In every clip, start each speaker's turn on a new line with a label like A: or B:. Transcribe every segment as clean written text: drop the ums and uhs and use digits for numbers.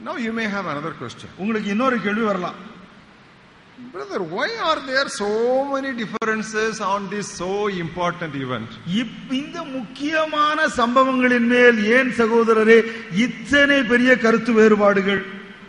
A: Now you may have another question.
B: உங்களுக்கு இன்னொரு கேள்வி வரலாம்.
A: Brother, why are there so many differences on this so important event?
B: இந்த முக்கியமான சம்பவங்களின் மேல் ஏன் சகோதரரே இத்தனை பெரிய கருத்து வேறுபாடுகள்?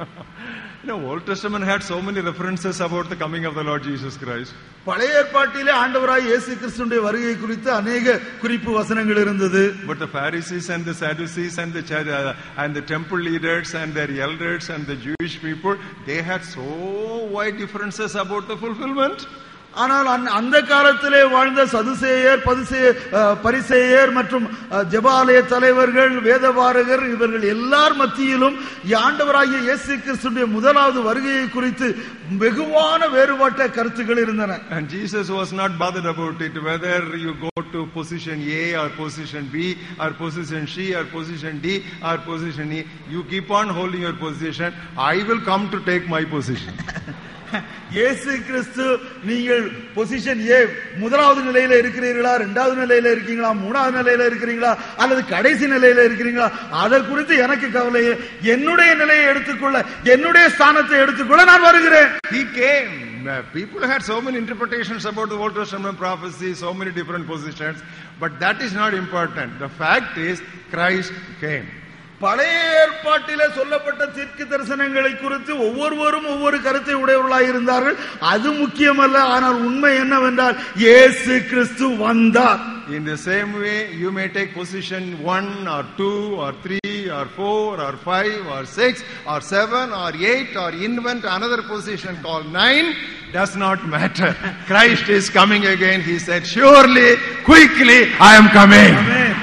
A: Old Testament had so many references about the coming of the Lord Jesus Christ.
B: பழைய ஏற்பாட்டிலே ஆண்டவராய் இயேசு கிறிஸ்துவினுடைய வருகை குறித்து अनेक குறிப்பு வசனங்கள் இருந்தது.
A: But the Pharisees and the Sadducees and the temple leaders and their elders and the Jewish people, they had so wide differences about the fulfillment.
B: ஆனால் அந்த காலத்திலே வாழ்ந்த சதுசேயர், பரிசேயர் மற்றும் ஜெபாலய தலைவர்கள், வேதபாரகர் இவர்கள் எல்லார் மத்தியிலும் ஆண்டவராகிய இயேசு கிறிஸ்துவின் முதலாவது வருகையை குறித்து வெகுவான வேறுபட்ட கருத்துக்கள் இருந்தன.
A: And Jesus was not bothered about it, whether you go to position A or position B or position C or position D or position E. You keep on holding your position. I will come to take my position.
B: இயேசு கிறிஸ்து நீங்கள் position ஏ முதலாவது நிலையில இருக்கிறீர்களா, இரண்டாவது நிலையில இருக்கீங்களா, மூணாவது நிலையில இருக்கிறீங்களா அல்லது கடைசி நிலையில இருக்கிறீங்களா, அதை குறித்து எனக்கு கவலை. என்னுடைய நிலையை எடுத்துக்கொள்ள, என்னுடைய ஸ்தானத்தை எடுத்துக்கொள்ள நான் வருகிறேன்.
A: He came. People had so many interpretations about the Old Testament prophecy, so many different positions, but that is not important. The fact is Christ came.
B: பழைய ஏற்பாட்டிலே சொல்லப்பட்ட தீர்க்க தரிசனங்களை குறித்து ஒவ்வொருவரும் ஒவ்வொரு கருத்தை உடையவர்களாக இருந்தார்கள். அது முக்கியமல்ல. ஆனால் உண்மை என்னவென்றால் இயேசு கிறிஸ்து வந்தார்.
A: In the same way, you may take position 1 or 2 or 3 or 4 or 5 or 6 or 7 or 8 or invent another position called 9. Does not matter. Christ is coming again. He said, surely, quickly, I am coming.
B: Amen.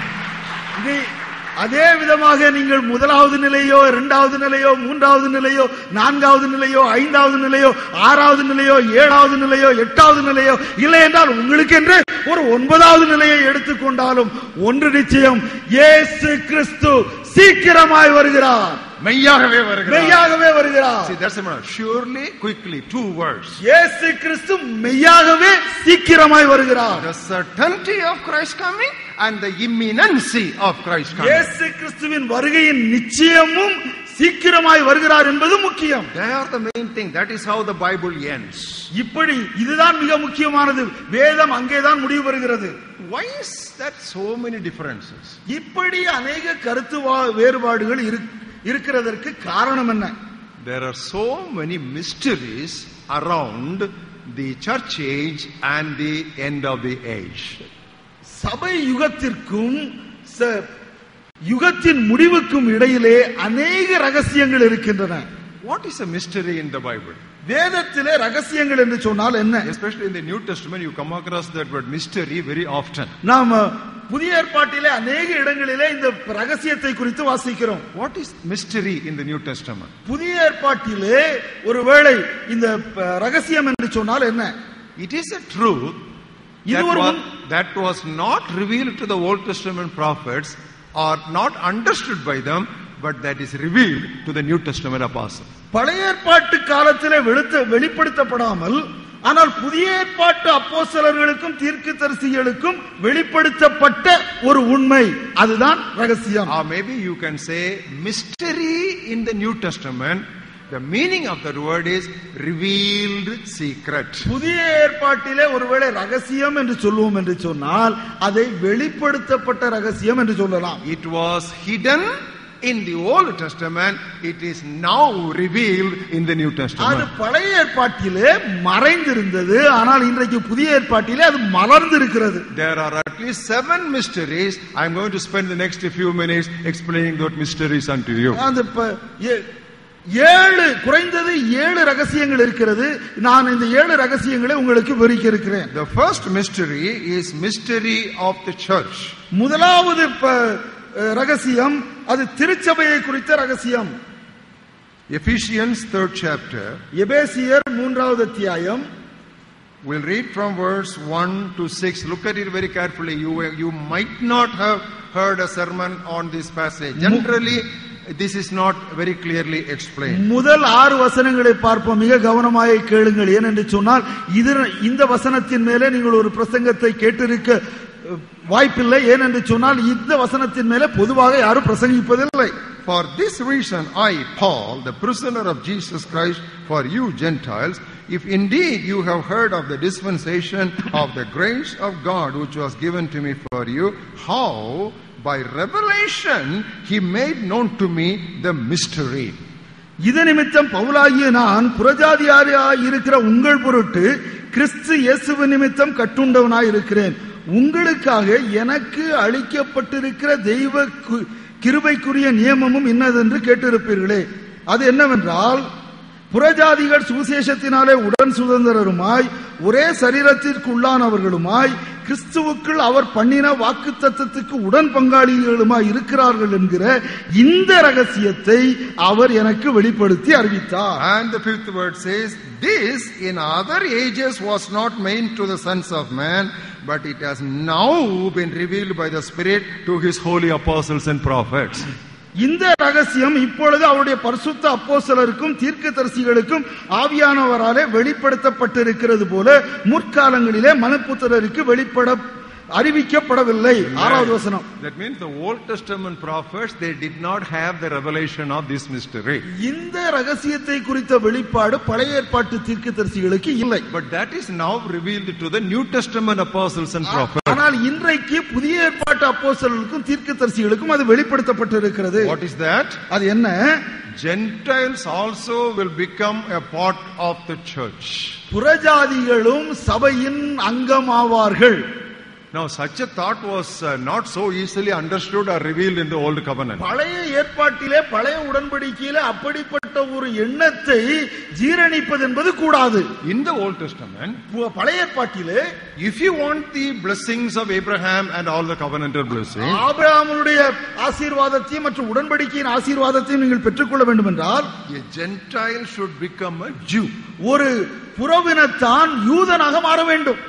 B: அதே விதமாக நீங்கள் முதலாவது நிலையோ, இரண்டாவது நிலையோ, மூன்றாவது நிலையோ, நான்காவது நிலையோ, ஐந்தாவது நிலையோ, ஆறாவது நிலையோ, ஏழாவது நிலையோ, எட்டாவது நிலையோ இல்லை என்றால் உங்களுக்கு என்று ஒரு 9வது நிலையை எடுத்துக்கொண்டாலும் ஒன்று நிச்சயம், இயேசு கிறிஸ்து சீக்கிரமாய் வருகிறார்.
A: மெய்யாகவே வருகிறார்.
B: மெய்யாகவே வருகிறார்.
A: See, that's the matter. Surely, quickly, 2 words.
B: இயேசு கிறிஸ்து மெய்யாகவே சீக்கிரமாய் வருகிறார்.
A: The certainty of Christ coming and the imminency of Christ coming.
B: இயேசு கிறிஸ்துவின் வருகையின் நிச்சயமும் சீக்கிரமாய் வருகிறார் என்பது முக்கியம்.
A: They are the main thing. That is how the Bible ends.
B: இப்படி இதுதான் மிக முக்கியமானது. வேதம் அங்கேதான் முடிவு பெறுகிறது.
A: Why is that so many differences?
B: இப்படி अनेक கருத்து வேறுபாடுகள் இருக்கிறதற்கு காரணம் என்ன?
A: There are so many mysteries around the church age and the end of the age.
B: சபை யுகத்திற்கும் யுகத்தின் முடிவுக்கும் இடையிலே अनेक ரகசியங்கள் இருக்கின்றன.
A: What is a mystery in the Bible?
B: வேதத்திலே ரகசியங்கள் என்று சொன்னால் என்ன?
A: Especially in the New Testament, you come across that word mystery very often.
B: நாம் புதிய ஏற்பாட்டிலே अनेक இடங்களிலே இந்த ரகசியத்தை குறித்து வாசிக்கிறோம்.
A: What is mystery in the New Testament?
B: புதிய ஏற்பாட்டிலே ஒருவேளை இந்த ரகசியம் என்று சொன்னால் என்ன?
A: It is a truth that was not revealed to the Old Testament prophets or not understood by them, but that is revealed to the New Testament apostles.
B: பழைய ஏற்பாட்டு காலத்திலே வெளிப்படுத்தப்படாமல் ஆனால் புதிய ஏற்பாட்டு அப்போஸ்தலர்களுக்கும் தீர்க்கதரிசிகளுக்கும் வெளிப்படுத்தப்பட்ட ஒரு உண்மை, அதுதான் ரகசியம்.
A: Or maybe you can say mystery in the New Testament. The meaning of that word is revealed secret.
B: புதிய ஏற்பாட்டிலே ஒருவேளை ரகசியம் என்று சொல்லுவோம் என்று சொன்னால் அதை வெளிப்படுத்தப்பட்ட ரகசியம் என்று சொல்லலாம்.
A: It was hidden in the Old Testament, it is now revealed in the New Testament.
B: அது பழைய ஏற்பாட்டிலே மறைந்திருந்தது, ஆனால் இன்றைக்கு புதிய ஏற்பாட்டிலே அது மலர்ந்திருக்கிறது.
A: There are at least 7 mysteries. I am going to spend the next few minutes explaining those mysteries unto you.
B: அந்த 7 குறைந்தது 7 ரகசியங்கள் இருக்கிறது. நான் இந்த 7 ரகசியங்களை உங்களுக்கு விவரிக்க இருக்கிறேன்.
A: The first mystery is mystery of the church.
B: முதலாவது ரகசியம் அது திருச்சபையை குறித்த ரகசியம்.
A: Ephesians 3rd chapter.
B: எபேசியர் 3வது அத்தியாயம்.
A: We'll read from verse 1 to 6. Look at it very carefully. You might not have heard a sermon on this passage. Generally, this is not very clearly explained.
B: முதல் 6 வசனங்களை பார்ப்போம். மிக கவனமாக கேளுங்கள். ஏனென்று சொன்னால் இந்த வசனத்தின் மேலே நீங்கள் ஒரு பிரசங்கத்தை கேட்டிருக்க வாய்ப்பில்லை. ஏனென்று சொன்னால் இந்த வசனத்தின் மேலே பொதுவாக யாரும் பிரசங்கிப்பதில்லை.
A: For this reason I, Paul, the prisoner of Jesus Christ for you Gentiles, if indeed you have heard of the dispensation of the grace of God which was given to me for you, how by revelation he made known to me the mystery.
B: இது நிமித்தம் பவுலாகிய நான் புறஜாதியாராய் இருக்கிற உங்கள் பொருட்டு கிறிஸ்து இயேசு நிமித்தம் கட்டுண்டவனாய் இருக்கிறேன். உங்களுக்காக எனக்கு அளிக்கப்பட்டிருக்கிற தெய்வ கிருபைக்குரிய நியமமும் இன்னதென்று கேட்டிருப்பீர்களே. அது என்னவென்றால், புறஜாதிகள் சுவிசேஷத்தினாலே உடன் சுதந்திரருமாய் ஒரே சரீரத்திற்குள்ளானவர்களுமாய் கிறிஸ்துவுக்குள் அவர் பண்ணின வாக்குத்தத்தத்துக்கு உடன் பங்காளிகளுமாய் இருக்கிறார்கள் என்கிற இந்த ரகசியத்தை அவர் எனக்கு வெளிப்படுத்தி அறிவித்தார்.
A: And the fifth word says, this in other ages was not made to the sons of man, but it has now been revealed by the Spirit to his holy apostles and prophets.
B: இந்த ரகசியம் இப்பொழுது அவருடைய பரிசுத்த அப்போஸ்தலருக்கும் தீர்க்கதரிசிகளுக்கும் ஆவியானவராலே வெளிப்படுத்தப்பட்டிருக்கிறது போல முற்காலங்களிலே மனுபுத்திரருக்கு அறிவிக்கப்படவில்லை. 6வது வசனம்.
A: That means the Old Testament prophets, they did not have the revelation of this mystery.
B: இந்த ரகசியத்தை குறித்த வெளிப்பாடு பழைய ஏற்பாட்டு தீர்க்கதரிசிகளுக்கு இல்லை.
A: But that is now revealed to the New Testament apostles and prophets.
B: ஆனால் இன்றைக்கு புதிய ஏற்பாட்டு அப்போஸ்தலர்களுக்கும் தீர்க்கதரிசிகளுக்கும் அது வெளிப்படுத்தப்பட்டிருக்கிறது.
A: What is that?
B: அது என்ன?
A: Gentiles also will become a part of the church.
B: புறஜாதிகளும் சபையின் அங்கமாவார்கள்.
A: Now such a thought was not so easily understood or revealed in the old covenant.
B: பழைய ஏற்பாட்டிலே பழைய உடன்படிக்கையிலே அப்படிப்பட்ட ஒரு எண்ணத்தை ஜீரணிப்பது என்பது கூடாது.
A: In the Old Testament,
B: பழைய ஏற்பாட்டிலே
A: if you want the blessings of Abraham and all the covenantal blessings,
B: ஆபிரகாமுடைய ஆசீர்வாதத்தையும் மற்றும் உடன்படிக்கையின் ஆசீர்வாதத்தையும் நீங்கள் பெற்றுக்கொள்ள வேண்டும் என்றால்,
A: a Gentile should become a Jew.
B: ஒரு புறவினத்தான் யூதனாக மாற வேண்டும்.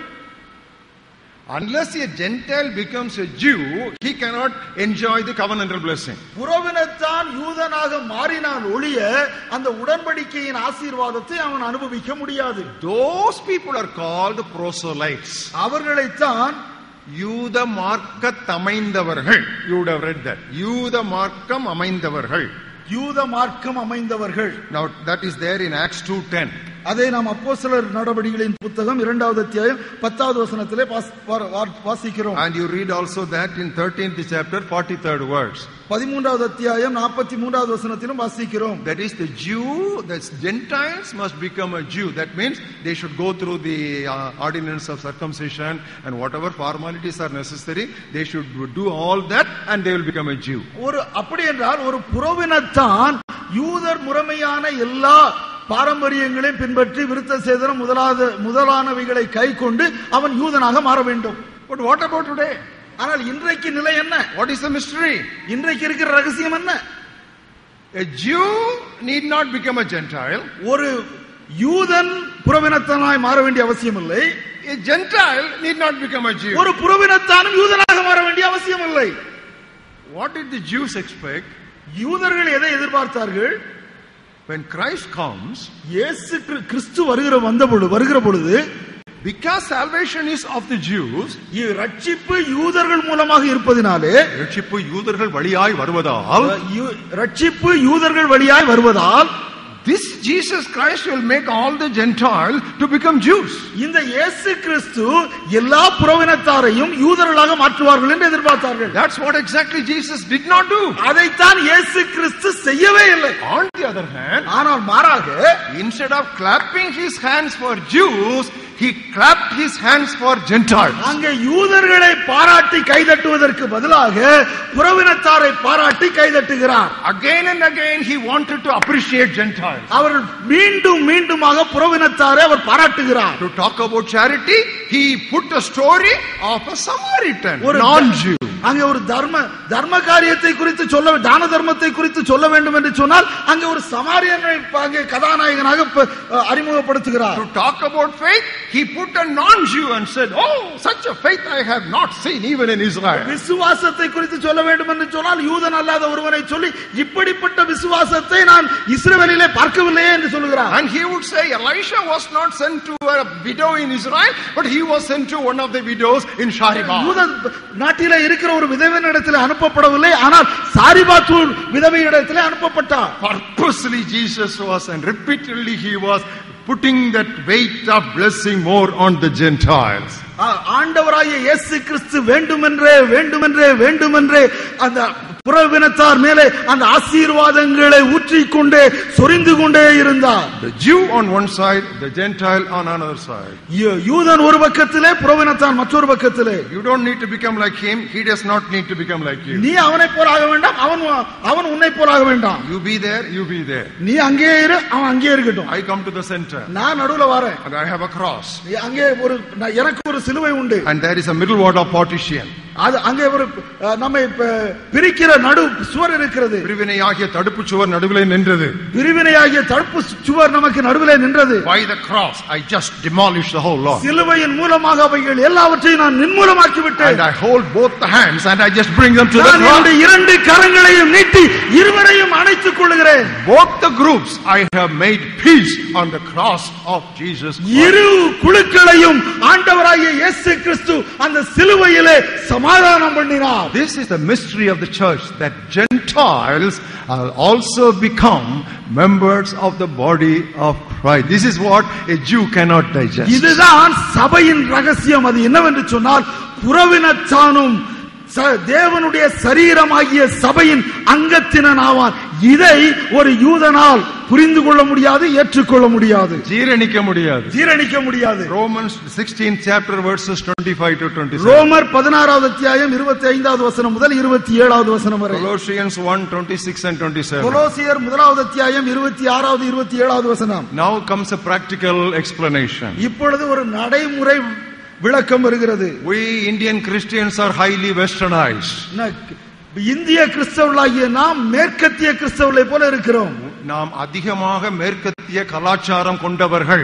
A: Unless a Gentile becomes a Jew, he cannot enjoy the covenantal blessing.
B: புறவினத்தான் யூதனாக மாறினால் ஒழிய அந்த உடன்படிக்கையின் ஆசீர்வாதத்தை அவன் அனுபவிக்க முடியாது.
A: Those people are called proselytes.
B: அவர்களைத்தான்
A: யூத மார்க்கம் அமைந்தவர்கள். You would have read that. யூத மார்க்கம் அமைந்தவர்கள்.
B: யூத மார்க்கம் அமைந்தவர்கள்.
A: Now that is there in Acts 2:10.
B: அதை நாம் அப்போஸ்தலர் நடவடிக்கைகளின் புத்தகம் 2வது அத்தியாயம் 10வது வசனத்திலே வாசிக்கிறோம்.
A: And you read also that in 13th chapter 43rd verse.
B: 13வது அத்தியாயம் 43வது வசனத்திலும் வாசிக்கிறோம்.
A: That is the Jew, the Gentiles must become a Jew. That means they should go through the ordinance of circumcision and whatever formalities are necessary, they should do all that and they will become a Jew.
B: ஒரு அப்படி என்றால் ஒரு புறவினத்தான் யூதர் முறைமையான எல்லா பாரம்பரியங்களையும் பின்பற்றி விருத்த சேதனம் முதலானவைகளை கை கொண்டு அவன் யூதனாக மாற வேண்டும்.
A: But what about today?
B: ஆனால் இன்றைக்கு நிலை என்ன?
A: What is the mystery?
B: இன்றைக்கு இருக்கிற ரகசியம் என்ன?
A: A Jew need not become a Gentile.
B: ஒரு யூதன் புறவினத்தானாய் மாற வேண்டிய அவசியம் இல்லை.
A: A Gentile need not become a Jew.
B: ஒரு புறவினத்தானும் யூதனாக மாற வேண்டிய அவசியம் இல்லை.
A: What did the Jews expect?
B: யூதர்கள் எதை எதிர்பார்த்தார்கள்?
A: When Christ comes,
B: இயேசு கிறிஸ்து வருகிற பொழுது,
A: because salvation is of the Jews,
B: ரட்சிப்பு யூதர்கள் மூலமாக இருப்பதினாலே,
A: ரட்சிப்பு யூதர்கள் வழியாய் வருவதால், this Jesus Christ will make all the Gentiles to become Jews.
B: இந்த இயேசு கிறிஸ்து எல்லா புறவினத்தாரையும் யூதர்களாக மாற்றுவார்கள் என்று எதிர்பார்த்தார்கள்.
A: That's what exactly Jesus did not do.
B: அதைத்தான் இயேசு கிறிஸ்து செய்யவே இல்லை.
A: On the other hand,
B: ஆனால் மாறாக,
A: instead of clapping his hands for Jews, he clapped his hands for Gentiles.
B: அங்கே யூதர்களை பாராட்டி கைதட்டுவதற்கு பதிலாக புறவினத்தாரை பாராட்டி கைதட்டுகிறார்.
A: Again and again he wanted to appreciate Gentiles.
B: அவர் மீண்டுமாக புறவினத்தாரை அவர் பாராட்டுகிறார்.
A: To talk about charity, he put a story of a Samaritan, non-Jew.
B: அங்கே ஒரு தர்ம காரியத்தை குறித்து தான தர்மத்தை குறித்து சொல்ல வேண்டும் என்று சொன்னால் அங்கே ஒரு சமாரியனை அங்கே கதாநாயகனாக அறிமுகப்படுத்துகிறார்.
A: To talk about faith, he put a non-Jew and said, oh, such a faith I have not seen even in Israel.
B: விசுவாசத்தை குறித்து சொல்ல வேண்டும் என்று சொன்னால் யூதன் அல்லாத ஒருவனை சொல்லி இப்படிப்பட்ட விசுவாசத்தை நான் இஸ்ரவேலிலே பார்க்கவில்லையே என்று சொல்கிறார்.
A: And he would say Elisha was not sent to a widow in Israel, but he was sent to one of the widows in Sharifah.
B: யூத நாட்டிலே இருக்கிற என்கிற ஒரு விதவையினிடத்தில் அனுப்பப்படவில்லை, ஆனால் சாரிபாத்தூர் விதவையிடத்தில் அனுப்பப்பட்டார்.
A: Purposely Jesus was, and repeatedly he was putting that weight of blessing more on the Gentiles.
B: ஆண்டவராகிய இயேசு கிறிஸ்து வேண்டுமென்றே அந்த புறவினத்தார் மேலே அந்த ஆசீர்வாதங்களை ஊற்றிக்கொண்டே சொரிந்து கொண்டே இருந்தார்.
A: The Jew on one side, the Gentile on another side.
B: யூதன் ஒரு பக்கத்திலே, புறவினத்தார் மற்றொரு பக்கத்திலே.
A: You don't need to become like him, he does not need to become like you.
B: நீ அவனை போலாக வேண்டாம், அவன் உன்னை போலாக வேண்டாம்.
A: You be there, you be there.
B: நீ அங்கே இரு, அவன் அங்கே இருக்கட்டும்.
A: I come to the center,
B: நான் நடுவுல வரேன்,
A: and I have a cross,
B: அங்கே எனக்கு ஒரு சிலுவை உண்டு,
A: and there is a middle wall of partition.
B: அது அங்கே ஒரு நம்மை பிரிக்கிற நடு சுவர் இருக்கிறது.
A: பிரிவினையாகிய தடுப்பு சுவர் நடுவிலே நின்றது.
B: பிரிவினையாகிய தடுப்பு சுவர் நமக்கு நடுவிலே நின்றது.
A: By the cross I just demolished the whole law.
B: சிலுவையின் மூலமாக அவைகள் எல்லாவற்றையும் நான் நிர்மூலமாக்கி விட்டேன்.
A: And I hold both the hands and I just bring them to the cross.
B: நான் இரண்டு கரங்களையும் நீட்டி இருவரையும் அணைத்துக் கொள்கிறேன்.
A: Both the groups I have made peace on the cross of Jesus Christ.
B: இரு குழுக்களையும் ஆண்டவராகிய இயேசு கிறிஸ்து அந்த சிலுவையிலே சமாதானம் பண்ணினார்.
A: This is the mystery of the church, that Gentiles also become members of the body of Christ. This is what a Jew cannot digest.
B: இதுதான் சபையின் ரகசியம். அது என்னவென்று சொன்னால், புறவினத்தானும் தேவனுடைய சரீரமாகிய சபையின் அங்கத்தினனாவான். இதை ஒரு யூதனால் புரிந்து கொள்ள முடியாது, ஏற்றுக்கொள்ள முடியாது,
A: ஜீரணிக்க முடியாது.
B: Romans
A: 16th chapter verses 25 to 27.
B: ரோமர் 16வது அத்தியாயம் 25வது வசனம் முதல் 27வது வசனம் வரை.
A: Colossians 1:26 and 27.
B: கொலோசியர் 1வது அத்தியாயம் 26வது 27வது வசனம்.
A: Now comes a practical explanation.
B: இப்பொழுது ஒரு நடைமுறை விளக்கம் வருகிறது.
A: We Indian Christians are highly westernized.
B: இந்திய கிறிஸ்தவர்களாகிய நாம் மேற்கத்திய கிறிஸ்தவர்களை போல இருக்கிறோம்.
A: நாம் அதிகமாக மேற்கத்திய கலாச்சாரம் கொண்டவர்கள்.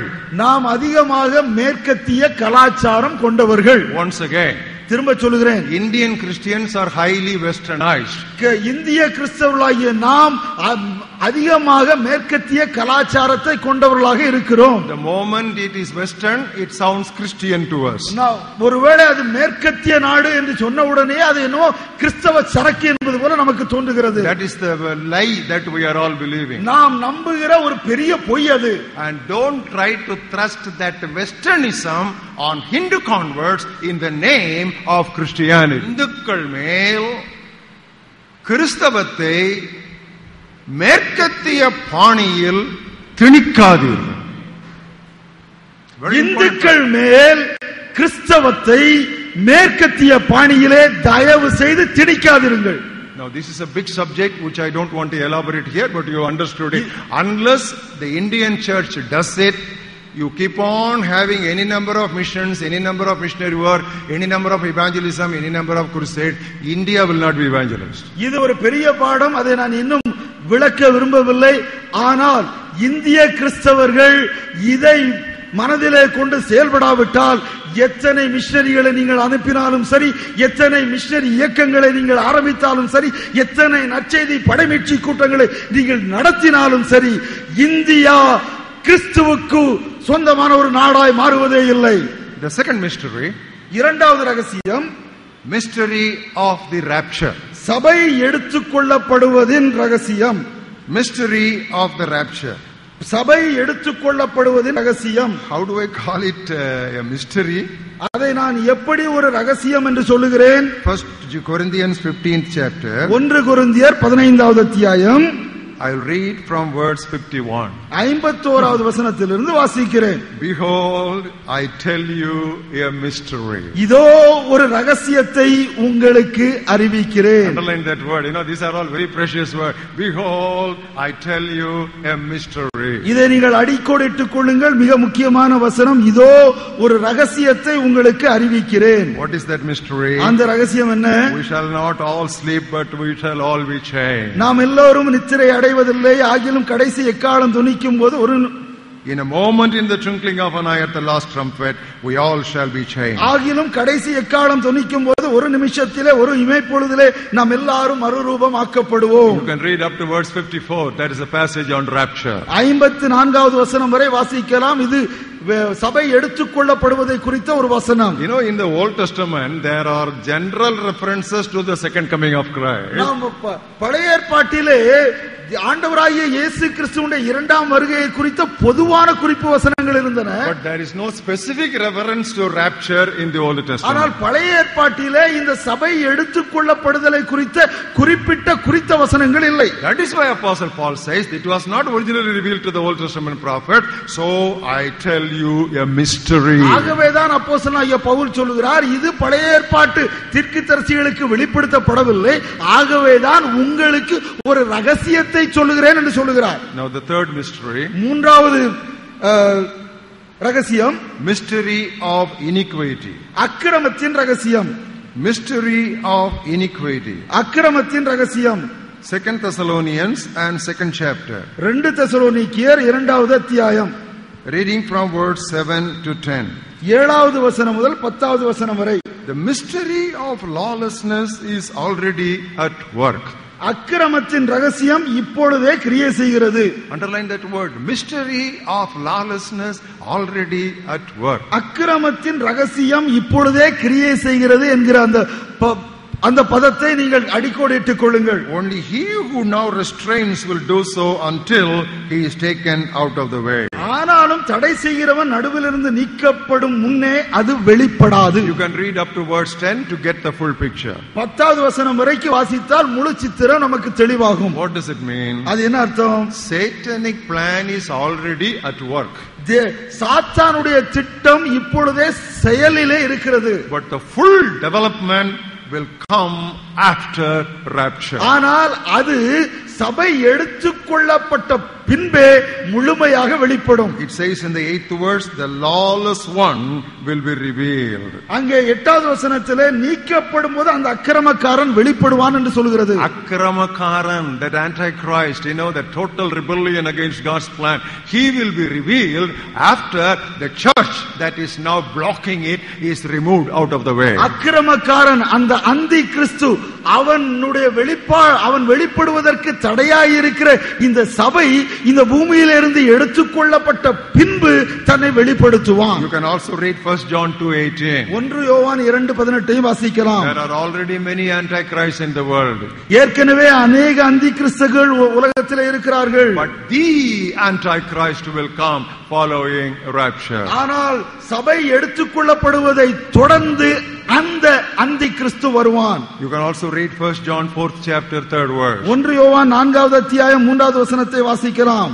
A: Once again,
B: திரும்ப சொல்லுகிறேன்,
A: Indian Christians are highly westernized.
B: இந்திய கிறிஸ்தவர்களாகிய நாம் அதிகமாக மேற்கத்திய கலாச்சாரத்தை கொண்டவர்களாக இருக்கிறோம்.
A: The moment it is western, it sounds Christian to us.
B: ஒருவேளை அது மேற்கத்திய நாடு என்று சொன்ன உடனே அது என்னவோ கிறிஸ்தவ சரக்கு என்பது போல நமக்கு தோன்றுகிறது.
A: That is the lie that we are all believing.
B: நாம் நம்புகிற ஒரு பெரிய பொய் அது.
A: And don't try to thrust that westernism on Hindu converts in the name of Christianity. இந்துக்கள் மேல் கிறிஸ்தவத்தை மேற்கத்திய பாணியில் திணிக்காதீர்கள்.
B: இந்துக்கள் மேல் கிறிஸ்தவத்தை மேற்கத்திய பாணியிலே தயவு செய்து திணிக்காதீர்கள்.
A: Now this is a big subject which I don't want to elaborate here, but you understood it. Unless the Indian church does it, you keep on having any number of missions, any number of missionary work, any number of evangelism, any number of crusade, India will not be evangelized. இது ஒரு பெரிய பாடம், அதை நான் இன்னும் விளக்க விரும்பவில்லை. ஆனால் இந்திய கிறிஸ்தவர்கள் இதை மனதிலே கொண்டு செயல்படாவிட்டால் எத்தனை மிஷனரிகளை நீங்கள் அனுப்பினாலும் சரி, எத்தனை மிஷனரி இயக்கங்களை நீங்கள் ஆரம்பித்தாலும் சரி, எத்தனை நற்செய்தி படைமீட்சி கூட்டங்களை நீங்கள் நடத்தினாலும் சரி, இந்தியா கிறிஸ்துவுக்கு சொந்தமான ஒரு நாடாய் மாறுவதே இல்லை. The second mystery,
B: இரண்டாவது ரகசியம்,
A: mystery of the rapture.
B: சபை எடுத்துக்கொள்ளப்படுவதின் ரகசியம்.
A: Mystery of the rapture.
B: சபை எடுத்துக்கொள்ளப்படுவதின் ரகசியம்.
A: How do I call it a mystery?
B: அதை நான் எப்படி ஒரு ரகசியம் என்று சொல்லுகிறேன்?
A: 1 Corinthians 15th chapter.
B: 1 கொரிந்தியர் 15வது அத்தியாயம்.
A: I'll read from verse 51.
B: 51வது வசனத்திலிருந்து வாசிக்கிறேன்.
A: Behold, I tell you a mystery.
B: இதோ ஒரு ரகசியத்தை உங்களுக்கு அறிவிக்கிறேன்.
A: Underline that word. You know, these are all very precious words. Behold, I tell you a mystery.
B: இதை நீங்கள் அடிக்கோடிட்டுக் கொள்ளுங்கள். மிக முக்கியமான வசனம். இதோ ஒரு ரகசியத்தை உங்களுக்கு அறிவிக்கிறேன்.
A: What is that mystery?
B: அந்த ரகசியம் என்ன?
A: We shall not all sleep, but we shall all be changed.
B: நாம் எல்லோரும் நித்திரை அடைவதில்லை, ஆகிலும் கடைசி எக்காலம் துணிக்கும் போது
A: In a moment, in the twinkling of an eye at the last trumpet, we all shall be changed.
B: ஆகிலும் கடைசி எக்காலம் தொனிக்கும் போது ஒரு நிமிஷத்திலே ஒரு இமைப்பொழுதிலே நாம் எல்லாரும் மறுரூபம் ஆக்கப்படுவோம்.
A: You can read up to verse 54. That is a passage on rapture.
B: 54வது வசனம் வரை வாசிக்கலாம். இது சபை எடுத்துக்கொள்ளப்படுவதை குறித்த ஒரு வசனம்.
A: You know, in the Old Testament there are general references to the second coming of Christ.
B: நாம் பழைய ஏற்பாட்டிலே ஆண்டவராகிய இயேசு கிறிஸ்துவின் இரண்டாம் வருகையை குறித்த பொதுவான குறிப்பு வசனங்கள் இருந்தன.
A: But there is no specific reference to rapture in the Old Testament.
B: ஆனால் பழைய ஏற்பாட்டிலே இந்த சபை எடுத்துக்கொள்ளப்படுதலை குறித்த குறித்த வசனங்கள் இல்லை.
A: That is why Apostle Paul says it was not originally revealed to the Old Testament prophet, so I tell you a mystery.
B: ஆகவேதான் அப்போஸ்தலனாகிய பவுல் சொல்கிறார், இது பழைய ஏற்பாட்டு தீர்க்கதரிசிகளுக்கு வெளிப்படுத்தப்படவில்லை, ஆகவேதான் உங்களுக்கு ஒரு ரகசியத்தை சொல்லுகிறேன் என்று சொல்லுகிறார்.
A: Now the third mystery,
B: மூன்றாவது ரகசியம்,
A: mystery of iniquity.
B: அக்கிரமத்தின் ரகசியம்.
A: Mystery of iniquity.
B: அக்கிரமத்தின் ரகசியம்.
A: 2 Thessalonians and 2nd chapter.
B: 2 தெசலோனிக்கேயர் 2வது அத்தியாயம்.
A: Reading from verse 7 to 10.
B: 7வது வசனம் முதல் 10வது வசனம் வரை.
A: The mystery of lawlessness is already at work.
B: அக்கிரமத்தின் ரகசியம் இப்பொழுதே கிரியை செய்கிறது.
A: Underline that word. Mystery of lawlessness already at work.
B: அக்கிரமத்தின் ரகசியம் இப்பொழுதே கிரியை செய்கிறது என்கிற அந்த பதத்தை நீங்கள் அடிக்கோடிட்டுக் கொள்ளுங்கள்.
A: Only he who now restrains will do so until he is taken out of the way.
B: ஆனாலும் தடை செய்கிறவன் நடுவிலிருந்து நீக்கப்படும் முன்னே அது வெளிப்படாது.
A: You can read up to verse 10 to get the full picture.
B: 10வது வசனம் வரைக்கும் வாசித்தால் முழு சித்திரம் நமக்கு தெளிவாகும்.
A: What does it mean?
B: அது என்ன அர்த்தம்?
A: Satanic plan is already at work.
B: சாத்தானுடைய திட்டம் இப்பொழுதே செயலிலே இருக்கிறது.
A: But the full development will come after rapture.
B: ஆனால் அது சபை எடுத்துக்கொள்ளப்பட்ட பின்பே முழுமையாக வெளிப்படும்.
A: It says in the 8th verse, the lawless one will be revealed.
B: அங்கே 8வது வசனத்திலே நீக்கப்படும் போது அந்த அக்கிரமக்காரன் வெளிப்படுவான் என்று சொல்கிறது.
A: அக்கிரமக்காரன், that antichrist, you know, the total rebellion against God's plan, he will be revealed after the church that is now blocking it is removed out of the way.
B: அக்கிரமக்காரன், அந்த அந்தி கிறிஸ்து, அவன் வெளிப்படுவதற்கு தடையாயிருக்கிற இந்த சபை இந்த பூமியிலிருந்து எடுத்துக்கொள்ளப்பட்ட பின்பு தன்னை வெளிப்படுத்துவான்.
A: You can also read 1 John 2:18.
B: 1 யோவான் 2:18 வாசிக்கலாம்.
A: There are already many antichrists in the world.
B: ஏற்கனவே अनेक அந்தி கிறிஸ்துகள் உலகத்தில் இருக்கிறார்கள்.
A: But the antichrist will come following rapture.
B: ஆனால் சபை எடுத்துக்கொள்ளப்படுவதை தொடர்ந்து அந்த அந்தி கிறிஸ்து வருவான்.
A: You can also read 1 John 4th chapter 3rd verse.
B: 1 யோவான் 4வது அத்தியாயம் 3வது வசனத்தை வாசிக்கலாம்.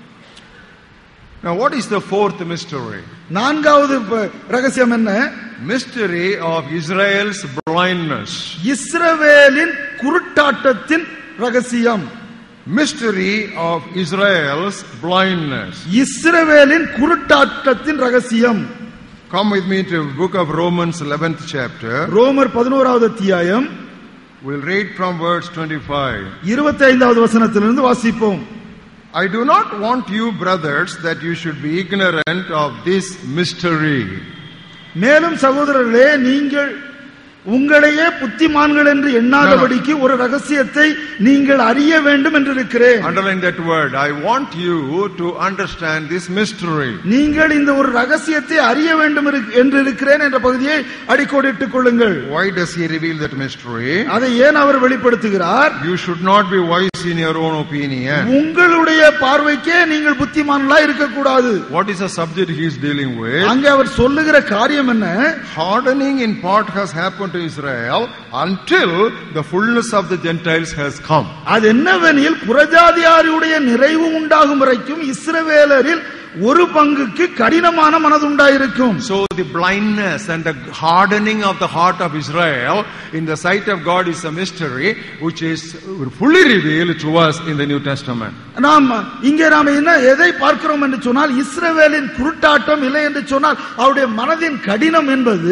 A: Now what is the fourth mystery?
B: 4வது ரகசியம் என்ன?
A: Mystery of Israel's blindness.
B: இஸ்ரவேலின் குருட்டாட்டத்தின் ரகசியம்.
A: Mystery of Israel's blindness.
B: இஸ்ரவேலின் குருட்டாட்டத்தின் ரகசியம்.
A: Come with me to the book of Romans 11th chapter.
B: ரோமர் 11வது அத்தியாயம்.
A: We'll read from verse 25.
B: 25வது வசனத்திலிருந்து வாசிப்போம்.
A: I do not want you, brothers, that you should be ignorant of this mystery.
B: மேலும் சகோதரர்களே, நீங்கள் உங்களையே புத்திமான்கள் என்று எண்ணாதபடிக்கு ஒரு ரகசியத்தை நீங்கள் அறிய வேண்டும் என்று இருக்கிறேன்.
A: Underline that word. I want you to understand this mystery.
B: நீங்கள் இந்த ஒரு ரகசியத்தை அறிய வேண்டும் என்று இருக்கிறேன் என்ற பகுதியை அடிக்கோடிட்டுக் கொள்ளுங்கள்.
A: Why does he reveal that mystery?
B: அதை ஏன் அவர் வெளிப்படுத்துகிறார்?
A: You should not be wise in your own opinion.
B: உங்களுடைய பார்வைக்கே நீங்கள் புத்திமான்களா இருக்கக்கூடாது.
A: What is the subject he is dealing with?
B: அங்கே அவர் சொல்லுகிற காரியம் என்ன?
A: Hardening in part has happened to Israel until the fullness of the Gentiles has come.
B: அது என்னவெனில் புறஜாதியாருடைய நிறைவு உண்டாகும் வரைக்கும் இஸ்ரவேலரில் ஒரு பங்குக்கு கடினமான மனது உண்டாயிருக்கும்.
A: So the blindness and the hardening of the heart of Israel in the sight of God is a mystery which is fully revealed to us in the New Testament.
B: இங்கே நாம் எதை பார்க்கிறோம் என்று சொன்னால், இஸ்ரவேலின் குருட்டாட்டம் இல்லை என்று சொன்னால் அவருடைய மனதின் கடினம் என்பது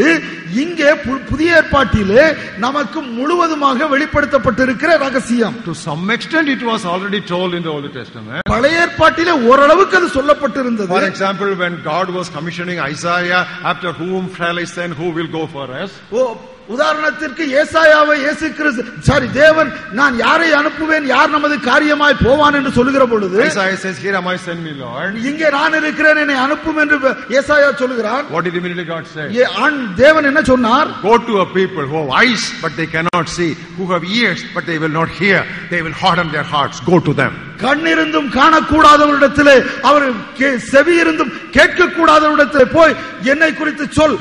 B: இங்கே புதிய ஏற்பாட்டிலே நமக்கு முழுவதுமாக வெளிப்படுத்தப்பட்டிருக்கிற ரகசியம்.
A: To some extent it was already told in the Old Testament.
B: பழைய ஏற்பாட்டிலே ஓரளவுக்கு அது சொல்லப்பட்டிருந்தது.
A: For example, when God was commissioning Isaiah, after whom shall I send, who will go for us?
B: உதாரணத்திற்கு ஏசாயாவை இயேசு கிறிஸ்து தேவன் நான் யாரை அனுப்புவேன், யார் நமது காரியமாய் போவான் என்று சொல்லுகிற பொழுது
A: Isaiah says, here am I, send me, Lord.
B: இங்கே நான் இருக்கிறேன், என்னை அனுப்பும் என்று ஏசாயா சொல்லுகிறான்.
A: What did immediately God say?
B: தேவன் என்ன சொன்னார்?
A: Go to a people who have eyes but they cannot see, who have ears but they will not hear, they will harden their hearts. Go to them.
B: கண்ணிருந்தும் காணக்கூடாதவரிடத்திலே, அவர் செவி இருந்தும் கேட்கக்கூடாதவரிடத்திலே போய் என்னை குறித்து சொல்,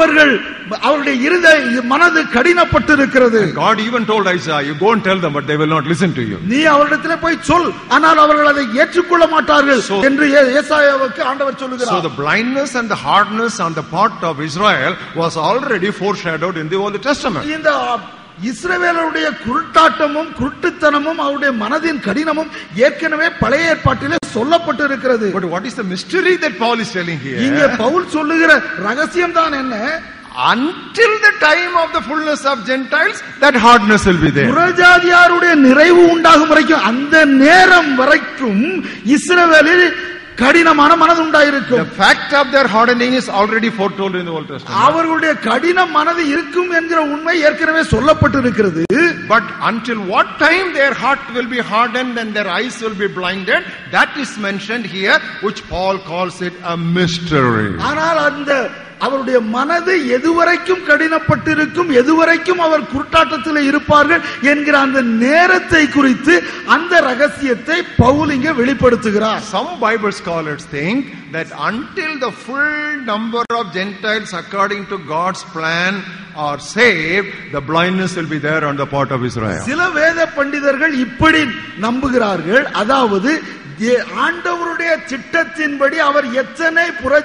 B: அவருடைய இருதய மனது கடினப்பட்டிருக்கிறது.
A: God even told Isaiah, you go and tell them but they will not listen to you.
B: நீ அவரிடத்திலே போய் சொல், ஆனால் அவர்கள் அதை ஏற்றுக்கொள்ள மாட்டார்கள் என்று ஏசாயாவுக்கு ஆண்டவர் சொல்லுகிறார்.
A: So the blindness and the hardness on the part of Israel was already foreshadowed in the Old Testament.
B: இந்த இஸ்ரவேலருடைய குருட்டாட்டமும் குருட்டுத்தனமும் அவருடைய மனதின் கடினமும் ஏற்கனவே பழைய ஏற்பாட்டிலே சொல்லப்பட்டிருக்கிறது.
A: But what is the mystery that Paul is telling here?
B: இங்கே பவுல் சொல்லுகிற ரகசியம் தான் என்ன?
A: Until the time of the fullness of Gentiles, that hardness will be there.
B: புறஜாதியாருடைய நிறைவு உண்டாகும் வரைக்கும், அந்த நேரம் வரைக்கும் இஸ்ரவேலில் கடினமான மனது உண்டாயிருக்கும்.
A: The fact of their hardening is already foretold in the Old Testament.
B: அவர்களுடைய கடின மனது இருக்கும் என்கிற உண்மை ஏற்கனவே சொல்லப்பட்டிருக்கிறது.
A: But until what time their heart will be hardened and their eyes will be blinded, that is mentioned here, which Paul calls it a mystery.
B: ஆனால் அந்த அவருடைய மனது எதுவரைக்கும் கடினப்பட்டிருக்கும், எதுவரைக்கும் அவர் குருட்டாட்டத்தில் இருப்பார்கள் என்கிற அந்த நேரத்தை குறித்து அந்த ரகசியத்தை பவுல் இங்கே வெளிப்படுத்துகிறார்.
A: Some Bible scholars think that until the full number of Gentiles according to God's plan are saved, the blindness will be there on the part of Israel.
B: சில வேத பண்டிதர்கள் இப்படி நம்புகிறார்கள், அதாவது ஆண்டவருடைய திட்டத்தின்படி அவர் எத்தனை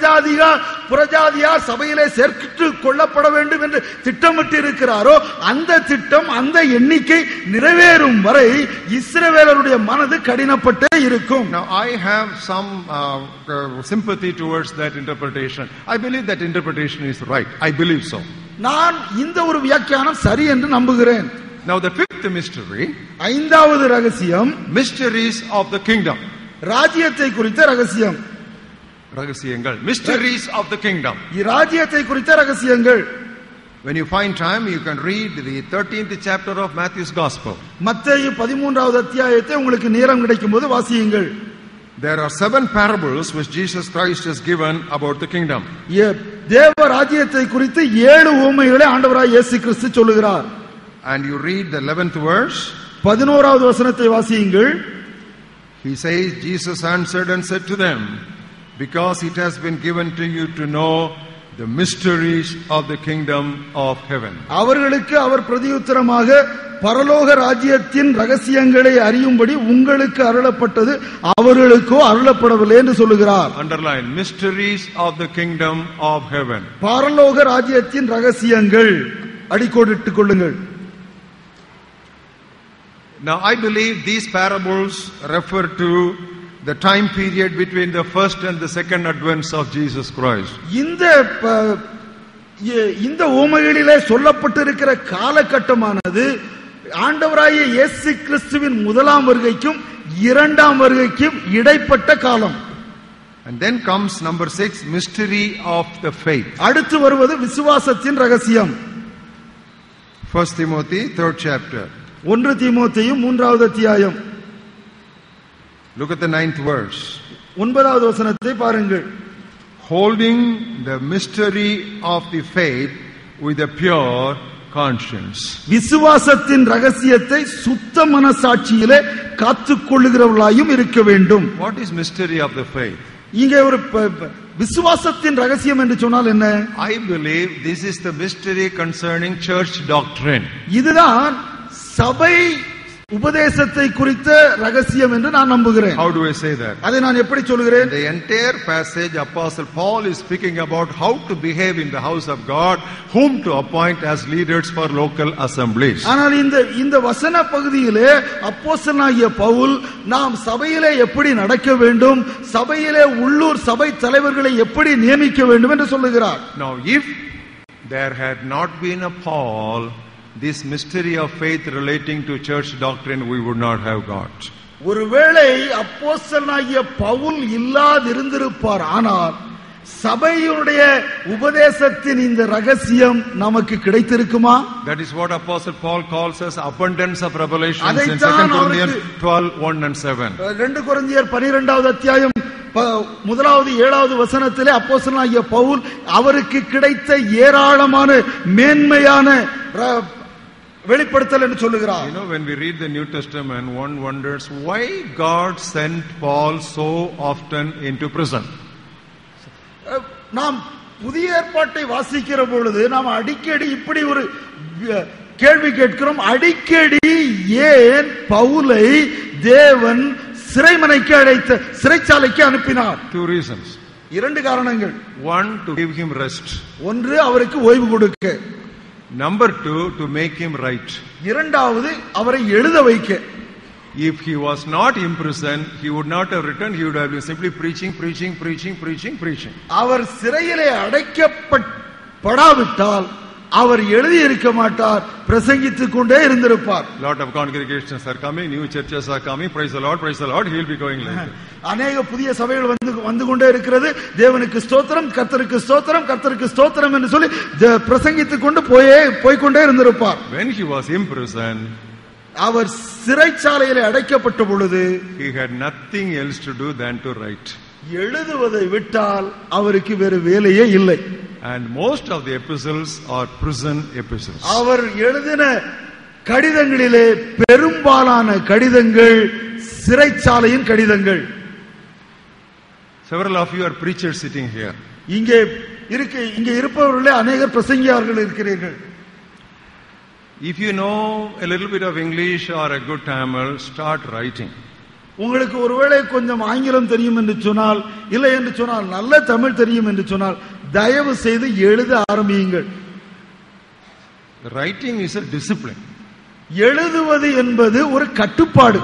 B: புறஜாதியார் சபையிலே சேர்த்துக் கொள்ளப்பட வேண்டும் என்று திட்டமிட்டு இருக்கிறாரோ அந்த திட்டம், அந்த எண்ணிக்கை நிறைவேறும் வரை இஸ்ரவேலருடைய மனது கடினப்பட்டே இருக்கும்.
A: Now I have some sympathy towards that interpretation. I believe that interpretation is right. I believe so.
B: நான் இந்த ஒரு வியாக்கியானம் சரி என்று நம்புகிறேன்.
A: Now the fifth mystery,
B: ஐந்தாவது ரகசியம்,
A: mysteries of the kingdom.
B: ராஜ்யத்தை குறித்த ரகசியம்.
A: ரகசியங்கள், mysteries of the kingdom.
B: ராஜ்யத்தை குறித்த ரகசியங்கள்.
A: When you find time, you can read the 13th chapter of Matthew's Gospel.
B: மத்தேயு 13வது அத்தியாயத்தை உங்களுக்கு நேரம் கிடைக்கும்போது வாசியுங்கள்.
A: There are 7 parables which Jesus Christ has given about the kingdom.
B: தேவ ராஜ்யத்தை குறித்து 7 உவமைகளை ஆண்டவராகிய இயேசு கிறிஸ்து சொல்லுகிறார்.
A: And you read the 11th verse.
B: 11வது வசனத்தை வாசியுங்கள்.
A: He says, Jesus answered and said to them, because it has been given to you to know the mysteries of the kingdom of heaven. அவர்களுக்கு அவர் பிரதியுத்தரமாக, பரலோக ராஜ்யத்தின் ரகசியங்களை அறியும்படி உங்களுக்கு அருளப்பட்டது, அவர்களுக்கோ அருளப்படவில்லை என்று சொல்லுகிறார். Underline, mysteries of the kingdom of heaven.
B: பரலோக ராஜ்யத்தின் ரகசியங்கள், அடிக்கோடிட்டுக் கொள்ளுங்கள்.
A: Now I believe these parables refer to the time period between the first and the second advents of Jesus Christ. இந்த உவமைகளிலே சொல்லப்பட்டிருக்கிற காலகட்டமானது ஆண்டவராகிய இயேசு கிறிஸ்துவின் முதலாம் வருகைக்கும் இரண்டாம் வருகைக்கும் இடைப்பட்ட காலம். And then comes number 6, mystery of the faith.
B: அடுத்து வருவது விசுவாசத்தின் ரகசியம்.
A: 1 Timothy 3rd chapter.
B: 1 தீமோத்தேயு 3வது அத்தியாயம்.
A: Look at the 9th verse.
B: 9வது வசனத்தை பாருங்கள்.
A: Holding the mystery of the faith with a pure conscience.
B: விசுவாசத்தின் ரகசியத்தை சுத்த மனசாட்சியிலே காத்துக்கொள்ளுகிறவர்களாயும் இருக்க வேண்டும்.
A: What is mystery of the faith?
B: இங்கே ஒரு விசுவாசத்தின் ரகசியம் என்று சொன்னால் என்ன?
A: I believe this is the mystery concerning church doctrine.
B: இதுதான் சபை உபதேசத்தை குறித்த ரகசியம் என்று நான் நம்புகிறேன்.
A: How do I say that?
B: அதை நான் எப்படி சொல்கிறேன்?
A: The entire passage Apostle Paul is speaking about how to behave in the house of God, whom to appoint as leaders for local assemblies.
B: ஆனால் இந்த வசன பகுதியிலே அப்போஸ்தலனாகிய பவுல் நாம் சபையிலே எப்படி நடக்க வேண்டும், சபையிலே உள்ளூர் சபை தலைவர்களை எப்படி நியமிக்க வேண்டும் என்று சொல்லுகிறார்.
A: Now if there had not been a Paul, this mystery of faith relating to church doctrine we would not have got.
B: ஒருவேளை அப்போஸ்தலனாகிய பவுல் இல்லாதிருந்திருப்பார், ஆனால் சபையுடைய உபதேசத்தின் இந்த ரகசியம் நமக்கு கிடைத்திருக்குமா?
A: That is what Apostle Paul calls as abundance of revelation in 2 Corinthians 12:1 and 7.
B: 2 கொரிந்தியர் 12வது அத்தியாயம் 1வது 7வது வசனத்திலே அப்போஸ்தலனாகிய பவுல் அவருக்கு கிடைத்த ஏராளமான மேன்மையான வெளிப்படுத்தல் என்று சொல்லுகிறார்.
A: You know, when we read the New Testament, one wonders why God sent Paul so often into prison.
B: நாம் புதிய ஏற்பாட்டை வாசிக்கிற பொழுது நாம் அடிக்கடி இப்படி ஒரு கேள்வி கேட்கிறோம், அடிக்கடி ஏன் பவுலை தேவன் சிறைமனைக்கு அழைத்த சிறைச்சாலைக்கு அனுப்பினார்?
A: 2 reasons.
B: 2 காரணங்கள்.
A: 1, to give him rest.
B: ஒன்று, அவருக்கு ஓய்வு கொடுக்க.
A: Number 2, to make him right.
B: இரண்டாவது, அவரை எழுத வைக்க.
A: If he was not imprisoned, he would not have written. He would have been simply preaching.
B: அவர் சிறையிலே அடைக்கப்படாவிட்டால் அவர் எழுதி இருக்க மாட்டார், பிரசங்கித்துக் கொண்டே இருந்திருப்பார்.
A: Lot of congregations are coming, new churches are coming. Praise the Lord, he will be going later.
B: அநேக புதிய சபைகள் வந்து கொண்டே இருக்கிறது. தேவனுக்கு ஸ்தோத்திரம், கர்த்தருக்கு ஸ்தோத்திரம், கர்த்தருக்கு ஸ்தோத்திரம் என்று சொல்லி பிரசங்கித்துக் கொண்டு போய்கொண்டே இருந்திருப்பார்.
A: When he was imprisoned,
B: அவர் சிறைச்சாலையிலே அடைக்கப்பட்ட பொழுது
A: he had nothing else to do than to write.
B: எழுதுவதை விட்டால் அவருக்கு வேறு வேலையே இல்லை.
A: And most of the epistles are prison epistles.
B: அவர் எழுதின கடிதங்களிலே பெரும்பாலான கடிதங்கள் சிறைச்சாலையின் கடிதங்கள்.
A: Several of you are preachers sitting here.
B: இங்கே இருப்பவர்களே அநேகர் பிரசங்கியார்கள் இருக்கிறீர்கள்.
A: If you know a little bit of English or a good Tamil, start writing.
B: உங்களுக்கு ஒருவேளை கொஞ்சம் ஆங்கிலம் தெரியும் என்று சொன்னால், இல்லை என்று சொன்னால் நல்ல தமிழ் தெரியும் என்று சொன்னால் தயவு செய்து எழுத ஆரம்பியுங்கள்.
A: Writing is a discipline.
B: எழுதுவது என்பது ஒரு கட்டுப்பாடு.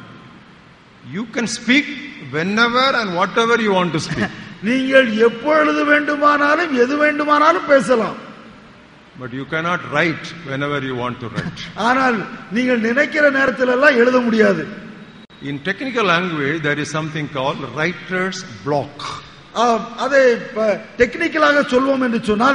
A: You can speak whenever and whatever you want to speak.
B: நீங்கள் எப்பொழுது வேண்டுமானாலும் எது வேண்டுமானாலும் பேசலாம்.
A: But you cannot write whenever you want to write.
B: ஆனால் நீங்கள் நினைக்கிற நேரத்தில் எல்லாம் எழுத முடியாது.
A: In technical language there is something called writer's block.
B: அதை டெக்னிக்கலாக சொல்வோம் என்று சொன்னால்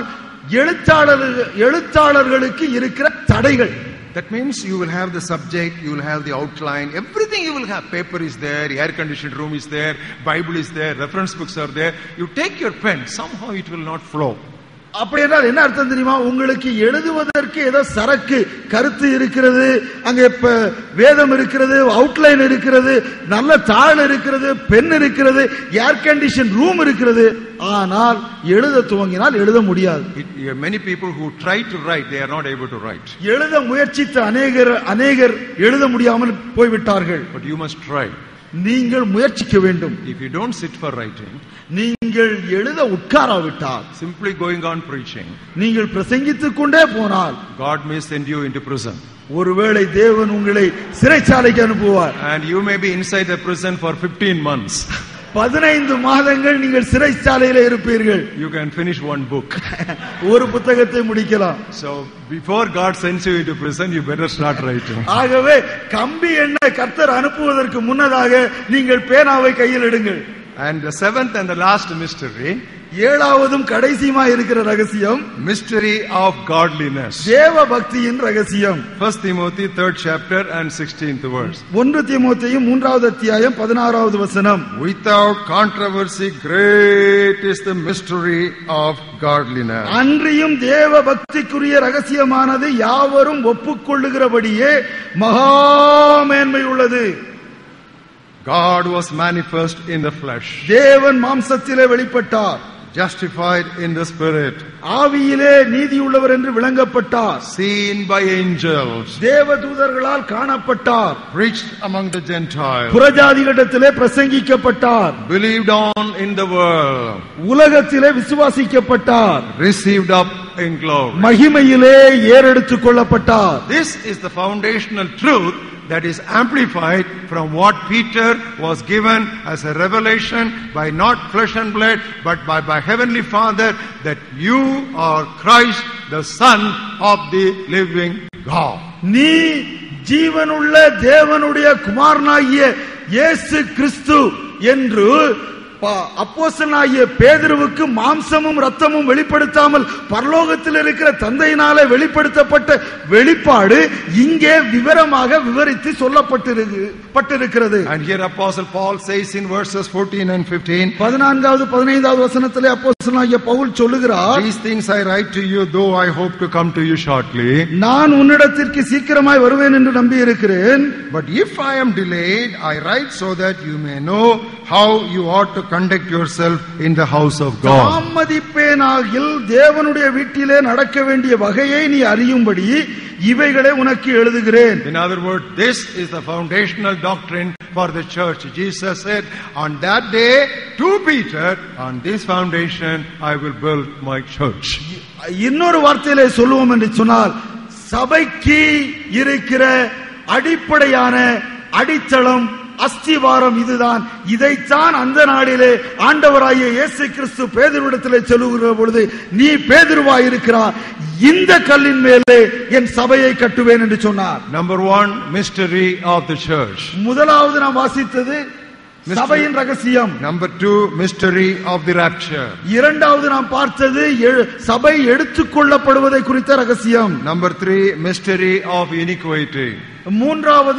B: எழுத்தாளர்களுக்கு இருக்கிற தடைகள்.
A: That means you will have the subject, you will have the outline, everything you will have. Paper is there, air conditioned room is there, Bible is there, reference books are there. You take your pen, somehow it will not flow.
B: அப்படி என்றால் என்ன அர்த்தம் தெரியுமா? உங்களுக்கு எழுதுவதற்கு ஏதோ சரக்கு கருத்து இருக்கிறது, அங்க வேதம் இருக்கிறது, அவுட்லைன் இருக்கிறது, நல்ல தாள் இருக்கிறது, பென் இருக்கிறது, ஏர் கண்டிஷன் ரூம் இருக்கிறது. ஆனால் எழுத துவங்கினால் எழுத முடியாது.
A: Many people who try to write, they are not able to write.
B: எழுத முயற்சித்த அநேகர் எழுத முடியாமல் போய்விட்டார்கள்.
A: But you must try.
B: நீங்கள் முயற்சிக்க வேண்டும்.
A: If you don't sit for writing,
B: நீங்கள் எழுத உட்காராவிட்டால்,
A: simply going on preaching,
B: நீங்கள் பிரசங்கித்துக் கொண்டே போனால்,
A: God may send you into prison.
B: ஒருவேளை தேவன் உங்களை சிறைச்சாலைக்கு அனுப்புவார்.
A: And you may be inside the prison for 15 months.
B: 15 மாதங்கள் நீங்கள் சிறைச்சாலையிலே இருப்பீர்கள்.
A: You can finish one book.
B: ஒரு புத்தகத்தை முடிக்கலாம்.
A: So before God sends you into prison, you better start writing.
B: ஆகவே கம்பி எண்ண கர்த்தர் அனுப்புவதற்கு முன்னதாக நீங்கள் பேனாவை கையில் எடுங்கள்.
A: And the 7th and the last mystery,
B: ஏழாவதும் கடைசியுமா இருக்கிற ரகசியம்,
A: mystery of godliness.
B: தேவ பக்தியின் ரகசியம்.
A: 1 Timothy 3rd chapter and 16th verse.
B: 1 தீமோத்தேயு 3வது அத்தியாயம் 16வது வசனம்.
A: Without controversy great is the mystery of godliness.
B: அன்றியும் தேவ பக்திக்குரிய ரகசியமானது யாவரும் ஒப்புக்கொள்ளுகிறபடியே மகா மேன்மை உள்ளது.
A: God was manifest in the flesh.
B: தேவன் மாம்சத்திலே வெளிப்பட்டார்.
A: Justified in the spirit.
B: ஆவியிலே நீதியுள்ளவர் என்று விளங்கப்பட்டார்.
A: Seen by angels.
B: தேவதூதர்களால் காணப்பட்டார்.
A: Preached among the Gentiles.
B: புறஜாதிகளிடத்திலே பிரசங்கிக்கப்பட்டார்.
A: Believed on in the world.
B: உலகத்திலே விசுவாசிக்கப்பட்டார்.
A: Received up in glory.
B: மகிமையிலே ஏறெடுத்துக் கொள்ளப்பட்டார்.
A: This is the foundational truth that is amplified from what Peter was given as a revelation by not flesh and blood but by Heavenly Father, that you are Christ the Son of the living God.
B: நீ ஜீவனுள்ள தேவனுடைய குமாரனாகிய இயேசு கிறிஸ்து என்று அப்போஸ்தலனாகிய பேதுருவுக்கு மாம்சமும் இரத்தமும் வெளிப்படுத்தாமல் பரலோகத்தில் இருக்கிற தந்தையினாலே வெளிப்படுத்தப்பட்ட வெளிப்பாடு இங்கே விவரமாக விவரித்து சொல்லப்பட்டிருக்கிறது.
A: And here Apostle Paul says in verses 14 and 15,
B: 14வது 15வது வசனத்திலே அப்போஸ்தலனாகிய பவுல் சொல்லுகிறார்,
A: these things I write to you, though I hope to come to you shortly.
B: நான் உன்னிடத்திற்கு சீக்கிரமாய் வருவேன் என்று நம்பி இருக்கிறேன்.
A: But if I am delayed, I write so that you may know how you ought to conduct yourself in the house of God.
B: தாமதிப்பேனாகில் தேவனுடைய வீட்டிலே நடக்க வேண்டிய வகையை நீ அறியும்படி இவைகளை உனக்கு எழுதுகிறேன்.
A: In other words, this is the foundational doctrine for the church. Jesus said, on that day to Peter, on this foundation I will build my church.
B: இன்னொரு வார்த்தையிலே சொல்லுவோம் என்று சொன்னால், சபைக்கு இருக்கிற அடிப்படையான அடித்தளம் அஸ்திவாரம் இதுதான். இதைத்தான் அந்த நாளிலே ஆண்டவராகிய இயேசு கிறிஸ்து பேதுருவிடத்திலே சொல்லுகிற பொழுது, நீ பேதுருவாய் இருக்கிறாய், இந்த கல்லின் மேலே என் சபையை கட்டுவேன் என்று சொன்னார்.
A: Number 1, mystery of the church.
B: முதலாவது நாம் வாசித்தது சபையின் ரகசியம்.
A: Number 2, mystery of the rapture.
B: இரண்டாவது நாம் பார்த்தது சபை எடுத்துக்கொள்ளப்படுவதை குறித்த ரகசியம்.
A: Number 3, mystery of iniquity.
B: மூன்றாவது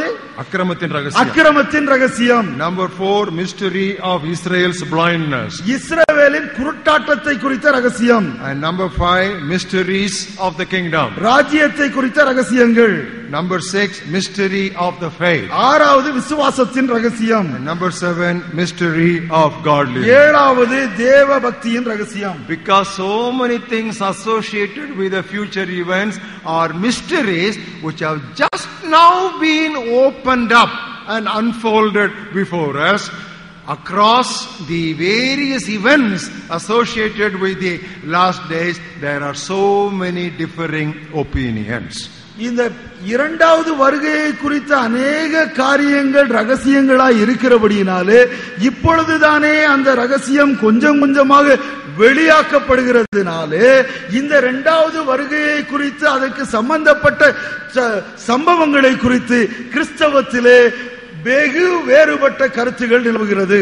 B: அக்கிரமத்தின் ரகசியம்.
A: Number 4, mystery of Israel's blindness.
B: இஸ்ரவேலின் குருட்டாட்டத்தை குறித்த ரகசியம்.
A: And number 5, mysteries of the kingdom.
B: ராஜ்யத்தை குறித்த ரகசியங்கள்.
A: Number 6, mystery of the faith.
B: ஆறாவது விசுவாசத்தின் ரகசியம்.
A: And number 7, mystery of godliness.
B: ஏழாவது தேவ பக்தியின் ரகசியம்.
A: Because so many things associated with the future events are mysteries which have just now been opened up and unfolded before us. Across the various events associated with the last days, there are so many differing opinions.
B: இந்த இரண்டாவது வருகையை குறித்த அநேக காரியங்கள் ரகசியங்களாய் இருக்கிறபடியினாலே இப்பொழுதுதானே அந்த ரகசியம் கொஞ்சம் கொஞ்சமாக வெளியாக்கப்படுகிறதுனாலே இந்த இரண்டாவது வருகையை குறித்து அதற்கு சம்பந்தப்பட்ட சம்பவங்களை குறித்து கிறிஸ்தவத்திலே வெகு வேறுபட்ட கருத்துகள் நிலவுகிறது.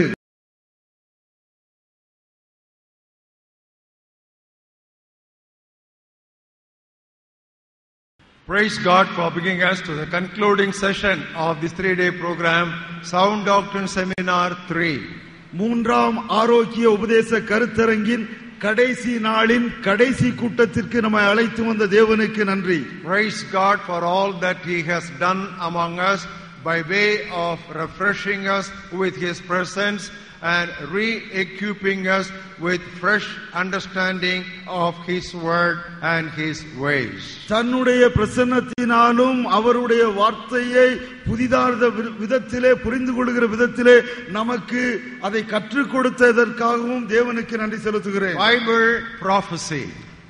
A: Praise God for bringing us to the concluding session of this 3-day program, Sound Doctrine Seminar 3.
B: மூன்றாம் ஆரோக்கிய உபதேச கருத்தரங்கின் கடைசி நாளின் கடைசி கூட்டத்திற்கு நம்மை அழைத்து வந்த தேவனுக்கு நன்றி.
A: Praise God for all that He has done among us by way of refreshing us with His presence and re-equipping us with fresh understanding of His word and His ways.
B: தன்னுடைய பிரசன்னத்தினாலும் அவருடைய வார்த்தையை புதிதான விதத்திலே புரிந்து கொள்கிற விதத்திலே நமக்கு அதை கற்றுக் கொடுத்ததற்காகவும் தேவனுக்கு நன்றி செலுத்துகிறேன்.
A: Bible prophecy.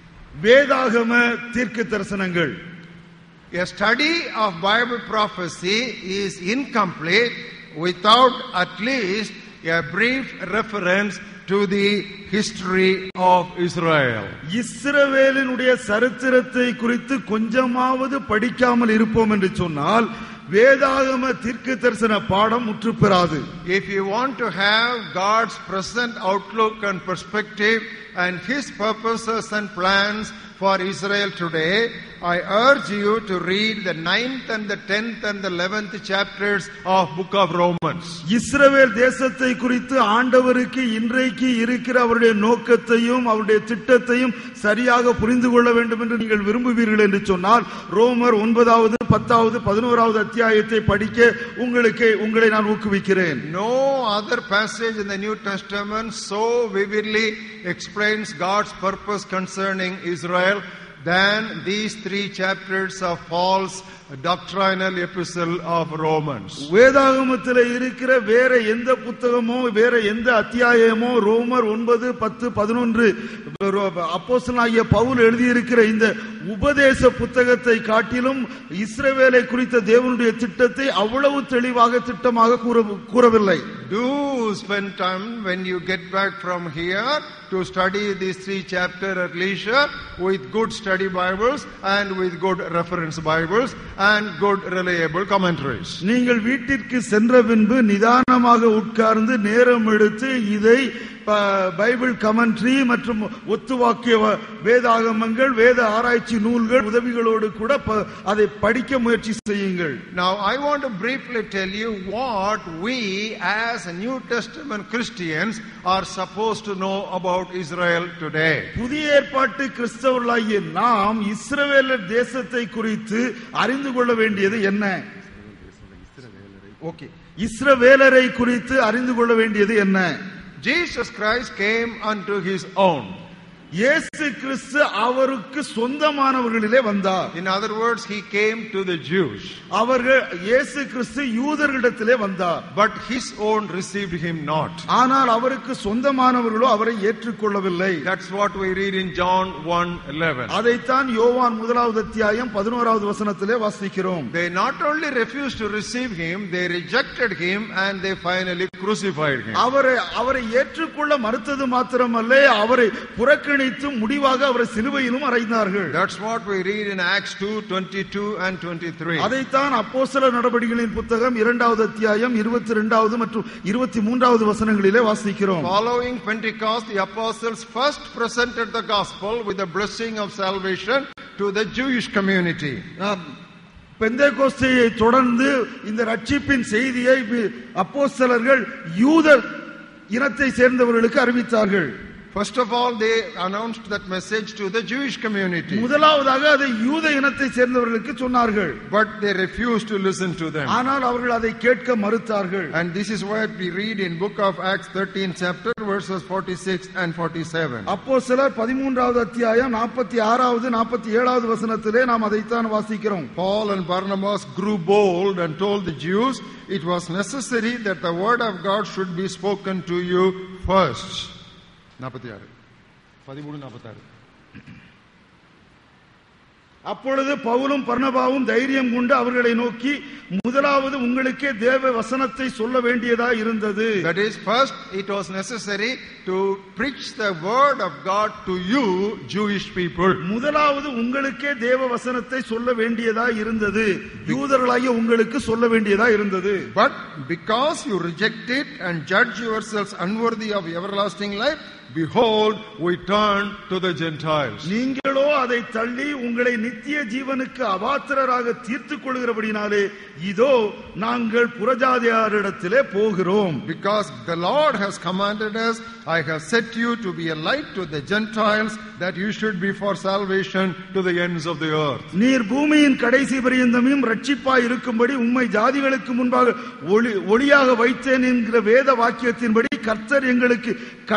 B: வேதாகம தீர்க்க தரிசனங்கள்.
A: A study of Bible prophecy is incomplete without at least a brief reference to the history of Israel.
B: இஸ்ரவேலினுடைய சரித்திரத்தை குறித்து கொஞ்சமாவது படிக்காமல் இருப்போம் என்று சொன்னால் வேதாகம தீர்க்க தரிசன பாடம் முற்றுப்பெறாது.
A: If you want to have God's present outlook and perspective and His purposes and plans for Israel today, I urge you to read the 9th and the 10th and the 11th chapters of book of Romans.
B: இஸ்ரவேல் தேசத்தை குறித்து ஆண்டவருக்கு இன்றைக்கு இருக்கிற அவருடைய நோக்கத்தையும் அவருடைய திட்டத்தையும் சரியாக புரிந்து கொள்ள வேண்டும் என்று நீங்கள் விரும்புவீர்கள் என்று சொன்னால் ரோமர் 9வது 10வது 11வது அத்தியாயத்தை படிக்க உங்களை நான் ஊக்குவிக்கிறேன்.
A: No other passage in the New Testament so vividly explains God's purpose concerning Israel than these 3 chapters of Paul's doctrinal epistle of Romans.
B: வேதாகமத்தில் இருக்கிற வேற எந்த புத்தகமோ வேற எந்த அத்தியாயமோ ரோமர் 9, 10, 11 அப்போஸ்தலனாகிய பவுல் எழுதியிருக்கிற இந்த உபதேச புத்தகத்தை காட்டிலும் இஸ்ரவேலை குறித்த தேவனுடைய திட்டத்தை அவ்வளவு தெளிவாக திட்டமாக கூறவில்லை.
A: Do spend time when you get back from here to study these 3 chapters at leisure with good study Bibles and with good reference Bibles and good reliable commentaries.
B: நீங்கள் வீட்டிற்கு சென்ற பின்பு நிதானமாக உட்கார்ந்து நேரம் எடுத்து இதை பைபிள் கமெண்ட்ரி மற்றும் ஒத்துவாக்கிய வேதாகமங்கள் வேத ஆராய்ச்சி நூல்கள் உதவிகளோடு கூட அதை படிக்க முயற்சி செய்யுங்கள்.
A: Now I want to briefly tell you what we as New Testament Christians are supposed to know about Israel today.
B: புதிய ஏற்பாட்டு கிறிஸ்தவர்களாகிய நாம் இஸ்ரவேலர் தேசத்தை குறித்து அறிந்து கொள்ள வேண்டியது என்ன? ஓகே, இஸ்ரவேலரை குறித்து அறிந்து கொள்ள வேண்டியது என்ன?
A: Jesus Christ came unto his own.
B: இயேசு கிறிஸ்து அவருக்கு சொந்தமானவர்களிலே வந்தார்.
A: In other words, he came to the Jews.
B: அவர்கள் இயேசு கிறிஸ்து யூதர்களிடத்திலே வந்தார்.
A: But his own received him not.
B: ஆனால் அவருக்கு சொந்தமானவர்களோ அவரை ஏற்றுக்கொள்ளவில்லை.
A: That's what we read in John 1:11.
B: அதைத்தான் யோவான் 1வது அத்தியாயம் 11வது வசனத்திலே வாசிக்கிறோம்.
A: They not only refused to receive him, they rejected him and they finally crucified him.
B: அவரை ஏற்றுக்கொள்ள மறுத்தது மாத்திரமல்ல, அவரை புறக்கணி முடிவாக அவரை சிலுவையிலும் அறைந்தார்கள்.
A: That's what we read in Acts 2:22 and 23.
B: அதைத்தான் அப்போஸ்தலர் நடபடிகளின் புத்தகம் 2வது அத்தியாயம் 22வது மற்றும் 23வது வசனங்களிலே வாசிக்கிறோம்.
A: Following Pentecost, the apostles first presented the gospel with the blessing of salvation to the Jewish community.
B: பெந்தேகோஸ்தையை தொடர்ந்து இந்த ரட்சிப்பின் செய்தியை அப்போஸ்தலர்கள் யூத இனத்தை சேர்ந்தவர்களுக்கு அறிவித்தார்கள்.
A: First of all, they announced that message to the Jewish community.
B: முதலாவதாக அதை யூத இனத்தை சேர்ந்தவர்களுக்கு சொன்னார்கள்.
A: But they refused to listen to them.
B: ஆனால் அவர்கள் அதை கேட்க மறுத்தார்கள்.
A: And this is what we read in book of Acts 13 chapter verses 46 and 47.
B: அப்போஸ்தலர் 13வது அத்தியாயம் 46வது 47வது வசனத்திலே நாம் அதைத்தான் வாசிக்கிறோம்.
A: Paul and Barnabas grew bold and told the Jews it was necessary that the word of God should be spoken to you first. 46 அப்பொழுது பவுலும் பர்னபாவும் தைரியம் கொண்டு அவர்களை நோக்கி முதலாவது உங்களுக்கே தேவ வசனத்தை சொல்ல வேண்டியதா இருந்தது. That is, first it was necessary to preach the word of God to you Jewish people. முதலாவது உங்களுக்கே தேவ வசனத்தை சொல்ல வேண்டியதா இருந்தது, யூதர்களாகிய உங்களுக்கு சொல்ல வேண்டியதா இருந்தது. But because you reject it and judge yourselves unworthy of everlasting life, behold, we turn to the Gentiles. நீங்களோ அதை தள்ளி உங்களை நித்திய ஜீவனுக்கு அபாத்திரராக தீர்த்துக் கொள்கிறபடினாலே இதோ நாங்கள் புறஜாதியாரிடத்திலே போகிறோம். Because the Lord has commanded us, I have set you to be a light to the Gentiles, that you should be for salvation to the ends of the earth. நீர் பூமியின் கடைசி பரியந்தமும் ரட்சிப்பாய் இருக்கும்படி உம்மை ஜாதிகளுக்கு முன்பாக ஒளியாக வைத்தேன் என்கிற வேத வாக்கியத்தின்படி கர்த்தர் எங்களுக்கு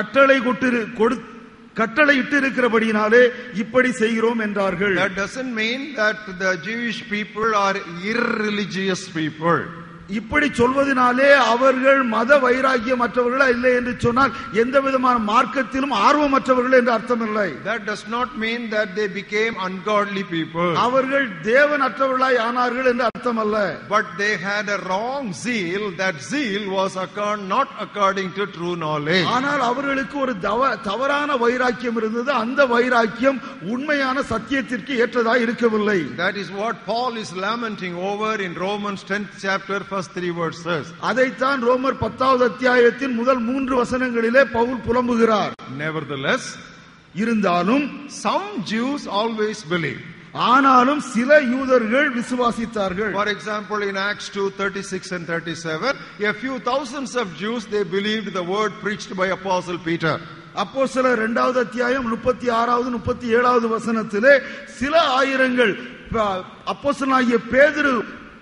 A: கட்டளையிட்டிருக்கிறபடினாலே இப்படி செய்கிறோம் என்றார்கள். That doesn't mean that the Jewish people are irreligious people. இப்படி சொல்வதனாலே அவர்கள் மத வைராக்கியமற்றவர்களா இல்லை என்று சொன்னால் எந்த விதமான மார்க்கத்திலும் ஆர்வமற்றவர்கள் என்று அர்த்தம் இல்லை. That does not mean that they became ungodly people. அவர்கள் தேவனற்றவர்களாய் ஆனார்கள் என்று அர்த்தம் அல்ல. But they had a wrong zeal. That zeal was not according to true knowledge. ஆனால் அவர்களுக்கு ஒரு தவறான வைராக்கியம் இருந்தது. அந்த வைராக்கியம் உண்மையான சத்தியத்திற்கு ஏற்றதாய் இருக்கவில்லை. That is what Paul is lamenting over in Romans 10th chapter first 3 verses. அதைத்தான் ரோமர் 10வது அத்தியாயத்தின் முதல் 3 வசனங்களிலே பவுல் புலம்புகிறார். Nevertheless, இருந்தாலும் some Jews always believe. ஆனாலும் சில யூதர்கள் விசுவாசித்தார்கள். For example, in Acts 2:36 and 37, a few thousands of Jews they believed the word preached by Apostle Peter. அப்போஸ்தலர் 2வது அத்தியாயம் 36வது 37வது வசனத்திலே சில ஆயிரங்கள் அப்போஸ்தலனாகிய பேதுரு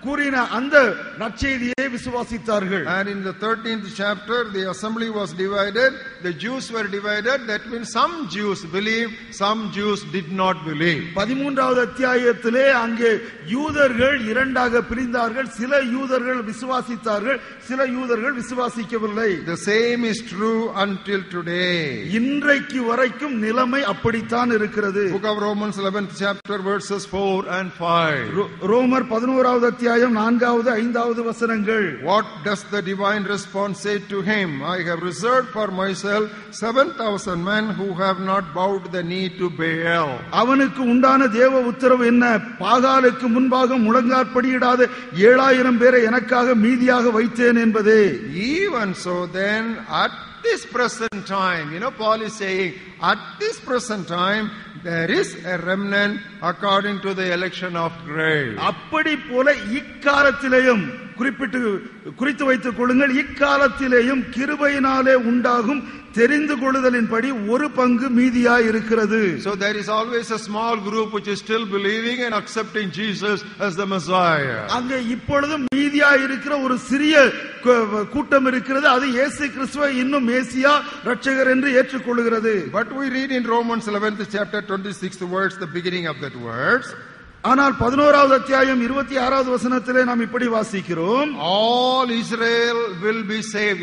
B: கூறின அந்த நற்செய்தியை விசுவாசித்தார்கள்.
A: And in the 13th chapter, the assembly was divided. The Jews were divided. That means some Jews believed, some Jews did not believe.
B: 13வது அத்தியாயத்திலே அங்கே யூதர்கள் இரண்டாக பிரிந்தார்கள். சில யூதர்கள் விசுவாசித்தார்கள், சில யூதர்கள் விசுவாசிக்கவில்லை.
A: The same is true until today.
B: இன்றைக்கு வரைக்கும் நிலைமை அப்படித்தான் இருக்கிறது.
A: Book of Romans 11th chapter verses 4 and 5.
B: ரோமர் 11வது அத்தியாயம் 4வது 5வது வசனங்கள்.
A: What does the divine response say to him? I have reserved for myself 7,000 men who have not bowed the knee to Baal.
B: அவனுக்கு உண்டான தேவ உத்தரவு என்ன? பாகாலுக்கு முன்பாக முழங்காற்படியிடாத 7,000 பேரை எனக்காக மீதியாக வைத்தேன் என்பதே.
A: Even so then, at this present time, Paul is saying, at this present time, there is a remnant according to the election of grace.
B: அப்படி போல இக்காலத்திலேயும் குறித்து வைத்துக் கொள்ளுங்கள், இக்காலத்திலேயும் கிருபையினாலே உண்டாகும் தெரிந்து கொள்ளுதலின்படி ஒரு பங்கு மீதியாய் இருக்கிறது.
A: So there is always a small group which is still believing and accepting Jesus as the Messiah.
B: அங்கே இப்பொழுதும் மீதியாய் இருக்கிற ஒரு சிறிய கூட்டம் இருக்கிறது. அது இயேசு கிறிஸ்துவை இன்னும் மேசியா இரட்சகர் என்று ஏற்றுக்கொள்கிறது.
A: But we read in Romans 11th chapter 26th verse, the beginning of that verse.
B: ஆனால் 11வது அத்தியாயம் 26வது வசனத்திலே நாம் இப்படி வாசிக்கிறோம்.
A: All Israel will be saved.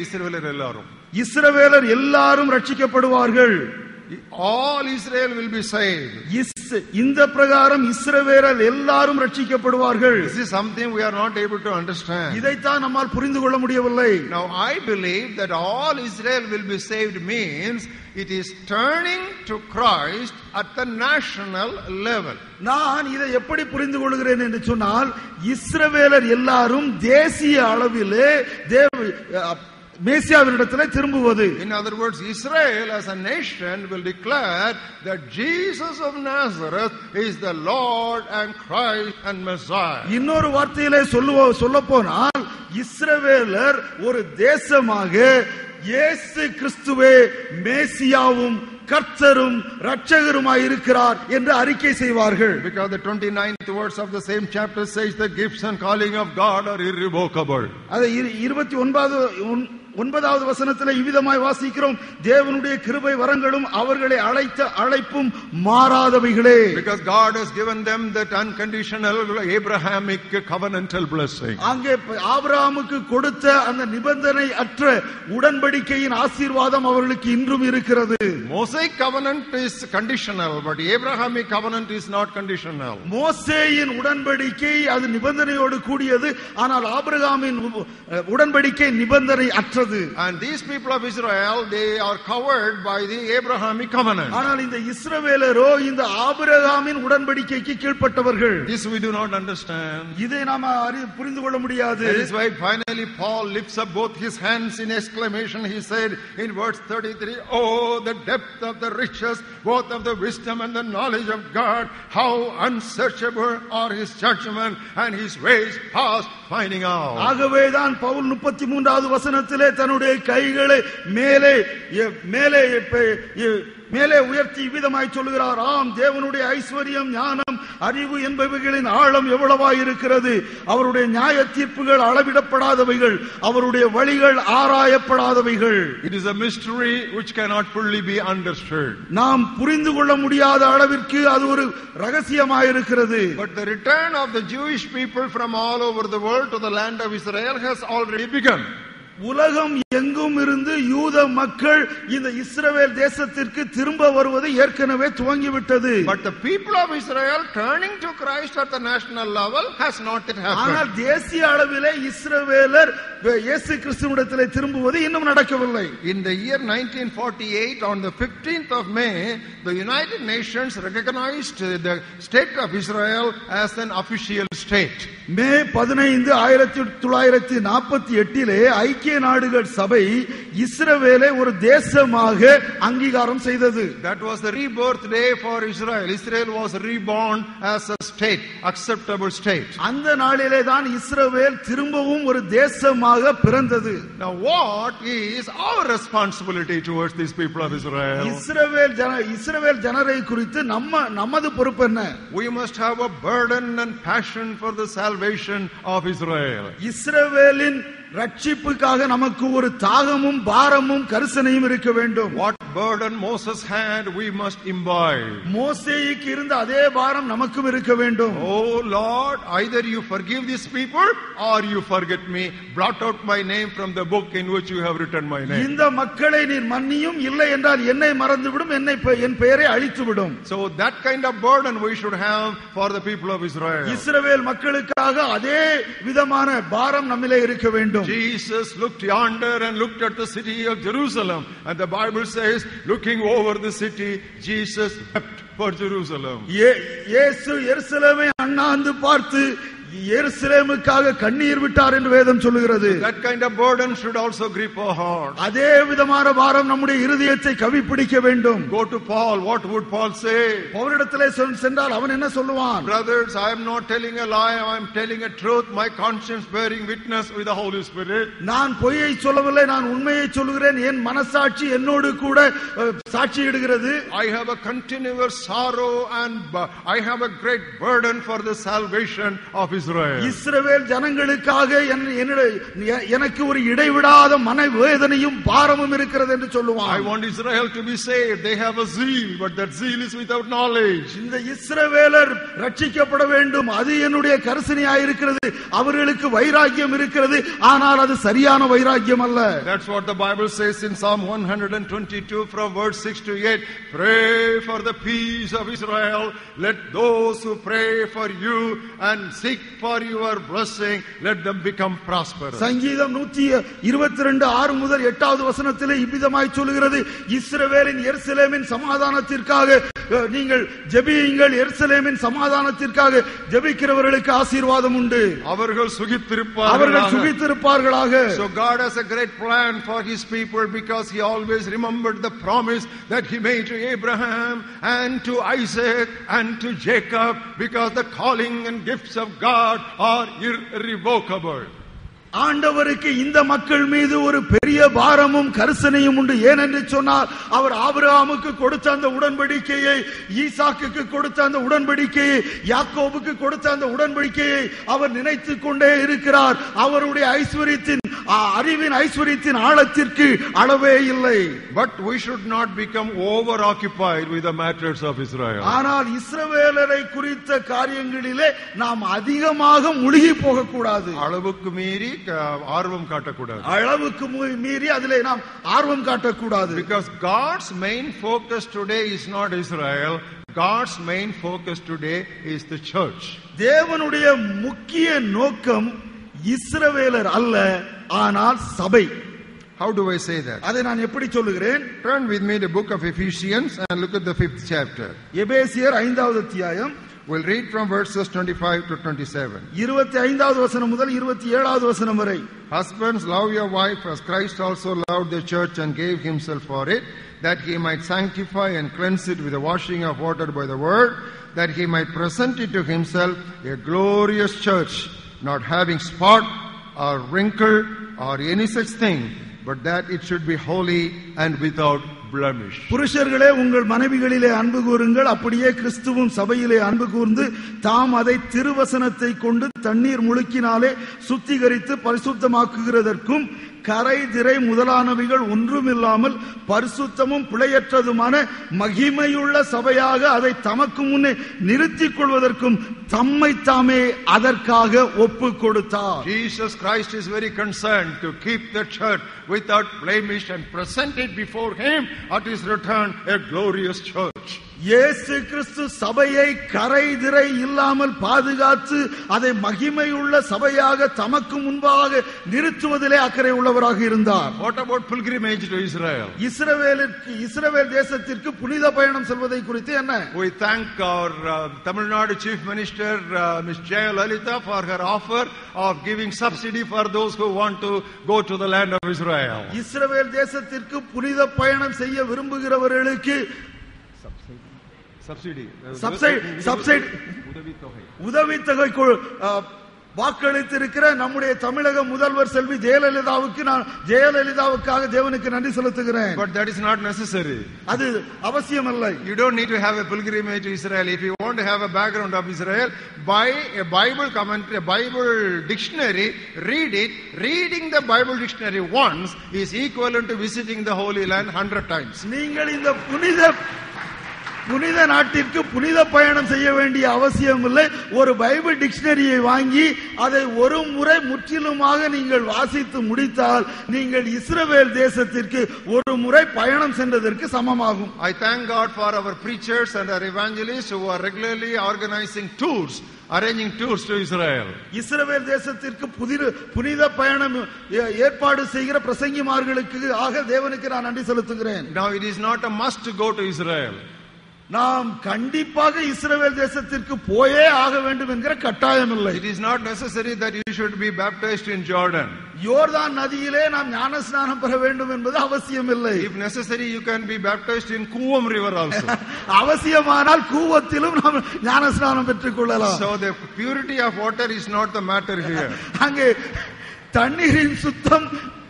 B: இஸ்ரவேலர் எல்லாரும் ரட்சிக்கப்படுவார்கள்.
A: All Israel will be saved.
B: இந்த பிரகாரம் இஸ்ரவேலர் எல்லாரும் ரட்சிக்கப்படுவார்கள்.
A: This is something we are not able to understand.
B: இதைத்தான் நம்மால் புரிந்து கொள்ள முடியவில்லை.
A: Now I believe that all Israel will be saved means it is turning to Christ at the national level.
B: நான் இதை எப்படி புரிந்து கொள்கிறேன் என்று சொன்னால், இஸ்ரவேலர் எல்லாரும் தேசிய அளவிலே மேசியாவினிடத்திலே திரும்புவது.
A: In other words, Israel as a nation will declare that Jesus of Nazareth is the Lord and Christ and Messiah.
B: இன்னொரு வார்த்தையிலே சொல்லப்போனால், இஸ்ரவேலர் ஒரு தேசமாக இயேசு கிறிஸ்துவே மேசியாவும் கர்த்தரும் இரட்சகருமாய் இருக்கிறார் என்று அறிக்கை செய்வார்கள்.
A: Because the 29th verse of the same chapter says the gifts and calling of God are irrevocable.
B: அது 29வது வசனத்திலே இவ்விதமாய் வாசிக்கிறோம், தேவனுடைய கிருபை வரங்களும் அவர்களை அழைத்த அழைப்பும் மாறாதவைகளே.
A: Because God has given them that unconditional Abrahamic covenantal blessing.
B: அங்கே ஆபிரகாமுக்கு கொடுத்த அந்த நிபந்தனை அற்ற உடன்படிக்கையின் ஆசீர்வாதம் அவர்களுக்கு இன்றும் இருக்கிறது.
A: Mosaic covenant is conditional, but Abrahamic covenant is not conditional.
B: மோசேயின் உடன்படிக்கை அது நிபந்தனையோடு கூடியது, ஆனால் ஆபிரகாமின் உடன்படிக்கை நிபந்தனை அற்றது.
A: And these people of Israel, they are covered by the Abrahamic covenant.
B: ஆனால் இந்த இஸ்ரவேலரோ இந்த ஆபிரகாமின் உடன்படிக்கைக்கு கீழ்ப்பட்டவர்கள்.
A: This we do not understand.
B: இதை நாம் புரிந்து கொள்ள முடியாது.
A: That is why finally Paul lifts up both his hands in exclamation. He said in verse 33, oh, the depth of the riches, both of the wisdom and the knowledge of God, how unsearchable are his judgment and his ways past finding out.
B: ஆகவேதான் பவுல் 33வது வசனத்திலே தன்னுடைய கைகளை மேலே உயர்த்தி விதமாய் சொல்கிறார், ஆம், தேவனுடைய ஐஸ்வர்யம், ஞானம், அறிவு என்பவைகளின் ஆழம் எவ்வளவாய் இருக்கிறது. அவருடைய நியாய தீர்ப்புகள் அளவிடப்படாதவைகள், அவருடைய வழிகள் ஆராயப்படாதவைகள்.
A: It is a mystery which cannot fully be understood.
B: நாம் புரிந்து கொள்ள முடியாத அளவிற்கு அது ஒரு ரகசியமாய் இருக்கிறது.
A: But the return of the Jewish people from all over the world to the land of Israel has already begun.
B: உலகம் எங்கும் இருந்து யூத மக்கள் இந்த இஸ்ரவேல் தேசத்திற்கு திரும்ப வருவது ஏற்கனவே துவங்கிவிட்டது.
A: But the people of Israel turning to Christ at the national level has not yet happened.
B: ஆனால் தேசிய அளவிலே இஸ்ரவேலர் இயேசு கிறிஸ்துவிடத்திலே திரும்புவது இன்னும் நடக்கவில்லை.
A: In the year 1948, on the 15th of May, the United Nations recognized the state of Israel as an official state.
B: மே 15, 1948 ஐக்கிய ஐக்கிய நாடுகள் சபை இஸ்ரவேலை ஒரு தேசமாக அங்கீகாரம் செய்தது.
A: That was the rebirth day for Israel. Israel was reborn as a state, acceptable state.
B: அந்த நாளிலே தான் இஸ்ரவேல் திரும்பவும் ஒரு தேசமாக பிறந்தது.
A: Now what is our responsibility towards these people of Israel?
B: இஸ்ரவேல் ஜனரை குறித்து நமது பொறுப்பு என்ன?
A: We must have a burden and passion for the salvation of Israel.
B: இஸ்ரவேலின் ரட்சிப்புக்காக நமக்கு ஒரு தாகமும் பாரமும் கரிசனையும் இருக்க வேண்டும்.
A: What burden Moses had, we must imbibe.
B: மோசேக்கு இருந்த அதே பாரம் நமக்கும் இருக்க வேண்டும்.
A: Oh Lord, either you forgive these people or you forget me. Blot out my name from the book in which you have written my name.
B: இந்த மக்களை நீர் மன்னியும், இல்லை என்றால் என்னை மறந்துவிடும், என் பெயரை அழித்துவிடும்.
A: So that kind of burden we should have for the people of Israel.
B: இஸ்ரவேல் மக்களுக்காக அதே விதமான பாரம் நம்மிலே இருக்க வேண்டும்.
A: Jesus looked yonder and looked at the city of Jerusalem, and the Bible says, looking over the city, Jesus wept for Jerusalem.
B: இயேசு எருசலேமை அண்ணாந்து பார்த்து எருசலேமுக்காக கண்ணீர் விட்டார் என்று வேதம் சொல்லுகிறது.
A: That kind of burden should also grip our heart.
B: அதே விதமான பாரம் நம்முடைய இருதயத்தை கவிப்பிடிக்க வேண்டும்.
A: Go to Paul. What would Paul say?
B: பவுலிடத்திலே சென்றால் அவன் என்ன சொல்லுவான்?
A: Brothers, I am not telling a lie, I am telling a truth. My conscience bearing witness with the Holy Spirit.
B: நான் பொய்யை சொல்லவில்லை, நான் உண்மையை சொல்கிறேன். என் மனசாட்சி என்னோடு கூட சாட்சியிடுகிறது.
A: I have a continual sorrow and I have a great burden for the salvation of Israel.
B: இஸ்ரவேல் ஜனங்களுக்காக எனக்கு ஒரு இடைவிடாத மனவேதனையும் பாரமும் இருக்கிறது என்று சொல்லுவான்.
A: I want Israel to be saved. They have a zeal, but that zeal is without knowledge.
B: இந்த இஸ்ரவேலர் ரட்சிக்கப்பட வேண்டும், அது என்னுடைய கரிசனையாய் இருக்கிறது. அவர்களுக்கு வைராக்கியம் இருக்கிறது, ஆனால் அது சரியான வைராக்கியம் அல்ல.
A: That's what the Bible says in Psalm 122 from verse 6 to 8. Pray for the peace of Israel. Let those who pray for you and seek for your blessing, let them become prosperous.
B: சங்கீதம் 122:6 முதல் 8வது வசனத்திலே இவ்விதமாய் சொல்கிறது, இஸ்ரவேலின் எருசலேமின் சமாதானத்திற்காக நீங்கள் ஜெபியுங்கள், எருசலேமின் சமாதானத்திற்காக ஜெபிக்கிறவர்களுக்கு ஆசீர்வாதம் உண்டு.
A: அவர்கள் சுகித்திருப்பார்களாக.
B: So
A: God has a great plan for his people because he always remembered the promise that he made to Abraham and to Isaac and to Jacob, because the calling and gifts of God are irrevocable.
B: ஆண்டவருக்கு இந்த மக்கள் மீது ஒரு பெரிய பாரமும் கரிசனையும் உண்டு. ஏனென்று சொன்னால், அவர் ஆபிரகாமுக்கு கொடுத்த அந்த உடன்படிக்கையை, ஈசாக்குக்கு கொடுத்த அந்த உடன்படிக்கையை, யாக்கோபுக்கு கொடுத்த அந்த உடன்படிக்கையை அவர் நினைத்துக் கொண்டே இருக்கிறார். அவருடைய அறிவின் ஐஸ்வரியத்தின் ஆழத்திற்கு அளவே இல்லை.
A: But we should not become over occupied with the matters of Israel.
B: ஆனால் இஸ்ரவேலரை குறித்த காரியங்களிலே நாம் அதிகமாக முழுகி போகக்கூடாது.
A: அளவுக்கு மீறி ஆர்வம் காட்டக்கூடாது.
B: அளவுக்கு மீறி அதிலே நாம் ஆர்வம் காட்டக்கூடாது.
A: Because God's main focus today is not Israel. God's main focus today is the church.
B: தேவனுடைய முக்கிய நோக்கம் இஸ்ரவேலர் அல்ல, ஆனால் சபை.
A: How do I say that?
B: அதை நான் எப்படி சொல்லுகிறேன்?
A: Turn with me the book of Ephesians and look at the 5th chapter.
B: எபேசியர் 5வது அத்தியாயம்.
A: We'll read from verses 25 to 27.
B: 25வது வசனம் முதல் 27வது வசனம் வரை.
A: Husbands, love your wife as Christ also loved the church and gave himself for it, that he might sanctify and cleanse it with the washing of water by the word, that he might present it to himself a glorious church, not having spot or wrinkle or any such thing, but that it should be holy and without blemish.
B: புருஷர்களே, உங்கள் மனைவிகளிலே அன்பு கூறுங்கள், அப்படியே கிறிஸ்துவும் சபையிலே அன்பு கூர்ந்து தாம் அதை திருவசனத்தை கொண்டு தண்ணீர் முழுக்கினாலே சுத்திகரித்து பரிசுத்தமாக்குகிறதற்கும் கரை திரை முதலானவைகள் ஒன்றுமில்லாமல் பரிசுத்தமும் பிழையற்றதுமான மகிமையுள்ள சபையாக அதை தமக்கு முன்னே நிறுத்திக் கொள்வதற்கும் தம்மை தாமே அதற்காக ஒப்பு கொடுத்தார்.
A: Jesus Christ is very concerned to keep the church without blemish and present it before him at his return a glorious church.
B: இயேசு கிறிஸ்து சபையை கரை திரை இல்லாமல் பாதுகாத்து அதை மகிமையுள்ள சபையாக தமக்கு முன்பாக நிறுத்துவதிலே அக்கறை உள்ளவராக இருந்தார்.
A: What about pilgrimage to Israel?
B: இஸ்ரவேல் தேசத்திற்கு புனித பயணம் செல்வதை குறித்து என்ன?
A: We thank our Tamil Nadu Chief Minister Ms. Jayalalitha for her offer of giving subsidy for those who want to go to the land of Israel.
B: இஸ்ரவேல் தேசத்திற்கு புனித பயணம் செய்ய விரும்புகிறவர்களுக்கு உதவித்தொகை வாக்களித்திருக்கிற நம்முடைய தமிழக முதல்வர் செல்வி ஜெயலலிதாவுக்காக தேவனுக்கு நன்றி செலுத்துகிறேன்.
A: But that is not necessary.
B: அது அவசியமில்லை.
A: You don't need to have a pilgrimage to Israel. If you want to have a background of Israel, buy a Bible commentary, a Bible dictionary, read it. Reading the Bible dictionary once is equivalent to visiting the Holy Land 100 times.
B: நீங்கள் இந்த புனித நாட்டிற்கு புனித பயணம் செய்ய வேண்டிய அவசியம் இல்லை. ஒரு பைபிள் டிக்ஷனரியை வாங்கி அதை ஒரு முறை முற்றிலுமாக நீங்கள் வாசித்து முடித்தால் நீங்கள் இஸ்ரவேல் தேசத்திற்கு ஒரு முறை பயணம் சென்றதற்கு சமமாகும்.
A: I thank God for our preachers and our evangelists who are regularly organizing tours, arranging tours to Israel.
B: இஸ்ரவேல் தேசத்திற்கு புனித பயணம் ஏற்பாடு செய்கிற பிரசங்கிமார்களுக்கு ஆக தேவனுக்கு நான் நன்றி செலுத்துகிறேன்.
A: Now it is not a must to go to Israel.
B: நாம் கண்டிப்பாக இஸ்ரவேல் தேசத்திற்கு போயே ஆக வேண்டும் என்கிற கட்டாயம் இல்லை.
A: It is not necessary that you should be baptized in Jordan.
B: யோர்தான் நதியிலே நாம் ஞானஸ்நானம் பெற வேண்டும் என்பது அவசியம் இல்லை.
A: If necessary you can be baptized in Kuvam river also.
B: அவசியமானால் கூவத்திலும் நாம் ஞானஸ்நானம் பெற்றுக் கொள்ளலாம்.
A: So the purity of water is not the matter here.
B: அங்கே தண்ணீரின் சுத்தம்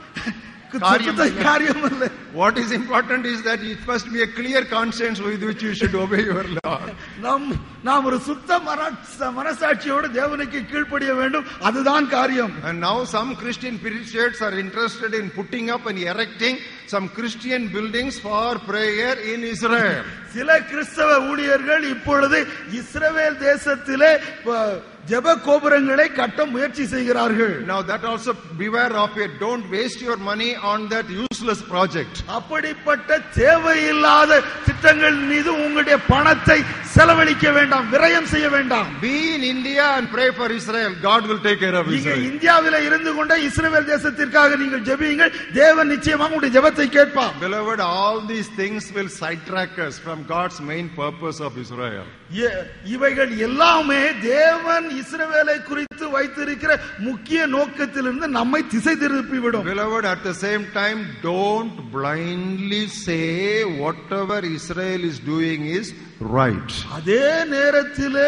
B: காரியமல்ல.
A: What is important is that it must be a clear conscience with which you should obey your Lord.
B: நாம் ஒரு சுத்த மனசாட்சியோடு தேவனுக்கு கீழ்ப்படிய வேண்டும். அதுதான் காரியம்.
A: And now some Christian preachers are interested in putting up and erecting some Christian buildings for prayer in Israel.
B: சில கிறிஸ்தவ ஊழியர்கள் இப்பொழுது இஸ்ரவேல் தேசத்திலே ஜெப கோபுரங்களை கட்ட முயற்சி செய்கிறார்கள்.
A: Now that also beware of it. Don't waste your money on that useless project.
B: அப்படிப்பட்ட தேவையில்லாத திட்டங்கள் மீது உங்களுடைய பணத்தை செலவழிக்க வேண்டாம், விரயம் செய்ய வேண்டாம்.
A: Be in India and pray for Israel. God will take care of Israel.
B: நீங்க இந்தியாவிலே இருந்து கொண்டே இஸ்ரவேல் தேசத்திற்காக நீங்கள் ஜெபியுங்கள். தேவன் நிச்சயமாக உங்களுடைய ஜெபத்தை கேட்பார்.
A: Beloved, all these things will sidetrack us from God's main purpose of Israel.
B: இவைகள் எல்லாமே தேவன் இஸ்ரவேலை குறித்து வைத்திருக்கிற முக்கிய நோக்கத்திலிருந்து நம்மை திசை திருப்பிவிடும்.
A: Beloved, at the same time, don't blindly say whatever Israel is doing is right.
B: அதே நேரத்திலே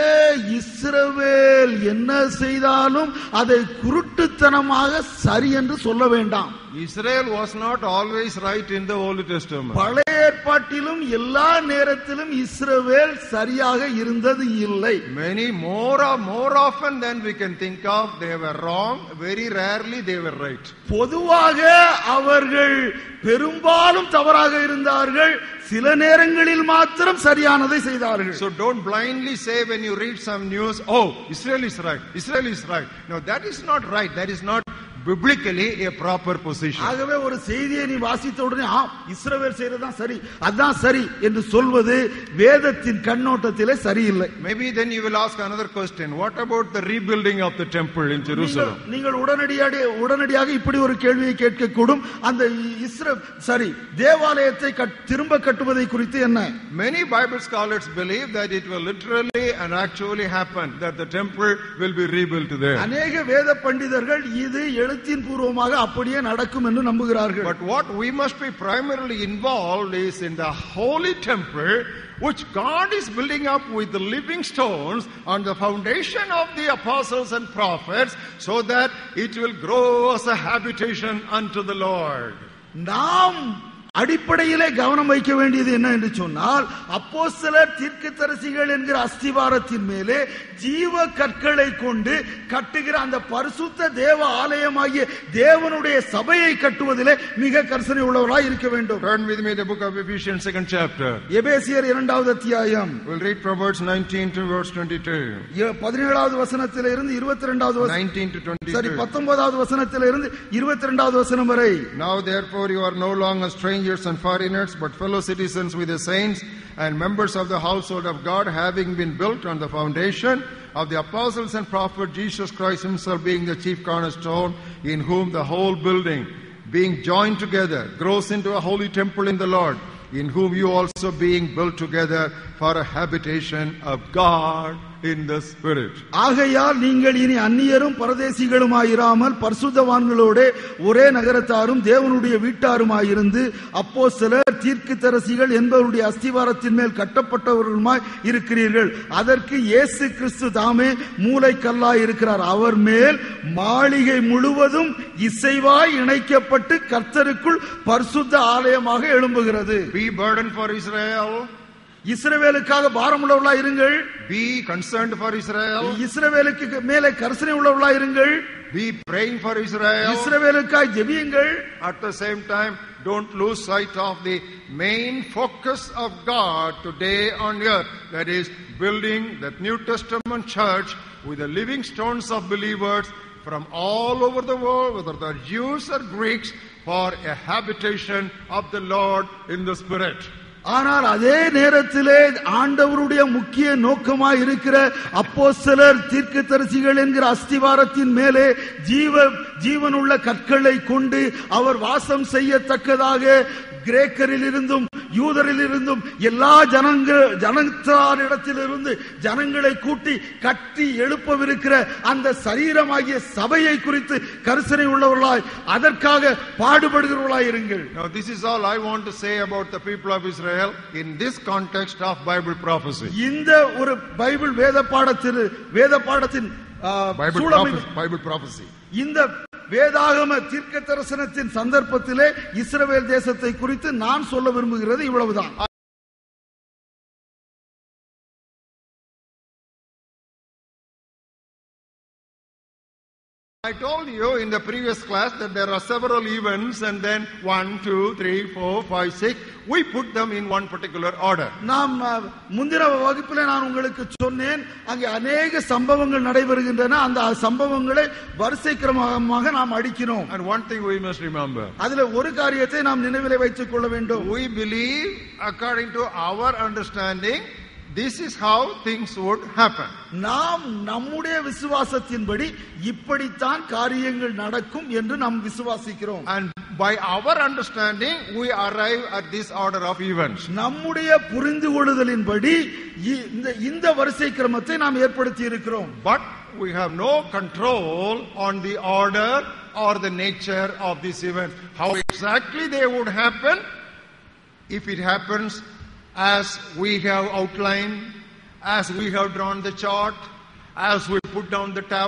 B: இஸ்ரவேல் என்ன செய்தாலும் அதை குருட்டுத்தனமாக சரி என்று சொல்ல வேண்டாம்.
A: Israel was not always right in the Old Testament.
B: பழைய ஏற்பாட்டிலும் எல்லா நேரத்திலும் இஸ்ரவேல் சரியாக இருந்தது இல்லை.
A: Many more often than we can think of, they were wrong. Very rarely they were right.
B: பொதுவாக அவர்கள் பெரும்பாலும் தவறாக இருந்தார்கள். சில நேரங்களில் மாத்திரம் சரியானதை செய்தார்கள்.
A: So don't blindly say when you read some news, oh, Israel is right, Israel is right. No, that is not right. That is not biblically a proper position.
B: ஆகவே ஒரு செய்தியை நீ வாசித்த உடனே இஸ்ரவேல் செய்யறதுதான் சரி, அதான் சரி என்று சொல்வது வேதத்தின் கண்ணோட்டத்திலே சரியில்லை.
A: Maybe then you will ask another question. What about the rebuilding of the temple in Jerusalem?
B: நீங்கள் உடனடியாக இப்படி ஒரு கேள்வியை கேட்கக்கூடும். அந்த தேவாலயத்தை திரும்ப கட்டுவதை குறித்து என்ன?
A: Many Bible scholars believe that it will literally and actually happen, that the temple will be rebuilt there.
B: அநேக வேத பண்டிதர்கள் இது எழுத்தின் பூர்வமாக அப்படியே நடக்கும் என்று நம்புகிறார்கள்.
A: But what we must be primarily involved is in the holy temple, which God is building up with the living stones on the foundation of the apostles and prophets, so that it will grow as a habitation unto the Lord.
B: நாம் அடிப்படையிலே கவனம் வைக்க வேண்டியது என்ன என்று சொன்னால், அப்போஸ்தலர் தீர்க்கதரிசிகள் என்கிற அஸ்திவாரத்தின் மேலே ஜீவ கற்களை கொண்டு கட்டுகிற அந்த பரிசுத்த தேவ ஆலயமாகிய தேவனுடைய சபையை கட்டுவதிலே மிக கரிசனை உள்ளவராய் இருக்க வேண்டும்.
A: Turn with me the book of Ephesians 2nd chapter.
B: எபேசியர் 2வது அத்தியாயம்.
A: We'll read from verse 19 to verse 22.
B: 17வது வசனத்திலே இருந்து 22வது வசனம்.
A: 19 to 22.
B: சரி, 19வது வசனத்திலே இருந்து 22வது வசனம் வரை.
A: Now therefore you are no longer strangers strangers and foreigners, but fellow citizens with the saints and members of the household of God, having been built on the foundation of the apostles and prophets, Jesus Christ himself being the chief cornerstone, in whom the whole building, being joined together, grows into a holy temple in the Lord, in whom you also being built together for a habitation of God in the Spirit.
B: ஆகையால் நீங்கள் இனி அந்நியரும் பரதேசிகளுமாயிராமல் பரிசுத்தவான்களோடே ஒரே நகரத்தாரும் தேவனுடைய வீட்டாருமாயிருந்து அப்போஸ்தலர் தீர்க்கதரிசிகள் என்பவருடைய அஸ்திவாரத்தின் மேல் கட்டப்பட்டவர்களுமாய் இருக்கிறீர்கள். அதற்கு இயேசு கிறிஸ்து தாமே மூலைக்கல்லாய் இருக்கிறார். அவர் மேல் மாளிகை முழுவதும் இசைவாய் இணைக்கப்பட்டு கர்த்தருக்குள் பரிசுத்த ஆலயமாக எழும்புகிறது.
A: Be burdened for Israel.
B: இஸ்ரவேலுக்காக பாரமுள்ளவர்களாய் இருங்கள்.
A: Be concerned for Israel.
B: இஸ்ரவேலுக்கு மேலே கரிசனை உள்ளவர்களாய் இருங்கள்.
A: Be praying for Israel.
B: இஸ்ரவேலுக்காய் ஜெபியுங்கள்.
A: At the same time, don't lose sight of the main focus of God today on earth, that is building that New Testament church with the living stones of believers from all over the world, whether they're Jews or Greeks, for a habitation of the Lord in the Spirit.
B: ஆனால் அதே நேரத்திலே ஆண்டவருடைய முக்கிய நோக்கமாய் இருக்கிற அப்போஸ்தலர் தீர்க்கதரிசிகள் என்கிற அஸ்திவாரத்தின் மேலே ஜீவனுள்ள கற்களை கொண்டு அவர் வாசம் செய்யத்தக்கதாக கிரேக்கரில் இருந்தும் யூதரில் இருந்தும் எல்லா ஜனத்தாரிடத்திலிருந்து ஜனங்களை கூட்டி கட்டி எழுப்பவிருக்கிற அந்த சரீரமாகிய சபையை குறித்து கரிசனை உள்ளவர்களாய் அதற்காக பாடுபடுகிறவர்களாய் இருங்கள்.
A: Now this is all I want to say about the people of Israel in this context of Bible prophecy.
B: இந்த ஒரு பைபிள் வேத பாடத்தின்
A: Bible prophecy.
B: இந்த வேதாகம தீர்க்க தரிசனத்தின் சந்தர்ப்பத்திலே இஸ்ரவேல் தேசத்தை குறித்து நான் சொல்ல விரும்புகிறது இவ்வளவுதான்.
A: I told you in the previous class that there are several events and then 1, 2, 3, 4, 5, 6. We put them in one particular order.
B: நாம் முந்தின வகுப்பிலே நான் உங்களுக்கு சொன்னேன், அங்கே அநேக சம்பவங்கள் நடைபெறுகின்றன. அந்த சம்பவங்களை வரிசை கிரமமாக நாம் அடிக்கிறோம்.
A: And one thing we must remember.
B: அதிலே ஒரு காரியத்தை நாம் நினைவிலே வைத்துக் கொள்ள வேண்டும்.
A: We believe according to our understanding this is how things would happen.
B: நாம் நம்முடைய விசுவாசத்தின்படி இப்படித்தான் காரியங்கள் நடக்கும் என்று நாம் விசுவாசிக்கிறோம்.
A: And by our understanding we arrive at this order of events.
B: நம்முடைய புரிந்து கொள்ளுதலின்படி இந்த வரிசை கிரமத்தை நாம் ஏற்படுத்தி இருக்கிறோம்.
A: But we have no control on the order or the nature of this event. How exactly they would happen, if it happens as we have outlined, as we have drawn the chart, as we put down the tab.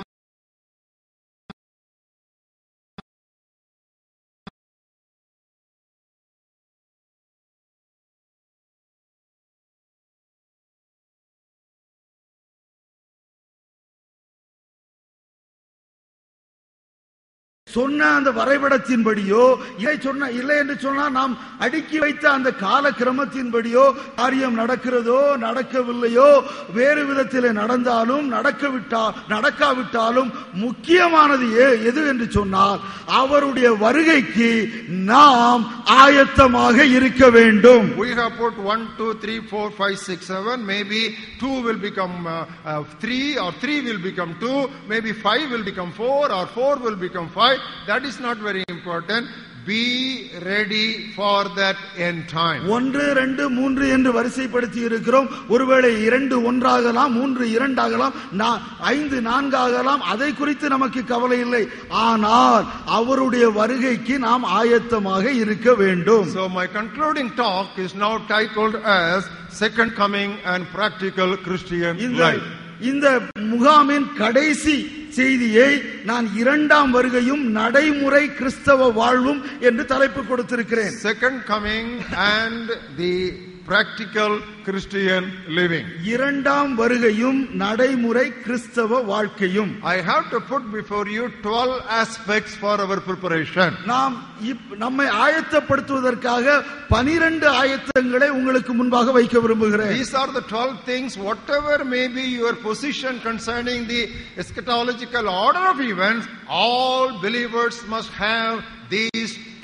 B: சொன்ன அந்த வரைபடத்தின்படியோ இல்லை என்று சொன்னால் நாம் அடுக்கி வைத்த அந்த கால கிரமத்தின்படியோ காரியம் நடக்கிறதோ நடக்கவில்லையோ, வேறு விதத்தில் நடந்தாலும் நடக்காவிட்டாலும் முக்கியமானது எது என்று சொன்னால் அவருடைய வருகைக்கு நாம் ஆயத்தமாக இருக்க வேண்டும்.
A: We have put 1, 2, 3, 4, 5, 6, 7. Maybe 2 will become 3 or 3 will become 2. Maybe 5 will become 4 or 4 will become 5. That is not very important. Be ready for that end time. 1,
B: 2, 3 என்று வரிசைப்படுத்தி இருக்கிறோம். ஒருவேளை 2 1 ஆகலாம், 3 2 ஆகலாம், 5 4 ஆகலாம். அதை குறித்து நமக்கு கவலை இல்லை. ஆனால் அவருடைய வருகைக்கு நாம் ஆயத்தமாக இருக்க வேண்டும்.
A: So my concluding talk is now titled as Second Coming and Practical Christian Life.
B: இந்த முகாமின் கடைசி செய்தியை நான் இரண்டாம் வருகையும் நடைமுறை கிறிஸ்தவ வாழ்வும் என்று தலைப்பு கொடுத்திருக்கிறேன்.
A: Second coming and the practical Christian living.
B: இரண்டாம் வருகையும் நடைமுறை கிறிஸ்தவ வாழ்க்கையும்.
A: I have to put before you 12 aspects for our preparation.
B: நாம் நம்மை ஆயத்தப்படுத்துவதற்காக 12 ஆயத்தங்களை உங்களுக்கு முன்பாக வைக்க விரும்புகிறேன்.
A: These are the 12 things. Whatever may be your position concerning the eschatological order of events, all believers must have these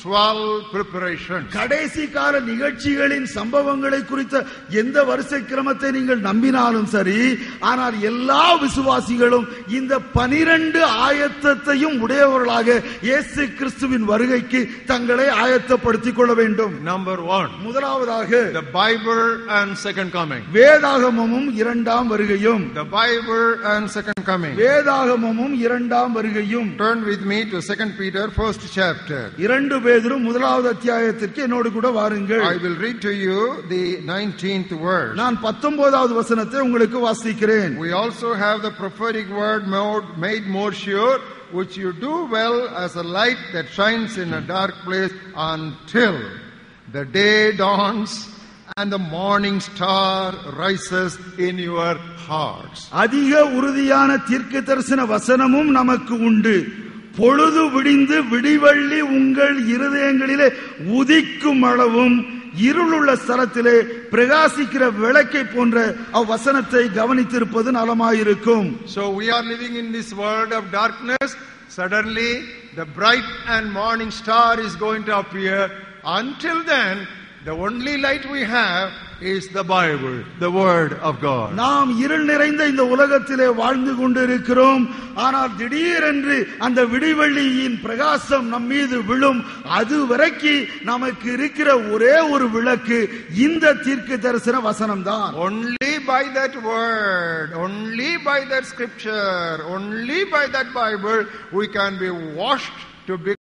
A: 12 preparations.
B: கடைசி கால நிகழ்ச்சிகளின் சம்பவங்களை குறித்த எந்த வரிசை கிரமத்தை நீங்கள் நம்பினாலும் சரி, ஆனால் எல்லா விசுவாசிகளும் இந்த 12 ஆயத்தத்தையும் உடையவர்களாக இயேசு கிறிஸ்துவின் வருகைக்கு தங்களை ஆயத்தப்படுத்திக் கொள்ள வேண்டும்.
A: Number 1,
B: முதலாவதாக
A: the Bible and second coming.
B: வேதாகமமும் இரண்டாம் வருகையும்.
A: The Bible and second coming.
B: வேதாகமமும் இரண்டாம் வருகையும்.
A: Turn with me to 2 Peter, first chapter.
B: 2 பேதுரு முதலாவது அத்தியாயத்திற்கு என்னோடு கூட வாருங்கள்.
A: I will read to you the 19th verse.
B: நான் 19வது வசனத்தை உங்களுக்கு வாசிக்கிறேன்.
A: We also have the prophetic word made more sure, which you do well as a light that shines in a dark place until the day dawns and the morning star rises in your hearts.
B: அதிக உறுதியான தீர்க்க தரிசன வசனமும் நமக்கு உண்டு. பொழுது விடிந்து விடிவள்ளி உங்கள் இருதயங்களிலே உதிக்கும் அளவும் இருளுள்ள ஸ்தலத்திலே பிரகாசிக்கிற விளக்கை போன்ற அவ்வசனத்தை கவனித்திருப்பது நலமாயிருக்கும்.
A: So we are living in this world of darkness. Suddenly the bright and morning star is going to appear. Until then, the only light we have is the Bible, the word of God.
B: நாம் இருள் நிறைந்த இந்த உலகத்திலே வாழ்ந்து கொண்டிருக்கிறோம். ஆனால் திடீரென்று அந்த விடிவெள்ளியின் பிரகாசம் நம் மீது விழும். அது வரைக்கும் நமக்கு இருக்கிற ஒரே ஒரு விளக்கு இந்த தீர்க்க தரிசன வசனம் தான்.
A: Only by that word, only by that scripture, only by that Bible we can be washed to be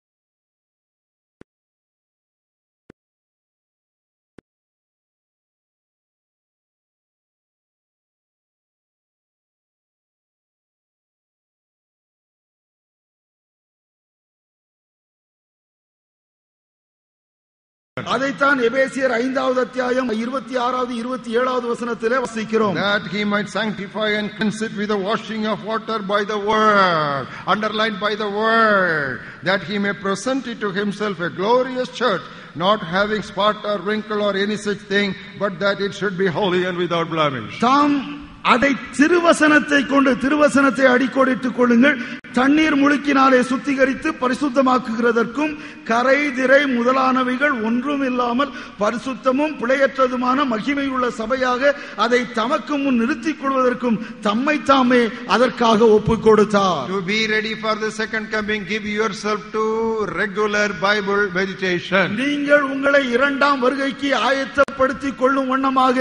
B: அதைத்தான் எபேசியர் 5வது அத்தியாயம் 26வது 27வது வசனத்திலே வாசிக்கிறோம்.
A: that he might sanctify and cleanse it with the washing of water by the word, underlined by the word, that he may present it to himself a glorious church, not having spot or wrinkle or any such thing, but that it should be holy and without blemish.
B: தாம் அதை திருவசனத்தை கொண்டு திருவசனத்தை அடிக்கோடிட்டுக் கொள்ளுங்கள். தண்ணீர் முழுக்கினாலே சுத்திகரித்து பரிசுத்தமாக்குகிறதற்கும் கரை திரை முதலானவைகள் ஒன்றும் இல்லாமல் பரிசுத்தமும் பிழையற்றதுமான மகிமையுள்ள சபையாக அதை தமக்கு முன் நிறுத்திக் கொள்வதற்கும் தம்மை தாமே அதற்காக ஒப்புக் கொடுத்தார்.
A: To be ready for the second coming, give yourself to regular Bible meditation.
B: நீங்கள் உங்களை இரண்டாம் வருகைக்கு ஆயத்தப்படுத்திக் கொள்ளும் வண்ணமாக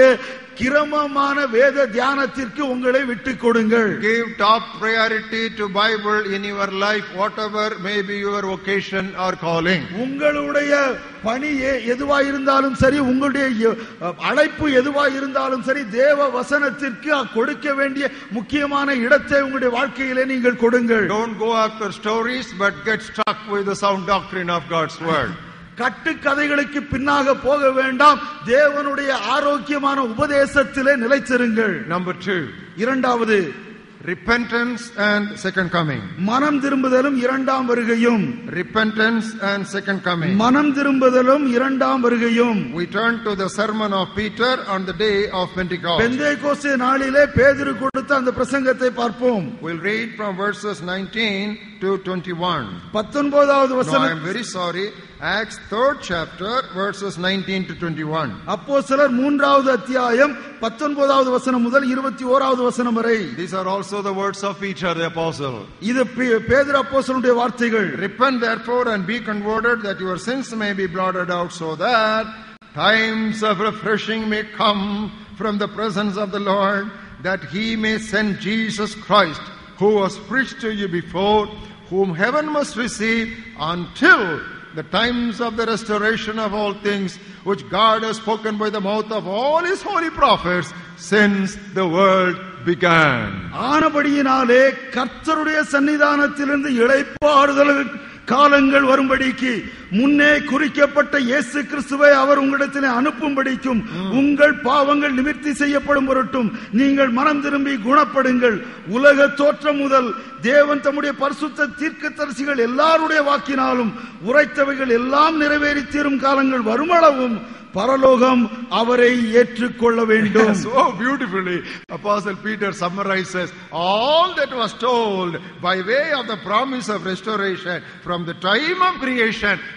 B: கிரமமான வேத தியானத்திற்கு உங்களை விட்டுக் கொடுங்கள்.
A: Give top priority to Bible in your life, whatever may be your vocation or calling.
B: உங்களுடைய பணி எதுவாயிருந்தாலும் சரி, உங்களுடைய அழைப்பு எதுவாயிருந்தாலும் சரி, தேவ வசனத்திற்கு கொடுக்க வேண்டிய முக்கியமான இடத்தை உங்களுடைய வாழ்க்கையிலே நீங்கள் கொடுங்கள்.
A: Don't go after stories, but get stuck with the sound doctrine of God's word.
B: கட்டுக்கதைகளுக்கு பின்னாக போக வேண்டாம். தேவனுடைய ஆரோக்கியமான உபதேசத்திலே நிலைத்திருங்கள்.
A: Number 2,
B: இரண்டாவது
A: repentance and second coming.
B: மனம் திரும்புதலும் இரண்டாம் வருகையும்.
A: Repentance and second coming.
B: மனம் திரும்புதலும் இரண்டாம் வருகையும்.
A: We turn to the sermon of Peter on the day of Pentecost.
B: Pentecost நாளிலே பேதுரு கொடுத்த அந்த பிரசங்கத்தை பார்ப்போம்.
A: We'll read from verses 19 to 21.
B: 19வது
A: No,
B: வசனம்.
A: I am very sorry. Acts 3rd chapter verses 19 to 21.
B: அப்போஸ்தலர் 3வது அத்தியாயம் 19வது வசனம் முதல் 21வது வசனம் வரை.
A: These are also the words of Peter the apostle.
B: இது பேதுரு அப்போஸ்தலனுடைய வார்த்தைகள்.
A: Repent therefore and be converted, that your sins may be blotted out, so that times of refreshing may come from the presence of the Lord, that he may send Jesus Christ, who was preached to you before, whom heaven must receive until the times of the restoration of all things, which God has spoken by the mouth of all his holy prophets since the world began.
B: ஆனபடியினாலே கர்த்தருடைய சன்னிதானத்திலிருந்து இளைப்பாறுதல் காலங்கள் வரும்படிக்கு முன்னே குறிக்கப்பட்ட இயேசு கிறிஸ்துவை அவர் உங்களிடத்திலே அனுப்பும்படிக்கும் உங்கள் பாவங்கள் நிவர்த்தி செய்யப்படும் பொருட்டும் நீங்கள் மனம் திரும்பி குணப்படுங்கள். உலக தோற்றம் முதல் தேவன் தம்முடைய பரிசுத்த தீர்க்கதரிசிகள் எல்லாருடைய வாக்கினாலும் உரைத்தவைகள் எல்லாம் நிறைவேறி தீரும் காலங்கள் வருமளவும் பரலோகம் அவரை ஏற்றுக்கொள்ள வேண்டும்.
A: So beautifully Apostle Peter summarizes all that was told by way of the promise of restoration from the time of creation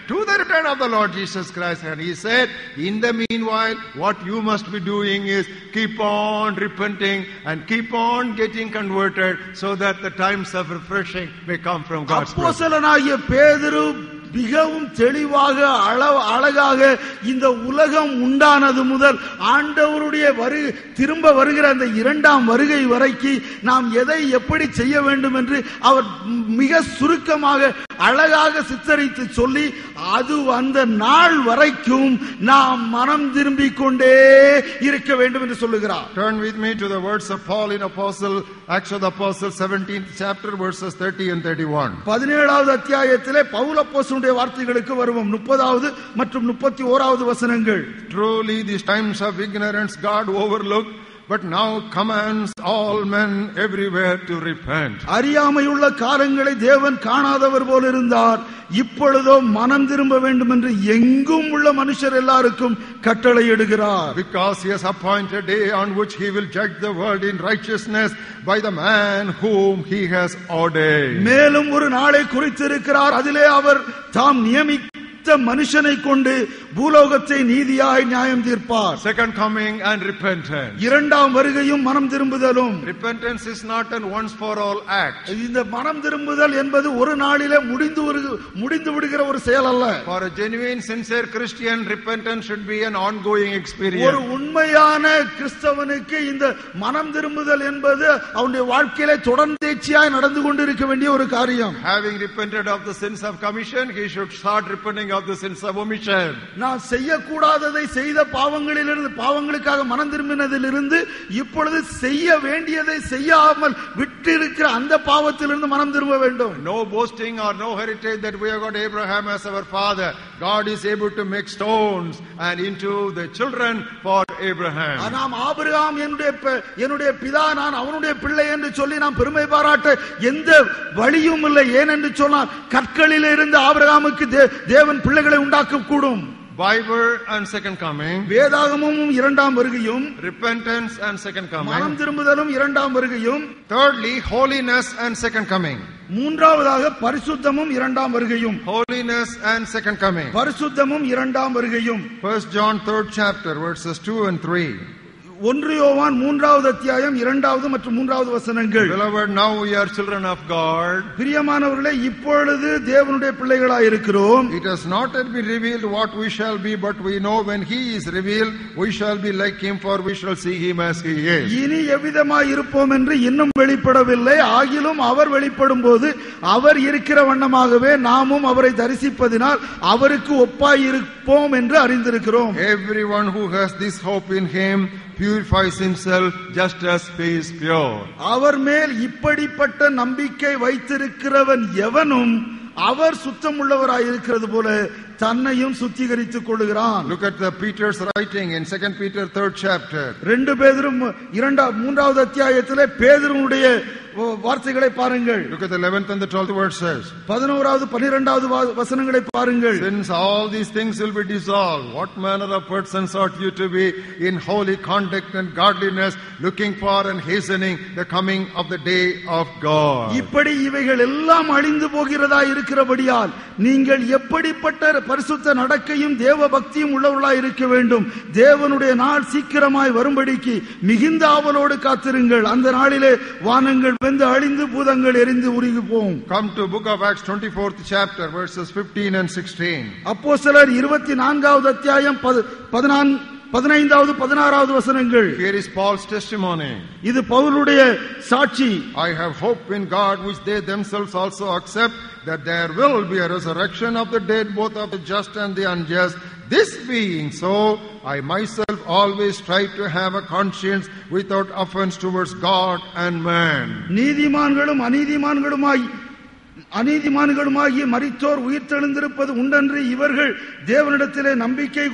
A: to the return of the Lord Jesus Christ. And he said, in the meanwhile, what you must be doing is keep on repenting and keep on getting converted so that the times of refreshing may come from God's presence.
B: அப்போஸ்தலனாகிய பேதுரு மிகவும் தெளிவாக அழகாக இந்த உலகம் உண்டானது முதல் ஆண்டவருடைய திரும்ப வருகிற அந்த இரண்டாம் வருகை வரைக்கும் நாம் எதை எப்படி செய்ய வேண்டும் என்று அவர் மிக சுருக்கமாக அழகாக சித்தரித்து சொல்லி அது அந்த நாள் வரைக்கும் நாம் மனம் திரும்பிக் கொண்டே இருக்க வேண்டும் என்று சொல்லுகிறார்.
A: Turn with me to the words of Paul in Acts of the Apostles 17th chapter verses 30 and 31.
B: 17வது அத்தியாயத்திலே பவுல் அப்போஸ்தலனுடைய வார்த்தைகளுக்கு வருவோம். 30வது மற்றும் 31வது வசனங்கள்.
A: Truly these times of ignorance God overlooked, but now commands all men everywhere to repent.
B: அறியாமையுள்ள காலங்களை தேவன் காணாதவர் போல இருந்தார், இப்பொழுதோ மனம் திரும்ப வேண்டும் என்று எங்கும் உள்ள மனுஷர் எல்லாருக்கும் கட்டளையிடுகிறார்.
A: Because he has appointed a day on which he will judge the world in righteousness by the man whom he has ordained.
B: மேலும் ஒரு நாளை குறித்திருக்கிறார், அதிலே அவர் தாம் நியமித்த மனுஷனை கொண்டு பூலோகத்தை நீதியாய் நியாயம் தீர்ப்பார்.
A: Second coming and repentance.
B: இரண்டாம் வருகையும் மனம் திரும்புதலும்.
A: Repentance is not an once for all act.
B: இந்த மனம் திரும்புதல் என்பது ஒரு நாளிலே முடிந்து விடுகிற ஒரு செயல் அல்ல.
A: For a genuine sincere Christian, repentance should be an ongoing experience.
B: ஒரு உண்மையான கிறிஸ்தவனுக்கு இந்த மனம் திரும்புதல் என்பது அவனுடைய வாழ்க்கையிலே தொடர்ந்தேச்சியாய் நடந்து கொண்டிருக்க வேண்டிய ஒரு காரியம்.
A: Having repented of the sins of commission, he should start repenting of the sins of omission.
B: நான் செய்யக்கூடாததை செய்த பாவங்களிலிருந்து பாவங்களுக்காக மனம் திரும்பினதிலிருந்து இப்பொழுது செய்ய வேண்டியதை செய்யாமல் விட்டிருக்கிற அந்த பாவத்திலிருந்து மனம் திரும்ப வேண்டும்.
A: No boasting or no heritage that we have got Abraham as our father. God is able to make stones and into the children for Abraham.
B: நாம் ஆபிரகாம் என்னுடைய பிதா, நான் அவனுடைய பிள்ளை என்று சொல்லி நாம் பெருமை பாராட்ட எந்த வழியும் இல்லை. ஏனென்று சொன்னால் கற்களில் இருந்து ஆபிரகாமுக்கு தேவன் பிள்ளைகளை உண்டாக்க கூடும்.
A: Bible and second coming,
B: வேதாகமும் இரண்டாம் வருகையும்,
A: repentance and second coming,
B: மனம் திரும்புதலும் இரண்டாம் வருகையும்,
A: thirdly holiness and second coming,
B: மூன்றாவதாக பரிசுத்தமும் இரண்டாம் வருகையும்.
A: Holiness and second coming,
B: பரிசுத்தமும் இரண்டாம் வருகையும்.
A: 1 John 3rd chapter verses 2 and 3.
B: 1 யோவான் 3வது அத்தியாயம் 2வது மற்றும் 3வது வசனங்கள்.
A: Beloved, now we are children of God.
B: பிரியமானவர்களே, இப்பொழுது தேவனுடைய பிள்ளைகளாய் இருக்கிறோம்.
A: It has not yet been revealed what we shall be, but we know when he is revealed we shall be like him, for we shall see him as he is.
B: இனி எவ்விதமாய் இருப்போம் என்று இன்னும் வெளிப்படவில்லை, ஆகிலும் அவர் வெளிப்படும் போது அவர் இருக்கிற வண்ணமாகவே நாமும் அவரை தரிசிப்பதினால் அவருக்கு ஒப்பாய் இருப்போம் என்று அறிந்திருக்கிறோம்.
A: Everyone who has this hope in him purifies himself just as he is pure.
B: அவர் மேல் இப்படிப்பட்ட நம்பிக்கை வைத்திருக்கிறவன் எவனும் அவர் சுத்தமுள்ளவராய் இருக்கிறது போல தன்னையும் சுத்திகரித்துக் கொள்கிறான்.
A: Look at the Peter's writing in 2 Peter 3rd chapter.
B: 2 பேதுரு 3வது அத்தியாயத்திலே பேதுருவுடைய வார்த்தைகளை பாருங்கள்.
A: Look at the 11th and the 12th verses.
B: 11வது 12வது வசனங்களை பாருங்கள்.
A: Since all these things will be dissolved, what manner of persons ought you to be in holy conduct and godliness, looking for and hastening the coming of the day of God.
B: இப்படி இவைகள் எல்லாம் அழிந்து போகிறதா இருக்கிறபடியால் நீங்கள் எப்படிப்பட்ட பரிசுத்த நடக்கையும் தேவ பக்தியும் உள்ளவர்களாய் இருக்க வேண்டும். தேவனுடைய நாள் சீக்கிரமாய் வரும்படிக்கு மிகுந்த ஆவலோடு காத்திருங்கள். அந்த நாளிலே வானங்கள் வெந்து அழிந்து பூதங்கள் எரிந்து உருகி போகும்.
A: Come to book of Acts 24th chapter verses 15 and 16.
B: அப்போஸ்தலர் 24வது அத்தியாயம் 15வது 16வது வசனங்கள்.
A: Here is Paul's testimony.
B: இது பவுலுடைய சாட்சி.
A: I have hope in God, which they themselves also accept, that there will be a resurrection of the dead, both of the just and the unjust. This being so, I myself always try to have a conscience without offense towards God and man. நீதிமான்களும் அநீதிமான்களுமாகிய மரித்தோர் உயிர்த்தெழுந்திருப்பது உண்டென்று இவர்கள் தேவனிடத்திலே நம்பிக்கை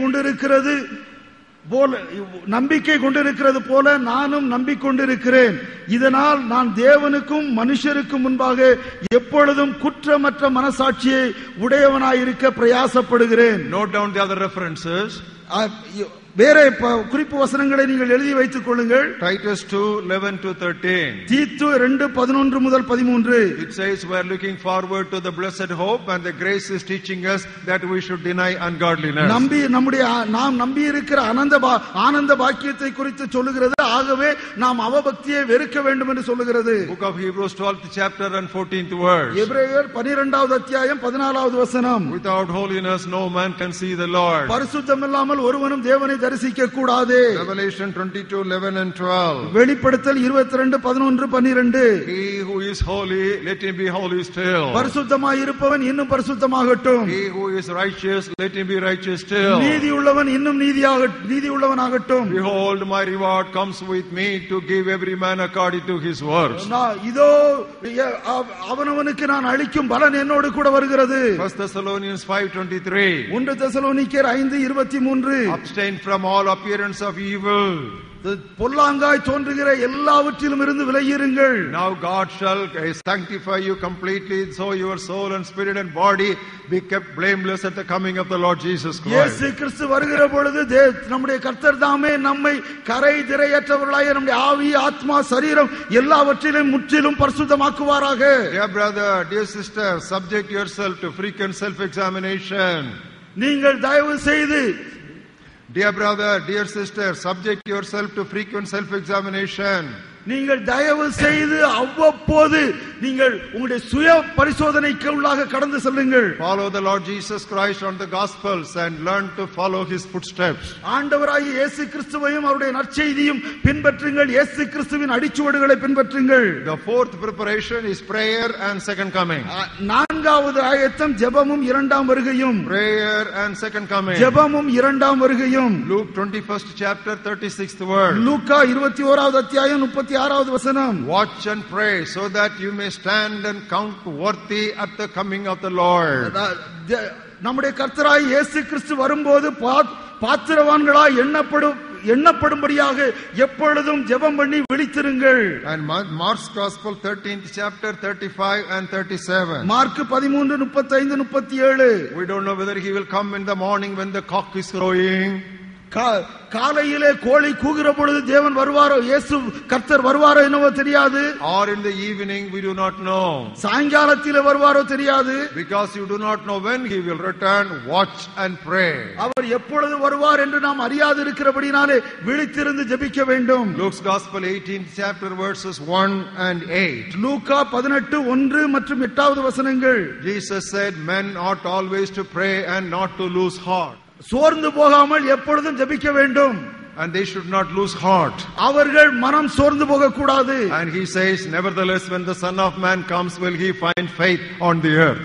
A: கொண்டிருக்கிறது போல நானும் நம்பிக்கொண்டிருக்கிறேன். இதனால் நான் தேவனுக்கும் மனுஷருக்கும் முன்பாக எப்பொழுதும் குற்றமற்ற மனசாட்சியை உடையவனாயிருக்க பிரயாசப்படுகிறேன். Note down the other references.
B: வேற குறிப்பு வசனங்களை நீங்கள் எழுதி வைத்துக் கொள்ளுங்கள்.
A: Titus 2:11-13.
B: தீத்து 2:11 முதல் 13.
A: It says we are looking forward to the blessed hope, and the grace is teaching us that we should deny ungodliness.
B: நாம் நம்பி இருக்கிற ஆனந்த பாக்கியத்தை குறித்து சொல்லுகிறது. ஆகவே நாம் அவபக்தியை வெறுக்க வேண்டும் என்று சொல்லுகிறது.
A: Book of Hebrews 12th chapter and 14th verse.
B: எபிரேயர் 12வது அத்தியாயம் 14வது வசனம்.
A: Without holiness no man can see the Lord.
B: பரிசுத்தம் இல்லாமல் ஒருவனும் தேவனை தரிசிக்க கூடாது.
A: Revelation 22:11 and 12.
B: வெளிப்படுத்தல் 22:11-12.
A: He who is holy, let him be holy still.
B: பரிசுத்தமாய் இருப்பவன் இன்னும் பரிசுத்தமாகட்டும்.
A: He who is righteous, let him be righteous still.
B: நீதி உள்ளவன் இன்னும் நீதி உள்ளவனாகட்டும்.
A: Behold, my reward comes with me to give every man according to his works.
B: இதோ அவனவனுக்கு நான் அளிக்கும் பலன் என்னோடு கூட வருகிறது.
A: 1 Thessalonians 5:23.
B: 1 தெசலோனிக்கேயர் 5:23.
A: Abstain from all appearance of evil.
B: பொல்லாங்காய் தோன்றுகிற எல்லாவற்றிலும் இருந்து விலகியிருங்கள்.
A: Now God shall sanctify you completely, so your soul and spirit and body be kept blameless at the coming of the Lord Jesus Christ.
B: இயேசு கிறிஸ்து வருகிற பொழுது நம்முடைய கர்த்தர் தாமே நம்மை கரை திரையற்றவர்களாய் நம்முடைய ஆவி ஆத்மா சரீரம் எல்லாவற்றிலும் முற்றிலும் பரிசுத்தமாக்குவாராக.
A: Dear brother, dear sister, subject yourself to frequent self examination.
B: நீங்கள் தயவு செய்து
A: Dear brother, dear sister, subject yourself to frequent self-examination.
B: நீங்கள் தயவு செய்து அவ்வப்போது நீங்கள் உங்களுடைய சுய பரிசோதனைக்கு உள்ளாக கடந்து செல்லுங்கள்.
A: Follow the Lord Jesus Christ on the Gospels and learn to follow His footsteps.
B: ஆண்டவராகிய இயேசு கிறிஸ்துவையும் அவருடைய நற்செய்தியும் பின்பற்றுங்கள். இயேசு கிறிஸ்துவின் அடிச்சுவடுகளை பின்பற்றுங்கள்.
A: The fourth preparation is prayer and second coming.
B: நான்காவது ஆயத்தம் ஜெபமும் இரண்டாம் வருகையும்.
A: Prayer and second coming.
B: ஜெபமும் இரண்டாம் வருகையும்.
A: Luke 21st chapter 36th verse.
B: லூக்கா 21வது அத்தியாயம் 36வது வசனம்.
A: Watch and pray so that you may stand and count worthy at the coming of the Lord.
B: நம்முடைய கர்த்தராகிய இயேசு கிறிஸ்து வரும்போது பாத்திரவான்களாய் எண்ணப்படும்படியாக எப்பொழுதும் ஜெபம் பண்ணி விழித்திருங்கள்.
A: And Mark's Gospel 13th chapter 35 and 37.
B: Mark 13:35-37.
A: We don't know whether he will come in the morning when the cock is crowing.
B: காலையிலே கோழி கூகுற பொழுது தேவன் வருவாரோ, இயேசு கர்த்தர் வருவாரோ என்னவோ தெரியாது.
A: Or in the evening, we do not know.
B: சாயங்காலத்திலே வருவாரோ தெரியாது.
A: Because you do not know when he will return, watch and pray.
B: அவர் எப்பொழுது வருவார் என்று நாம் அறியாது இருக்கிறபடினாலே விழித்திருந்து ஜெபிக்க வேண்டும்.
A: Luke's Gospel 18th chapter verses 1 and 8.
B: லூக்கா 18:1 மற்றும் 8வது வசனங்கள்.
A: Jesus said, men ought always to pray and not to lose heart.
B: சோர்ந்து போகாமல் எப்பொழுதும் ஜெபிக்க வேண்டும்.
A: And they should not lose heart.
B: அவர்கள் மனம் சோர்ந்து போக கூடாது.
A: And he says, nevertheless, when the Son of Man comes, will he find faith on the earth?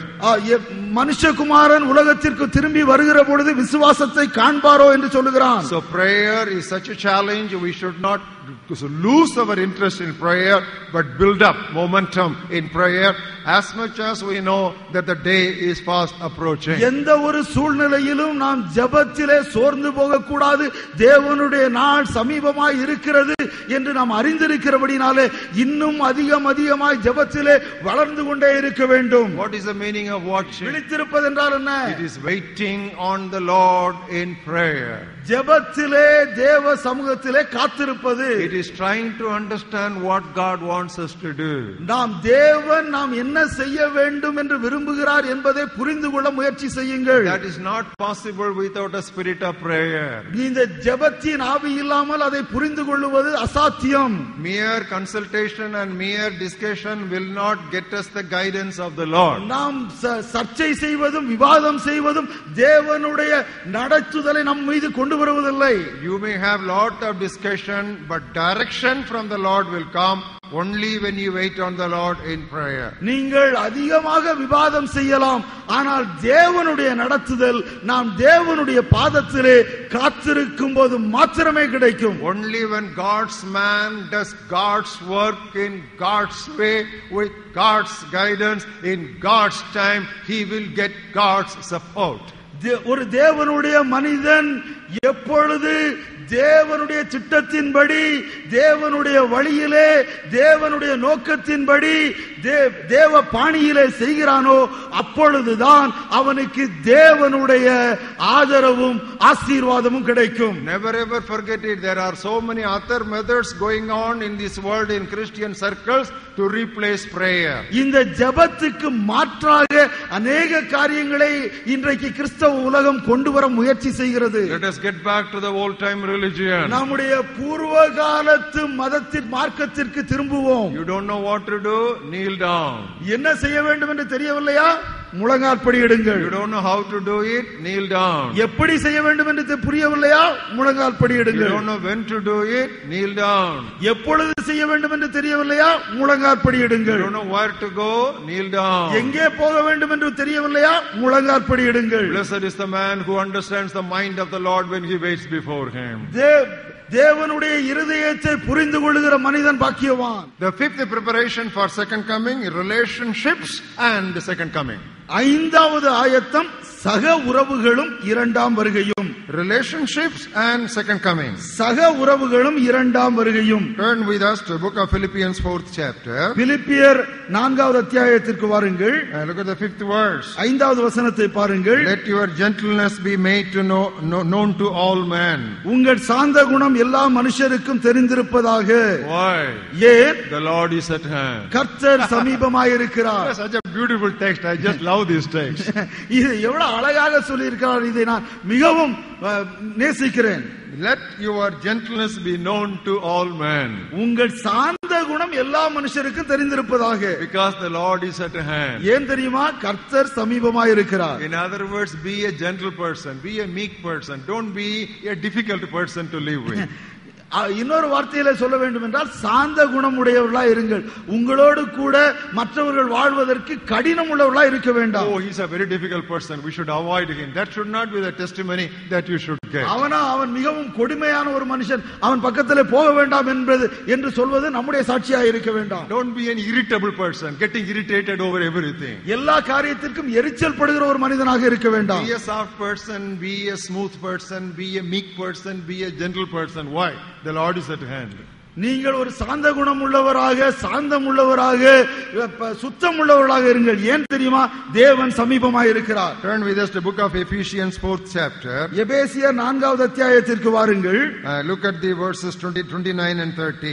B: மனுஷகுமாரன் உலகத்திற்கு திரும்பி வருகிற பொழுது விசுவாசத்தை காண்பாரோ என்று சொல்லுகிறான்.
A: So prayer is such a challenge. We should not lose our interest in prayer, but build up momentum in prayer as much as we know that the day is fast approaching.
B: எந்த ஒரு சூழ்நிலையிலும் நாம் ஜெபத்திலே சோர்ந்து போக கூடாது. தேவனுடைய நாள் சமீபமாய் இருக்கிறது என்று நாம் அறிந்திருக்கிறபடினாலே இன்னும் அதிகமாய் ஜெபத்திலே வளர்ந்து கொண்டே இருக்க வேண்டும்.
A: What is the meaning of watching?
B: விழித்திருப்பது என்றால் என்ன?
A: It is waiting on the Lord in prayer.
B: ஜெபத்திலே தேவ சமூகத்திலே காத்திருப்பது.
A: It is trying to understand what God wants us to do.
B: தேவன் நாம் என்ன செய்ய வேண்டும் என்று விரும்புகிறார் என்பதை புரிந்து கொள்ள முயற்சி செய்யுங்கள்.
A: That is not possible without a spirit of prayer.
B: இந்த ஜெபத்தின் ஆவி இல்லாமல் அதை புரிந்து கொள்வது அசாத்தியம்.
A: Mere consultation and mere discussion will not get us the guidance of the Lord.
B: நாம் சர்ச்சை செய்வதும் விவாதம் செய்வதும் தேவனுடைய நடத்துதலை நம் மீது கொண்டு வருவதில்லை.
A: You may have lot of discussion, but direction from the Lord will come only when you wait on the Lord in prayer.
B: நீங்கள் அதிகமாக விவாதம் செய்யலாம், ஆனால் தேவனுடைய நடத்துதல் நாம் தேவனுடைய பாதத்திலே காத்திருக்கும் போது மாத்திரமே கிடைக்கும்.
A: Only when God's man does God's work in God's way with God's guidance in God's time, he will get God's support.
B: ஒரு தேவனுடைய மனிதன் எப்பொழுது தேவனுடைய சித்தத்தின்படி, தேவனுடைய வழியிலே, தேவனுடைய நோக்கத்தின்படி, தேவ பாணியிலே செய்கிறானோ அப்பொழுதுதான் அவனுக்கு தேவனுடைய ஆதரவும் ஆசீர்வாதமும் கிடைக்கும்.
A: Never ever forget it. There are so many other methods going on in this world in Christian circles to replace prayer.
B: இந்த ஜெபத்துக்கு மாற்றாக அநேக காரியங்களை இன்றைக்கு கிறிஸ்தவ உலகம் கொண்டு வர முயற்சி செய்கிறது.
A: Let us get back to the old time religion.
B: நம்முடைய பூர்வ காலத்து மதத்தின் மார்க்கத்திற்கு திரும்புவோம்.
A: You don't know what to do, kneel down.
B: என்ன செய்ய வேண்டும் என்று தெரியவில்லையா? முழங்காற்படியிடுங்கள்.
A: You don't know how to do it, kneel down.
B: எப்படி செய்ய வேண்டும் என்று புரியவில்லையா? முழங்காற்படியிடுங்கள்.
A: You don't know when to do it, kneel down.
B: எப்பொழுது செய்ய வேண்டும் என்று தெரியவில்லையா? முழங்காற்படியிடுங்கள்.
A: You don't know where to go, kneel down.
B: எங்கே போக வேண்டும் என்று தெரியவில்லையா? முழங்காற்படியிடுங்கள்.
A: Blessed is the man who understands the mind of the Lord when he waits before him.
B: தேவனுடைய இருதயத்தை புரிந்து கொள்ளுகிற மனிதன் பாக்கியவான்.
A: The fifth preparation for second coming, relationships and the second coming.
B: ஐந்தாவது ஆயத்தம் சக உறவுகளும் இரண்டாம் வருகையும்.
A: Relationships and second coming.
B: சக உறவுகளும் இரண்டாம் வருகையும்.
A: Turn with us to the book of Philippians 4th chapter.
B: பிலிப்பியர் 4வது அத்தியாயத்திற்கு வாருங்கள்.
A: Look at the 5th verse.
B: 5வது வசனத்தை பாருங்கள்.
A: Let your gentleness be made to known to all men.
B: உங்கள் சாந்த குணம் எல்லா மனுஷருக்கும் தெரிந்திருப்பதாக.
A: Why?
B: ஏன்?
A: The Lord is at hand.
B: கர்த்தர் சமீபமாயிருக்கிறார்.
A: Such a beautiful text. I just love this text.
B: இது எவ்வளவு அழகாக சொல்லி இருக்கிறார். இதை நான் மிகவும் நேசிக்கிறேன்.
A: Let your gentleness be known to all men.
B: உங்கள் சாந்த குணம் எல்லா மனுஷருக்கும் தெரிந்திருப்பதாக.
A: Because the Lord is at hand.
B: ஏன் தெரியுமா? கர்த்தர் சமீபமாயிருக்கிறார்.
A: In other words, be a gentle person, be a meek person. Don't be a difficult person to live with.
B: இன்னொரு வார்த்தையில சொல்ல வேண்டும் என்றால் சாந்த குணம் உடையவர்களாக இருங்கள். உங்களோடு கூட மற்றவர்கள் வாழ்வதற்கு கடினம் உள்ளவர்களாக இருக்க வேண்டாம்.
A: Oh, he's a very difficult person, we should avoid him. That should not be the testimony that you should get.
B: அவன் மிகவும் கொடுமையான ஒரு மனுஷன், அவன் பக்கத்திலே போக வேண்டாம் என்று சொல்வது நம்முடைய சாட்சியாக இருக்க வேண்டாம்.
A: Don't be an irritable person, getting irritated over everything.
B: எல்லா காரியத்திற்கும் எரிச்சல் படுகிற ஒரு மனிதனாக இருக்க வேண்டாம்.
A: Be a soft person, be a smooth person, be a meek person, be a gentle person. Why? The Lord is at hand.
B: நீங்கள் ஒரு சாந்த குணம் உள்ளவராக, சாந்தம் உள்ளவராக, சுத்தம் உள்ளவராக இருங்கள். ஏன் தெரியுமா? தேவன் சமீபமாய் இருக்கிறார்.
A: Turn with us to book of Ephesians 4th chapter.
B: எபேசியர் 4வது அத்தியாயத்திற்கு வாருங்கள்.
A: Look at the verses 20, 29 and 30.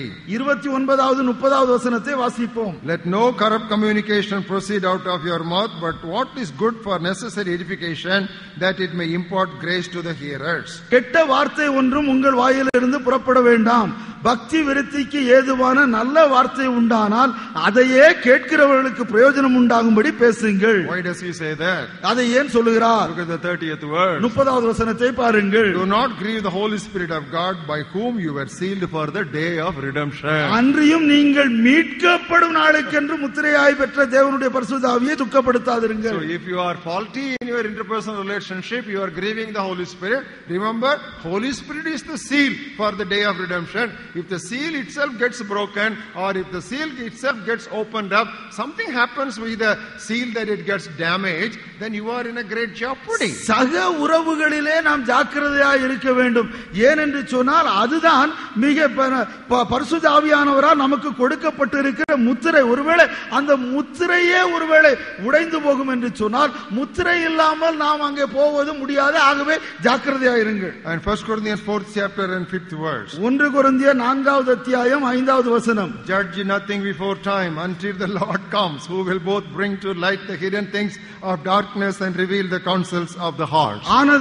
B: 29வது 30வது வசனத்தை வாசிப்போம்.
A: Let no corrupt communication proceed out of your mouth, but what is good for necessary edification, that it may impart grace to the hearers.
B: கெட்ட வார்த்தை ஒன்றும் உங்கள் வாயிலிருந்து புறப்பட வேண்டாம். பக்தி விருத்திக்கு ஏதுவான நல்ல வார்த்தை உண்டானால் அதையே கேட்கிறவர்களுக்கு பிரயோஜனம் உண்டாகும்படி பேசுங்கள்.
A: Why does he say that?
B: அதை ஏன் சொல்லுகிறார்?
A: Look at the 30th verse.
B: 30வது வசனத்தை பாருங்கள்.
A: Do not grieve the Holy Spirit of God, by whom you were sealed for the day of redemption.
B: அன்றியும் நீங்கள் மீட்கப்படும் நாளுக்கென்று முத்திரையாய் பெற்ற தேவனுடைய பரிசுத்த ஆவியை துக்கப்படுத்தாதிருங்கள்.
A: So if you are faulty in your interpersonal relationship, you are grieving the Holy Spirit. Remember, Holy Spirit is the seal for the day of redemption. If the seal itself gets broken, or if the seal itself gets opened up, something happens with the seal that it gets damaged, then you are in a great jeopardy.
B: சக உறவுகளிலே நாம் ஜாக்கிரதையாக இருக்க வேண்டும். ஏனென்று சொன்னால் அதுதான் மிக பரிசுத்த ஆவியானவரால் நமக்கு கொடுக்கப்பட்டிருக்கிற முத்திரை. ஒருவேளை அந்த முத்திரையே ஒருவேளை உடைந்து போகும் என்று சொன்னால் முத்திரை இல்லாமல் நாம் அங்கே போவது முடியாது. ஆகவே ஜாக்கிரதையாக இருங்கள்.
A: And 1 Corinthians 4th chapter and 5th verse.
B: 1 கொரிந்தியர் 4வது அத்தியாயம் 5வது வசனம்.
A: Judge nothing before time until the Lord comes, who will both bring to light the hidden things of darkness and reveal the counsels of the heart.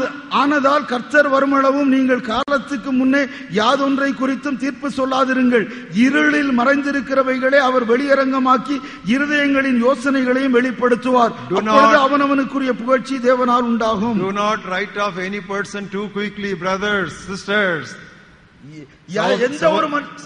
A: ஆனதால் கர்த்தர் வருமளவும் நீங்கள் காலத்துக்கு முன்னே யாதொன்றை குறித்தும் தீர்ப்பு சொல்லாதிருங்கள். இருளில் மறைந்திருக்கிறவைகளை அவர் வெளியரங்கமாக்கி இருதயங்களின் யோசனைகளையும் வெளிப்படுத்துவார். அப்பொழுது அவனவனுக்குரிய புகழ்ச்சி தேவனால் உண்டாகும். Do not write off any person too quickly, brothers, sisters.
B: எந்த ஒரு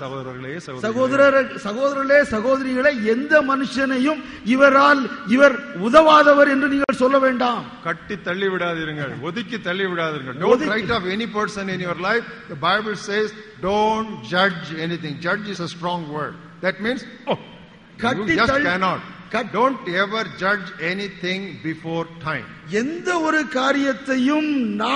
B: சகோதரர்களே சகோதரிகளே, எந்த மனுஷனையும் இவர் உதவாதவர் என்று நீங்கள் சொல்ல வேண்டாம்.
A: கட்டி தள்ளி விடாதீர்கள், ஒதுக்கி தள்ளி விடாதீர்கள். Don't write off any person in your life. The Bible says don't judge anything. Judge is a strong word. That means you just cannot. Don't ever judge anything before time.
B: எந்த ஒரு காரியத்தையும்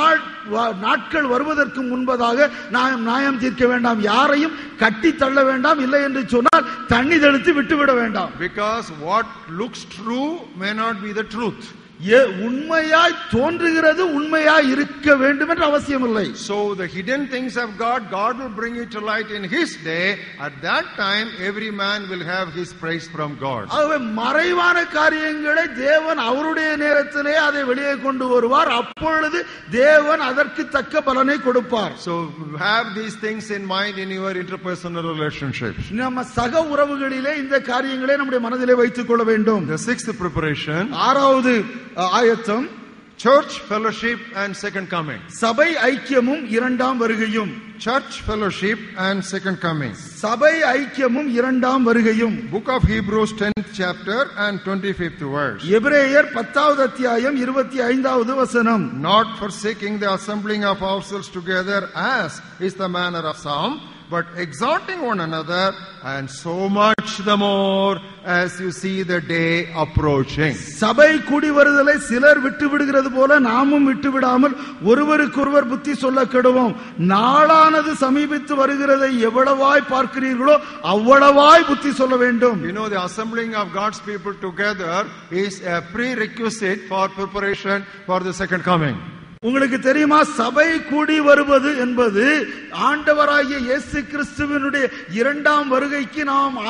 B: நாட்கள் வருவதற்கு முன்பதாக நாம் நியாயம் தீர்க்க வேண்டாம். யாரையும் கட்டி தள்ள வேண்டாம். இல்லை என்று சொன்னால் தண்ணி தெளித்து விட்டுவிட வேண்டாம்.
A: Because what looks true may not be the truth.
B: உண்மையாய் தோன்றுகிறது உண்மையாய் இருக்க வேண்டும் என்ற அவசியம் இல்லை.
A: So the hidden things of God will bring it to light in His day. At that time every man will have his praise from God.
B: ஆகவே மறைவான காரியங்களை தேவன் அவருடைய நேரத்திலே அதை வெளியே கொண்டு வருவார். அப்பொழுது தேவன் அதற்கு தக்க பலனை கொடுப்பார்.
A: So have these things in mind in your interpersonal relationships.
B: நம்ம சக உறவுகளிலே இந்த காரியங்களை நம்முடைய மனதிலே வைத்துக் கொள்ள வேண்டும்.
A: The sixth preparation,
B: ஆறாவது ஆயத்தம்,
A: church fellowship and second coming.
B: சபை ஐக்கியமும் இரண்டாம் வருகையும்.
A: Church fellowship and second coming.
B: சபை ஐக்கியமும் இரண்டாம் வருகையும்.
A: Book of Hebrews 10th chapter and 25th verse.
B: எபிரேயர் 10வது அத்தியாயம் 25வது வசனம்.
A: Not forsaking the assembling of ourselves together as is the manner of some, but exhorting one another, and so much the more as you see the day approaching.
B: சபை கூடி வருதலை சிலர் விட்டு விடுகிறது போல நாமும் விட்டு விடாமல் ஒருவருக்கொருவர் புத்தி சொல்ல கெடுவோம். நாளானது சமீபித்து வருகிறதை எவ்வளவாய் பார்க்கிறீர்களோ அவ்வளவாய் புத்தி சொல்ல வேண்டும்.
A: You know, the assembling of God's people together is a prerequisite for preparation for the second coming.
B: உங்களுக்கு தெரியுமா, சபை கூடி வருவது என்பது ஆண்டவராகிய இயேசு கிறிஸ்துவினுடைய இரண்டாம் வருகைக்கு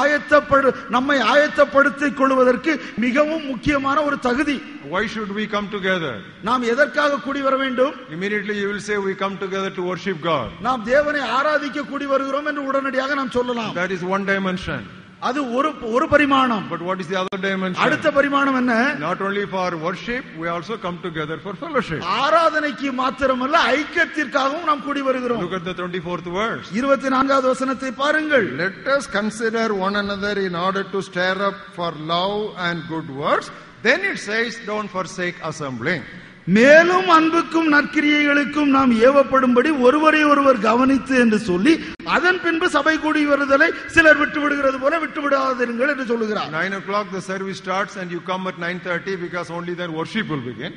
B: நம்மை ஆயத்தப்படுத்திக் கொள்வதற்கு மிகவும் முக்கியமான ஒரு தகுதி.
A: Why should we come together?
B: நாம் எதற்காக கூடி வர வேண்டும்?
A: Immediately you will say we come together to worship God.
B: நாம் தேவனை ஆராதிக்க கூடி வருகிறோம் என்று உடனடியாக நாம் சொல்லலாம்.
A: That is one dimension.
B: அது ஒரு பரிமாணம்.
A: But what is the other dimension?
B: அடுத்த பரிமாணம் என்ன?
A: Not only for worship, we also come together for fellowship.
B: ஆராதனைக்கு மாத்திரமல்ல, ஐக்கியத்திற்காகவும் நாம் கூடி வருகிறோம்.
A: Look at the 24th verse.
B: 24வது வசனத்தை பாருங்கள்.
A: Let us consider one another in order to stir up for love and good works. Then it says, don't forsake assembling.
B: மேலும் அன்புக்கும் நற்கிரியைகளுக்கும் நாம் ஏவப்படும்படி ஒருவரை ஒருவர் கவனித்து என்று சொல்லி அதன் பின்பு சபை கூடி வருதலை சிலர் விட்டு விடுகிறது போல விட்டு விடாதீர்கள் என்று சொல்லுகிறார்.
A: 9 o'clock the service starts and you come at 9:30 because only then worship will begin.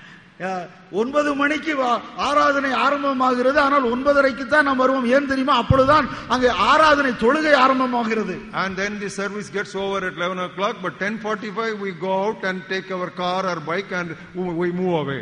B: 9 மணிக்கு ஆராதனை ஆரம்பமாகிறது. ஆனால் 9:30க்கு தான் நாம் வருவோம். ஏன் தெரியுமா? அப்பொழுதுதான் அங்கே ஆராதனை தொழுகை ஆரம்பமாகிறது.
A: And then the service gets over at 11 o'clock, but 10:45 we go out and take our car or bike and we move away.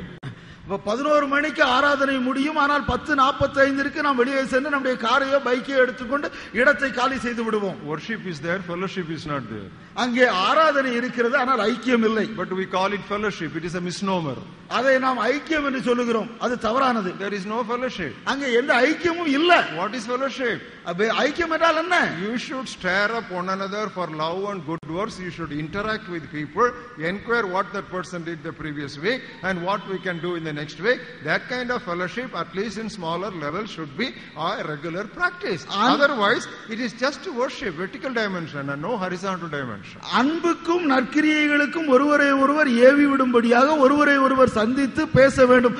B: 11 மணிக்கு ஆராதனை முடியும். ஆனால் 10:45க்கு நாம் வெளியே சென்று நம்முடைய காரையோ பைக்கையோ எடுத்துக்கொண்டு இடத்தை காலி செய்து விடுவோம்.
A: Worship is there, fellowship is not there.
B: அங்கே ஆராதனை இருக்கிறது, ஆனால் ஐக்கியம் இல்லை.
A: But we call it fellowship. It is a misnomer.
B: அதை நாம் ஐக்கியம் என்று சொல்லுகிறோம். அது தவறானது.
A: There is no fellowship.
B: அங்கே எந்த ஐக்கியமும் இல்லை.
A: What is fellowship?
B: ஐக்கியம் என்றால் என்ன?
A: You should stir up one another for love and good works. You should interact with people, inquire what that person did the previous week and what we can do in the next week. That kind of fellowship, at least in smaller levels, should be a regular practice. Otherwise, it is just worship, vertical dimension and no horizontal dimension.
B: அன்புக்கும் நற்கிரியைகளுக்கும் ஒருவரை ஒருவர் AV விடும்படியாக ஒருவரை ஒருவர் சந்தித்து பேச வேண்டும்.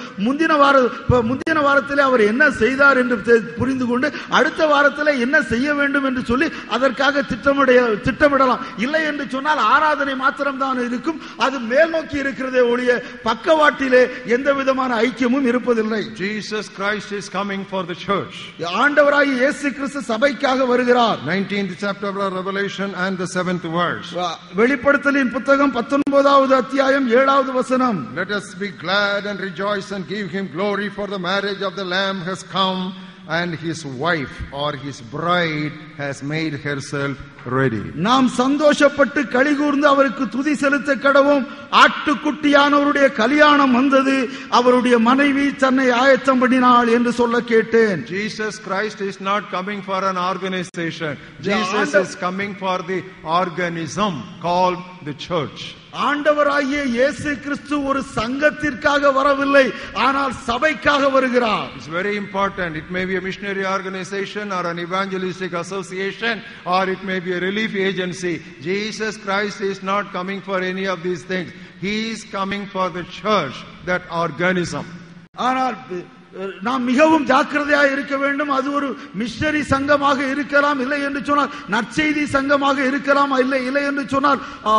B: முந்தின வாரத்திலே அவர் என்ன செய்தார் என்று புரிந்து கொண்டு அடுத்த வாரத்திலே என்ன செய்ய வேண்டும் என்று சொல்லி அதற்காக திட்டமிடலாம். இல்லை என்று சொன்னால் ஆராதனை மாத்திரம் தான் இருக்கும். அது மேல் நோக்கி இருக்கிறதே ஒழிய பக்கவாட்டிலே எந்த விதமான ஐக்கியமும் இருப்பதில்லை.
A: Jesus Christ is coming for the church.
B: ஆண்டவராகிய இயேசு கிறிஸ்து சபைக்காக வருகிறார்.
A: 19th chapter of Revelation and the 7th verse.
B: வெளிப்படுத்தலின் புத்தகம் 19வது அத்தியாயம் 7வது வசனம்.
A: Let us be glad and rejoice and give him glory, for the marriage of the Lamb has come and his wife or his bride has made herself ready.
B: நாம் சந்தோஷப்பட்டு களிகூர்ந்து அவருக்கு துதி செலுத்த கடவோம். ஆட்டுக்குட்டியானவருடைய கல்யாணம் வந்தது, அவருடைய மனைவி தன்னை ஆயத்தம் பண்ணினாள் என்று சொல்ல கேட்டேன்.
A: Jesus Christ is not coming for an organization. Jesus is coming for the organism called the church.
B: ஆண்டவராகிய இயேசு கிறிஸ்து ஒரு சங்கத்திற்காக வரவில்லை, ஆனால் சபைக்காக வருகிறார்.
A: It's very important. It may be a missionary organization or an evangelistic association or it may be a relief agency. Jesus Christ is not coming for any of these things. He is coming for the church, that organism.
B: ஆனால் நாம் மிகவும் ஜாக்கிரதையாக இருக்க வேண்டும். அது ஒரு missionary சங்கமாக இருக்கலாம், இல்லை என்று சொன்னால் நற்செய்தி சங்கமாக இருக்கலாம், இல்லை என்று சொன்னால்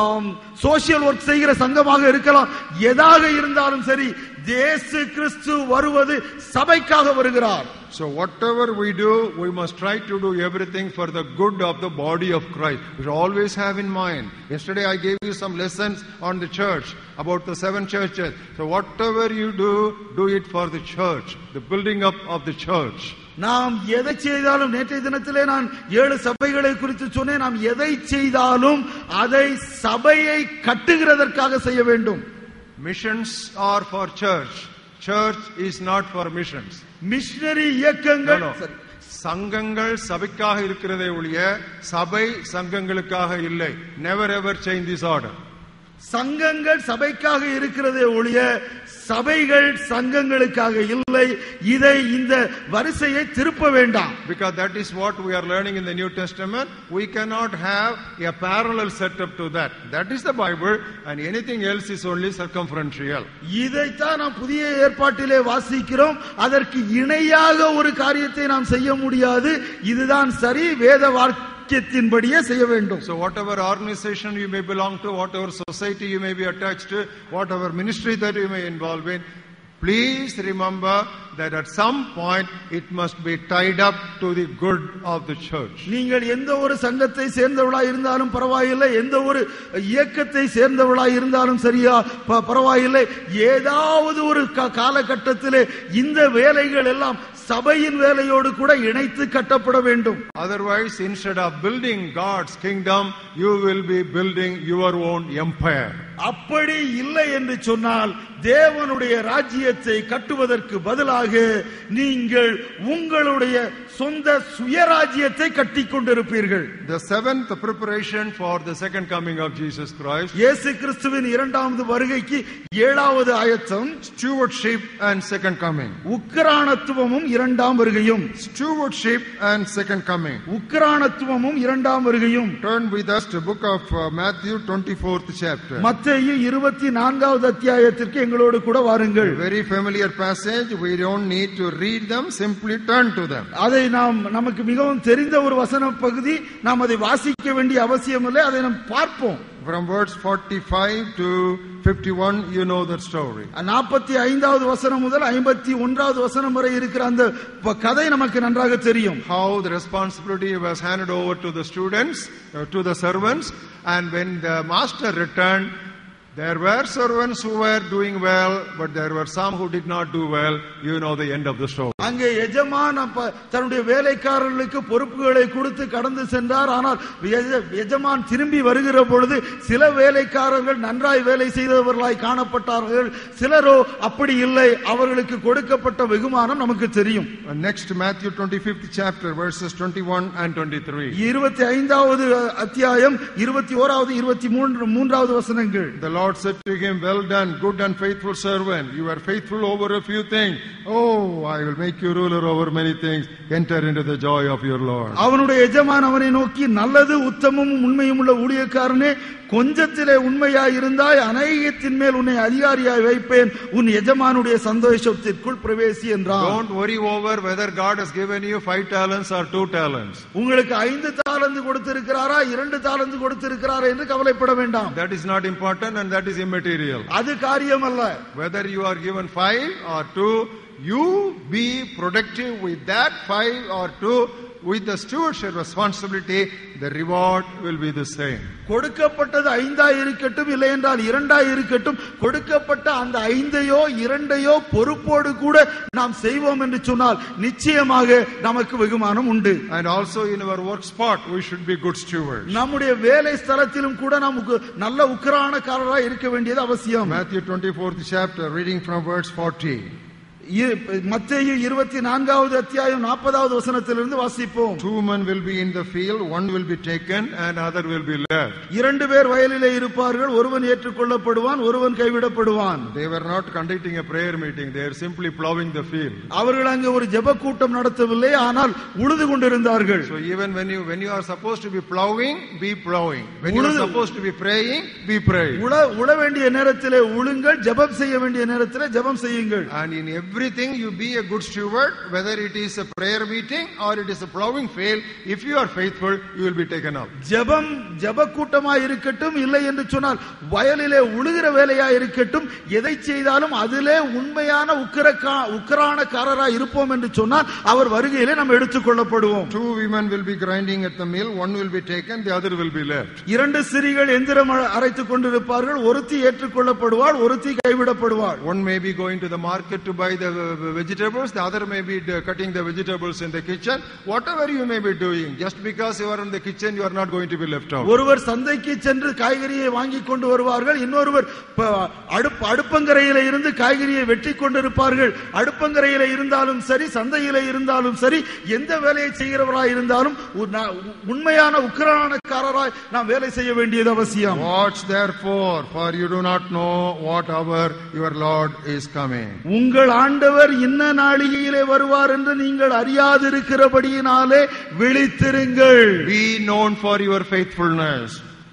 B: சோசியல் ஒர்க் செய்கிற சங்கமாக இருக்கலாம். எதாக இருந்தாலும் சரி, இயேசு கிறிஸ்து வருவது சபைக்காக வருகிறார்.
A: So whatever we do, we must try to do everything for the good of the body of Christ. We should always have in mind. Yesterday I gave you some lessons on the church, about the 7 churches. So whatever you do it for the church, the building up of the church.
B: நாம் எதை செய்தாலும், நேற்றைய தினத்திலே நான் 7 சபைகளை குறித்து சொன்னேன். நாம் எதை செய்தாலும் அதை சபையை கட்டுகிறதற்காக செய்ய வேண்டும்.
A: Missions are for church. Church is not for missions.
B: Missionary இயக்கங்கள்
A: சங்கங்கள் சபைக்காக இருக்கிறதே ஒழிய சபை சங்கங்களுக்காக இல்லை. Never ever change this order.
B: சங்கங்கள் சபைக்காக இருக்கிறதே ஒழிய சபைகள் சங்கங்களுக்காக இல்லை. இதை இந்த வரிசையை திருப்ப வேண்டாம்.
A: Because that is what we are learning in the New Testament. We cannot have a parallel setup to that. That is the Bible and anything else is only circumferential.
B: இதைத்தான் நாம் புதிய ஏற்பாட்டிலே வாசிக்கிறோம். அதற்கு இணையாக ஒரு காரியத்தை நாம் செய்ய முடியாது. இதுதான் சரி, வேத வாக்கியத்தின்படியே செய்ய வேண்டும்.
A: So whatever organization you may belong to, whatever society you may be attached to, whatever ministry that you may involve in, please remember that at some point it must be tied up to the good of the church.
B: நீங்கள் எந்த ஒரு சங்கத்தை சேர்ந்தவளாய் இருந்தாலும் பரவாயில்லை, எந்த ஒரு இயக்கத்தை சேர்ந்தவளாய் இருந்தாலும் சரியா பரவாயில்லை, ஏதாவது ஒரு காலகட்டத்திலே இந்த வேலைகள் எல்லாம் சபையின் வேலையோடு கூட இணைத்து கட்டப்பட வேண்டும்.
A: Otherwise, instead of building God's kingdom, you will be building your own empire.
B: அப்படி இல்லை என்று சொன்னால் தேவனுடைய ராஜ்யத்தை கட்டுவதற்கு பதிலாக நீங்கள் உங்களுடைய சொந்த சுயராஜ்யத்தை கட்டிக் கொண்டிருப்பீர்கள்.
A: The 7th preparation for the second coming of Jesus Christ,
B: இயேசு கிறிஸ்துவின் இரண்டாவது வருகைக்கு 7வது ஆயத்தம்,
A: stewardship and second coming.
B: உக்கிரானத்துவமும் இரண்டாம் வருகையும்.
A: Stewardship and second coming.
B: உக்கிரானத்துவமும் இரண்டாம் வருகையும்.
A: Turn with us to book of Matthew 24th chapter.
B: மத்தேயு 24வது அத்தியாயத்திற்கு எங்களோடு கூட வாருங்கள்.
A: Very familiar passage. We don't need to read them, simply turn to them.
B: அதை நமக்கு மிகவும் தெரிந்த ஒரு வசன பகுதி, நாம் அதை வாசிக்க வேண்டிய அவசியம் இல்லை, அதை நாம் பார்ப்போம்.
A: From verse 45 to 51 you know that story.
B: 45வது வசனம் முதல் 51வது வசனம் வரை இருக்கிற அந்த கதை நமக்கு நன்றாக தெரியும்.
A: How the responsibility was handed over to the students, to the servants, and when the master returned, there were servants who were doing well, but there were some who did not do well. You know the end of the story.
B: அங்கே எஜமான் தன்னுடைய வேலைக்காரர்களுக்கு பொறுப்புகளை கொடுத்து கடந்து சென்றார். ஆனால் எஜமான் திரும்பி வருகிற பொழுது சில வேலைக்காரர்கள் நன்றாய் வேலை செய்தவர்களாய் காணப்பட்டார்கள், சிலரோ அப்படி இல்லை. அவர்களுக்கு கொடுக்கப்பட்ட வெகுமானம் நமக்கு தெரியும்.
A: Next, Matthew 25th chapter verses 21 and 23.
B: 25வது அத்தியாயம் 21வது 23வது வசனங்கள்.
A: The Lord said to him, "Well done, good and faithful servant. You are faithful over a few things. Oh, I will make you ruler over many things. Enter into the joy of your Lord."
B: அவனுடைய எஜமான் அவனை நோக்கி, நல்லது உத்தமமும் உண்மையும் உள்ள ஊழியக்காரனே, கொஞ்சத்திலே உண்மையாய் இருந்தாய், அநேகத்தின் மேல் உன்னை அதிகாரியாய் வைப்பேன், உன் எஜமானுடைய சந்தோஷத்திற்குள் பிரவேசி என்றான்.
A: Don't worry over whether God has given you 5 talents or 2 talents.
B: உங்களுக்கு 5 தாலந்து கொடுத்திருக்கிறாரா 2 தாலந்து கொடுத்திருக்கிறாரா என்று கவலைப்பட வேண்டாம்.
A: That is not important and that is immaterial.
B: அது காரியம் அல்ல.
A: Whether you are given 5 or 2, you be productive with that 5 or 2 with the stewardship responsibility. The reward will be the same.
B: கொடுக்கப்பட்டது 5 இருக்கட்டும், இல்லை என்றால் 2 இருக்கட்டும், கொடுக்கப்பட்ட அந்த 5ஐயோ 2ஐயோ பொறுப்போடு கூட நாம் செய்வோம் என்று சொன்னால் நிச்சயமாக நமக்கு வெகுமானம் உண்டு.
A: And also in our work spot we should be good stewards.
B: நம்முடைய வேலை ஸ்தலத்திலும் கூட நமக்கு நல்ல உக்கிரானக்காரராய் இருக்க வேண்டியது அவசியம்.
A: Matthew 24th chapter, reading from verse 40.
B: மத்தேயு 24வது அத்தியாயம் 40வது வசனத்திலிருந்து வாசிப்போம்.
A: 2 men will be in the field, one will be taken and other will be left.
B: 2 பேர் வயலிலே இருப்பார்கள், ஒருவன் ஏற்றுக்கொள்ளப்படுவான், ஒருவன் கைவிடப்படுவான்.
A: They were not conducting a prayer meeting, they are simply plowing the field.
B: அவர்கள் அங்கே ஒரு ஜெப கூட்டம் நடத்தவில்லை, ஆனால் உழுது கொண்டிருந்தார்கள்.
A: So even when you are supposed to be plowing, be plowing. When you are supposed to be praying, be praying.
B: உழ வேண்டிய நேரத்திலே உழுங்கள், ஜெபம் செய்ய வேண்டிய நேரத்திலே ஜெபம் செய்யுங்கள்.
A: And in every everything you be a good steward, whether it is a prayer meeting or it is a plowing field. If you are faithful, you will be taken up.
B: ஜெப கூட்டமாய் இருக்கட்டும், இல்லை என்று சொன்னால் வயலிலே உழுகிற வேலையாய் இருக்கட்டும், எதை செய்தாலும் அதிலே உண்மையான உக்கிரானக்காரராய் இருப்போம் என்று சொன்னால் அவர் வருகையிலே நாம் எடுத்துக் கொள்ளப்படுவோம்.
A: 2 women will be grinding at the mill, one will be taken, the other will be left.
B: 2 ஸ்திரீகள் எந்திரம் அரைத்துக் கொண்டிருப்பார்கள், ஒருத்தி ஏற்றுக்கொள்ளப்படுவாள், ஒருத்தி கைவிடப்படுவாள்.
A: One may be going to the market to buy the vegetables, the other may be cutting the vegetables in the kitchen. Whatever you may be doing, just because you are in the kitchen, you are not going to be left out.
B: ஒருவர் சந்தைக்கு சென்று காய்கறியை வாங்கி கொண்டு வருவார்கள், இன்னொருவர் அடுப்பங்கரையில இருந்து காய்கறியை வெட்டி கொண்டிருப்பார்கள். அடுப்பங்கரையில இருந்தாலும் சரி, சந்தையில இருந்தாலும் சரி, எந்த வேலையை செய்கிறவராய் இருந்தாலும் உண்மையான உக்கிரானக்காரராய் நாம் வேலை செய்ய வேண்டியது அவசியம்.
A: Watch therefore, for you do not know what hour your Lord is coming.
B: உங்கள் ஆண்டவர் இன்ன நாளிகையிலே வருவார் என்று நீங்கள் அறியாதிருக்கிறபடியினாலே விழித்திருங்கள்.
A: Be known for your faithfulness.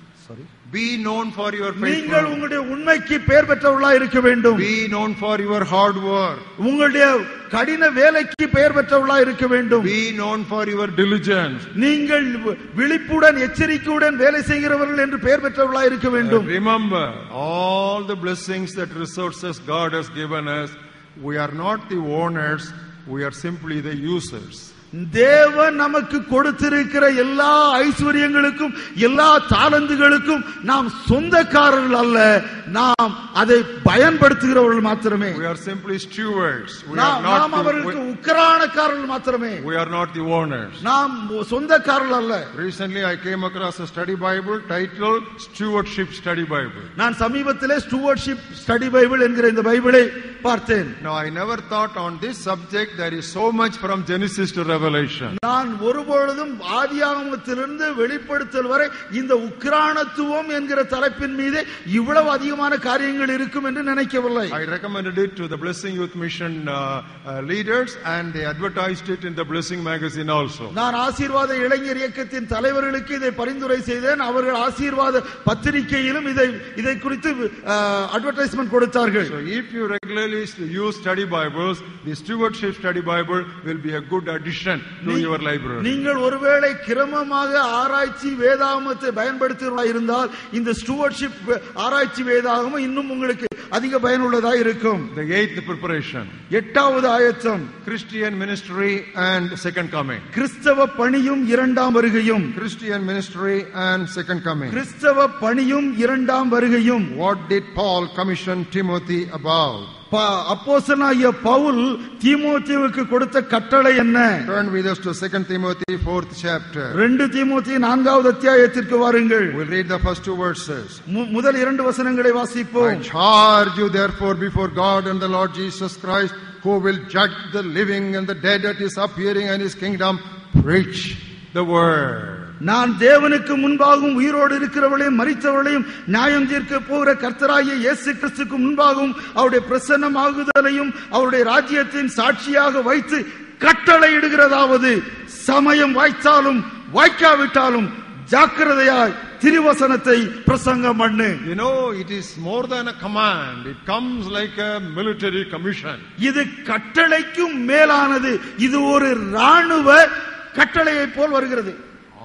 A: Be known for your faithfulness.
B: நீங்கள் உங்களுடைய உண்மைக்கு பெயர் பெற்றவர்களாய் இருக்க வேண்டும்.
A: Be known for your hard work.
B: உங்களுடைய கடின வேலைக்கு பெயர் பெற்றவர்களாய் இருக்க வேண்டும்.
A: Be known for your diligence.
B: நீங்கள் விழிப்புடன் எச்சரிக்கையுடன் வேலை செய்கிறவர்கள் என்று பெயர் பெற்றவர்களாய் இருக்க வேண்டும்.
A: Remember all the blessings that resources God has given us. We are not the owners, we are simply the users.
B: தேவன் நமக்கு கொடுத்திருக்கிற எல்லா ஐஸ்வர்யங்களுக்கும் எல்லா தாளந்துகளுக்கும் நாம் சொந்தக்காரர்கள் அல்ல, நாம் அதை பயன்படுத்துகிறவர்கள் மாத்திரமே.
A: We are simply stewards.
B: நாம் அவருக்கு உக்கிரானக்காரர்கள் மாத்திரமே.
A: We are not the owners.
B: நாம் சொந்தக்காரர்கள் அல்ல.
A: Recently I came across a study Bible titled Stewardship Study Bible.
B: நான் சமீபத்திலே Stewardship Study Bible என்கிற இந்த பைபிளை பார்த்தேன்.
A: Now I never thought on this subject there is so much from Genesis to Revelation.
B: நான் ஒருபொழுதும் ஆதியாகமத்திலிருந்து வெளிப்படுத்தல் வரை இந்த உக்கிரானத்துவம் என்கிற தலைப்பின் மீது இவ்வளவு அதிகமான காரியங்கள் இருக்கும் என்று நினைக்கவில்லை.
A: I recommended it to the Blessing Youth Mission leaders and they advertised it in the Blessing magazine also.
B: நான் ஆசீர்வாத இளைஞர் இயக்கத்தின் தலைவர்களுக்கு இதை பரிந்துரை செய்தேன். அவர்கள் ஆசீர்வாத பத்திரிகையிலும் இதை குறித்து அட்வர்டைஸ்மென்ட் கொடுத்தார்கள்.
A: So if you regularly use study Bibles, the Stewardship Study Bible will be a good addition to your library.
B: நீங்கள் ஒருவேளை கிரமமாக ஆராய்ச்சி வேதாகமத்தை பயன்படுத்துகிறவர்களாக இருந்தால் இந்த ஸ்டூவர்ட்ஷிப் ஆராய்ச்சி வேதாகமம் இன்னும் உங்களுக்கு அதிக பயனுள்ளதாக இருக்கும்.
A: The 8th preparation.
B: 8வது ஆயத்தம்.
A: Christian ministry and second coming.
B: கிறிஸ்தவ பணியும் இரண்டாம் வருகையும்.
A: Christian ministry and second coming.
B: கிறிஸ்தவ பணியும் இரண்டாம் வருகையும்.
A: What did Paul commission Timothy about?
B: அப்போஸ்தலனாகிய பவுல் தீமோத்தேயுவுக்கு கொடுத்த கட்டளை என்ன?
A: Turn with us to 2 Timothy 4th chapter.
B: 2 தீமோத்தேயு 4வது அத்தியாயத்திற்கு வாருங்கள்.
A: We'll read the first 2 verses.
B: முதல் 2 வசனங்களை வாசிப்போம்.
A: I charge you therefore before God and the Lord Jesus Christ, who will judge the living and the dead at his appearing and his kingdom, preach the word.
B: நான் தேவனுக்கு முன்பாகவும் உயிரோடு இருக்கிறவர்களையும் மரித்தவர்களையும் நியாயம் தீர்க்க போகிற கர்த்தராகிய இயேசு கிறிஸ்துக்கு முன்பாகவும் அவருடைய பிரசன்னமாகுதலையும் அவருடைய ராஜ்யத்தின் சாட்சியாக வைத்து கட்டளை இடுகிறதாவது, சமயம் வாய்த்தாலும் வாய்க்காவிட்டாலும் ஜாக்கிரதையாய் திருவசனத்தை பிரசங்கம் பண்ணு.
A: You know, it is more than a command. It comes like a military commission.
B: இது கட்டளைக்கும் மேலானது. இது ஒரு ராணுவ கட்டளையை போல் வருகிறது.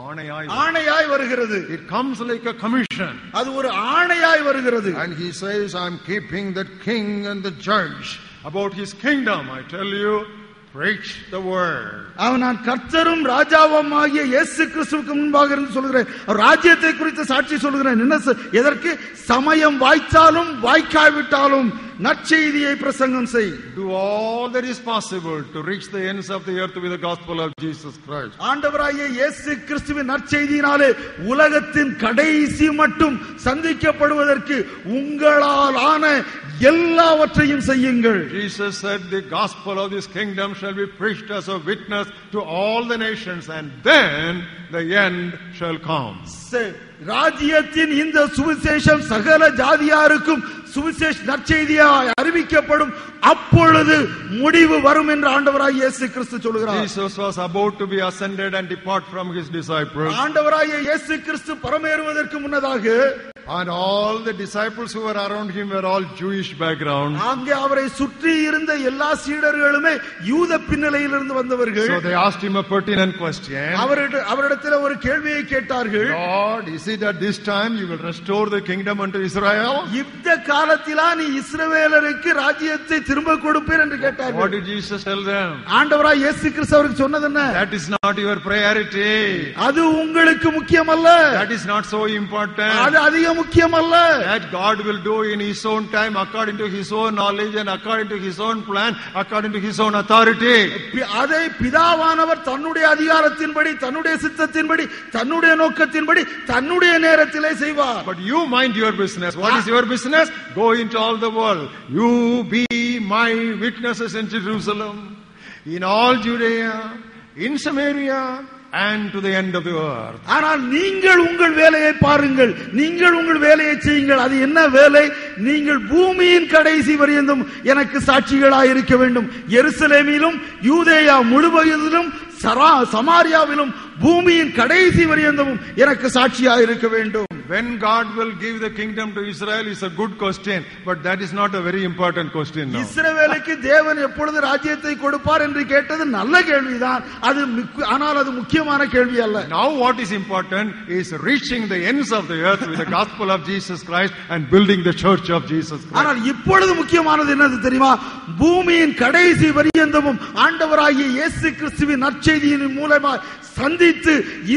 B: ஆணையாய் வருகிறது.
A: It comes like a commission.
B: அது ஒரு ஆணையாய் வருகிறது.
A: And he says, I am keeping that king and the judge about his kingdom. I tell you, preach the word.
B: அவன் நான் கர்த்தரும் ராஜாவும் ஆகிய இயேசு கிறிஸ்துவுக்கு முன்பாக இருந்து சொல்கிறேன், ராஜ்யத்தை குறித்து சாட்சி சொல்கிறேன். என்ன எதற்கு? சமயம் வாய்த்தாலும் வாய்க்காவிட்டாலும் நற்செய்தியை பிரசங்கம் செய்.
A: Do all that is possible to reach the ends of the earth with the gospel of Jesus Christ.
B: ஆண்டவராகிய இயேசு கிறிஸ்துவின் நற்செய்தியினாலே உலகத்தின் கடைசி மட்டும் சந்திக்கப்படுவதற்கு உங்களால் ஆன எல்லாவற்றையும் செய்யுங்கள்.
A: Jesus said the gospel of this kingdom shall be preached as a witness to all the nations, and then the end shall come.
B: ராஜ்யத்தின் இந்த சுவிசேஷம் சகல ஜாதியாருக்கும் சுவிசேஷ நற்செய்தியாய் அறிவிக்கப்படும், அப்பொழுது முடிவு வரும் என்று ஆண்டவராகிய இயேசு கிறிஸ்து சொல்கிறார்.
A: Jesus was about to be ascended and depart from his disciples.
B: ஆண்டவராகிய இயேசு கிறிஸ்து பரமேறுவதற்கு முன்னதாக
A: And all the disciples who were around him were all Jewish background.
B: அங்கே அவரை சுற்றி இருந்த எல்லா சீடர்களுமே யூத பின்னணியிலிருந்து வந்தவர்கள்.
A: So they asked him a pertinent question.
B: அவரிடத்தில் ஒரு கேள்வியை கேட்டார்கள்.
A: Lord, is it at this time you will restore the kingdom unto Israel?
B: இந்த காலத்திலா நீ இஸ்ரவேலருக்கு ராஜ்யத்தை திரும்ப கொடுப்பீர் என்று கேட்டார்கள்.
A: What did Jesus tell them?
B: ஆண்டவராய் இயேசு கிறிஸ்து அவருக்கு சொன்னது என்ன?
A: That is not your priority.
B: அது உங்களுக்கு முக்கியமல்ல.
A: That is not so important.
B: அது அதிக முக்கியமல்ல.
A: That God will do in his own time, according to his own knowledge and according to his own plan, according to his own authority.
B: அதை பிதாவானவர் தன்னுடைய அதிகாரத்தின்படி, தன்னுடைய சித்தத்தின்படி, தன்னுடைய நோக்கத்தின்படி, தன்னுடைய நேரத்திலே செய்வார்.
A: But you mind your business. What is your business? Go into all the world. You be my witnesses in Jerusalem, in all Judea, in Samaria, and to the end of the earth.
B: ஆனால் நீங்கள் உங்கள் வேலையை பாருங்கள், நீங்கள் உங்கள் வேலையை செய்யுங்கள். அது என்ன வேலை? நீங்கள் பூமியின் கடைசி வரையிலும் எனக்கு சாட்சிகளாய் இருக்க வேண்டும். எருசலேமிலும் யூதேயா முழுவதிலும் சமாரியாவிலும் பூமியின் கடைசி வரையிலும் எனக்கு சாட்சியாக இருக்க வேண்டும்.
A: When God will give the kingdom to Israel is a good question, but that is not a very important question now.
B: இஸ்ரவேலுக்கு தேவன் எப்பொழுது ராஜ்யத்தை கொடுப்பார் என்று கேட்டது நல்ல கேள்விதான். அது ஆனால் அது முக்கியமான கேள்வி அல்ல.
A: Now what is important is reaching the ends of the earth with the gospel of Jesus Christ and building the church of Jesus Christ.
B: ஆனால் இப்பொழுது முக்கியமானது என்னது தெரியுமா? பூமியின் கடைசி வரியந்தமும் ஆண்டவராகிய இயேசு கிறிஸ்துவின் நற்செய்தியின் மூலமாக சந்தித்து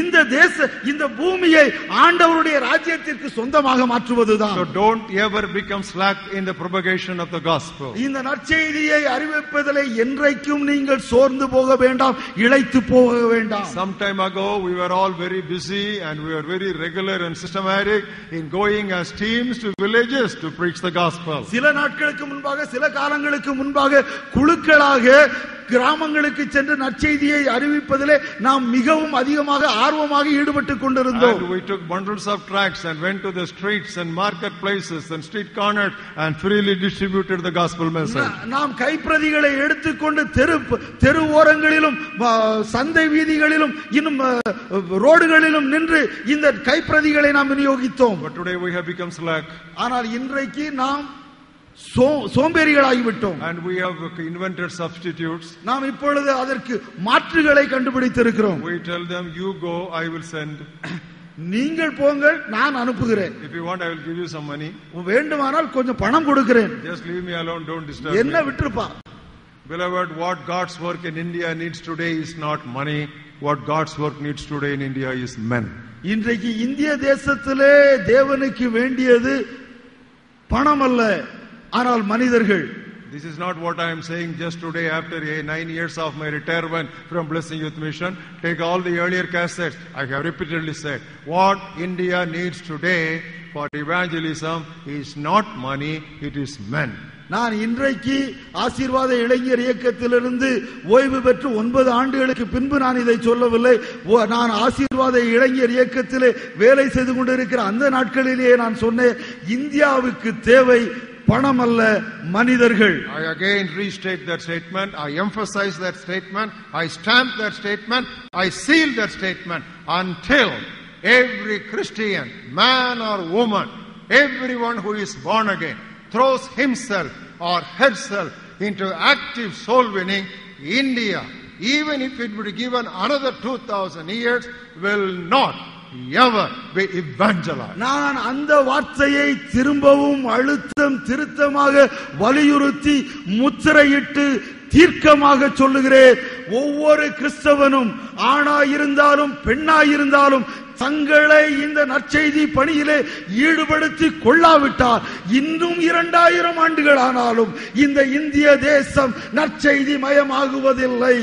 B: இந்த பூமியை ஆண்டவருடைய ராஜ்யத்திற்கு சொந்தமாக மாற்றுவதுதான்.
A: So don't ever become slack in the propagation of the gospel.
B: இந்த நற்செய்தியை அறிவிப்பதிலே என்றைக்கும் நீங்கள் சோர்ந்து போக வேண்டாம், இளைத்து போக வேண்டாம்.
A: Some time ago we were all very busy and we were very regular and systematic in going as teams to villages to preach the gospel.
B: சில நாட்களுக்கு முன்பாக, சில காலங்களுக்கு முன்பாக குழுக்களாக கிராமங்களுக்கு சென்று நற்செய்தியை அறிவிப்பதிலே நாம் மிகவும் அதிகமாக ஆர்வமாக ஈடுபட்டுக் கொண்டிருந்தோம்.
A: And we took bundles of tracts and went to the streets and marketplaces and street corners and freely distributed the gospel message.
B: நாம் கைப்பிரதிகளை எடுத்துக்கொண்டு தெரு ஓரங்களிலும் சந்தை வீதிகளிலும் இன்னும் ரோடுகளிலும் நின்று இந்த கைப்பிரதிகளை நாம் விநியோகித்தோம்.
A: But today we have become slack.
B: ஆனால் இன்றைக்கு நாம் சோம்பேறிகளாகிவிட்டோம்.
A: And we have invented substitutes.
B: நாம் இப்பொழுது அதற்கு மாற்றுகளை கண்டுபிடித்திருக்கிறோம்.
A: We tell them, you go, I will send.
B: நீங்கள் போங்கள், நான் அனுப்புகிறேன்.
A: If you want, I will give you some money.
B: வேண்டுமானால் கொஞ்சம் பணம் கொடுக்கிறேன்.
A: Just leave me alone, don't disturb me.
B: என்ன விட்டுருப்பா.
A: Beloved, what God's work in India needs today is not money. What God's work needs today in India is men.
B: இன்றைக்கு இந்திய தேசத்திலே தேவனுக்கு வேண்டியது பணம் அல்ல, ஆனால் மனிதர்கள்.
A: This is not what I am saying just today after 9 years of my retirement from Blessing Youth Mission. Take all the earlier cassettes. I have repeatedly said, what India needs today for evangelism is not money, it is men.
B: நான் இன்றைக்கு ஆசீர்வாத இளைஞர் இயக்கத்திலிருந்து ஓய்வு பெற்று 9 ஆண்டுகளுக்கு பின்பு நான் இதை சொல்லவில்லை. நான் ஆசீர்வாத இளைஞர் இயக்கத்திலே வேலை செய்து கொண்டிருக்கிற அந்த நாட்களிலேயே நான் சொன்னேன், இந்தியாவுக்கு தேவை பணம் அல்ல, மனிதர்கள்.
A: I again restate that statement. I emphasize that statement. I stamp that statement. I seal that statement until every Christian, man or woman, everyone who is born again, throws himself or herself into active soul winning. India, even if it would be given another 2000 years, will not ever be evangelized.
B: நான் அந்த வார்த்தையை திரும்பவும் அழுத்தம் திருத்தமாக வலியுறுத்தி முத்திரையிட்டு தீர்க்கமாக சொல்லுகிறேன். ஒவ்வொரு கிறிஸ்தவனும் ஆணாயிருந்தாலும் பெண்ணாயிருந்தாலும் தங்களை இந்த நற்செய்தி பணியிலே ஈடுபடுத்தி கொள்ளாவிட்டால் இன்னும் 2000 ஆண்டுகள் ஆனாலும் இந்த இந்திய தேசம் நற்செய்தி மயமாகுவதில்லை.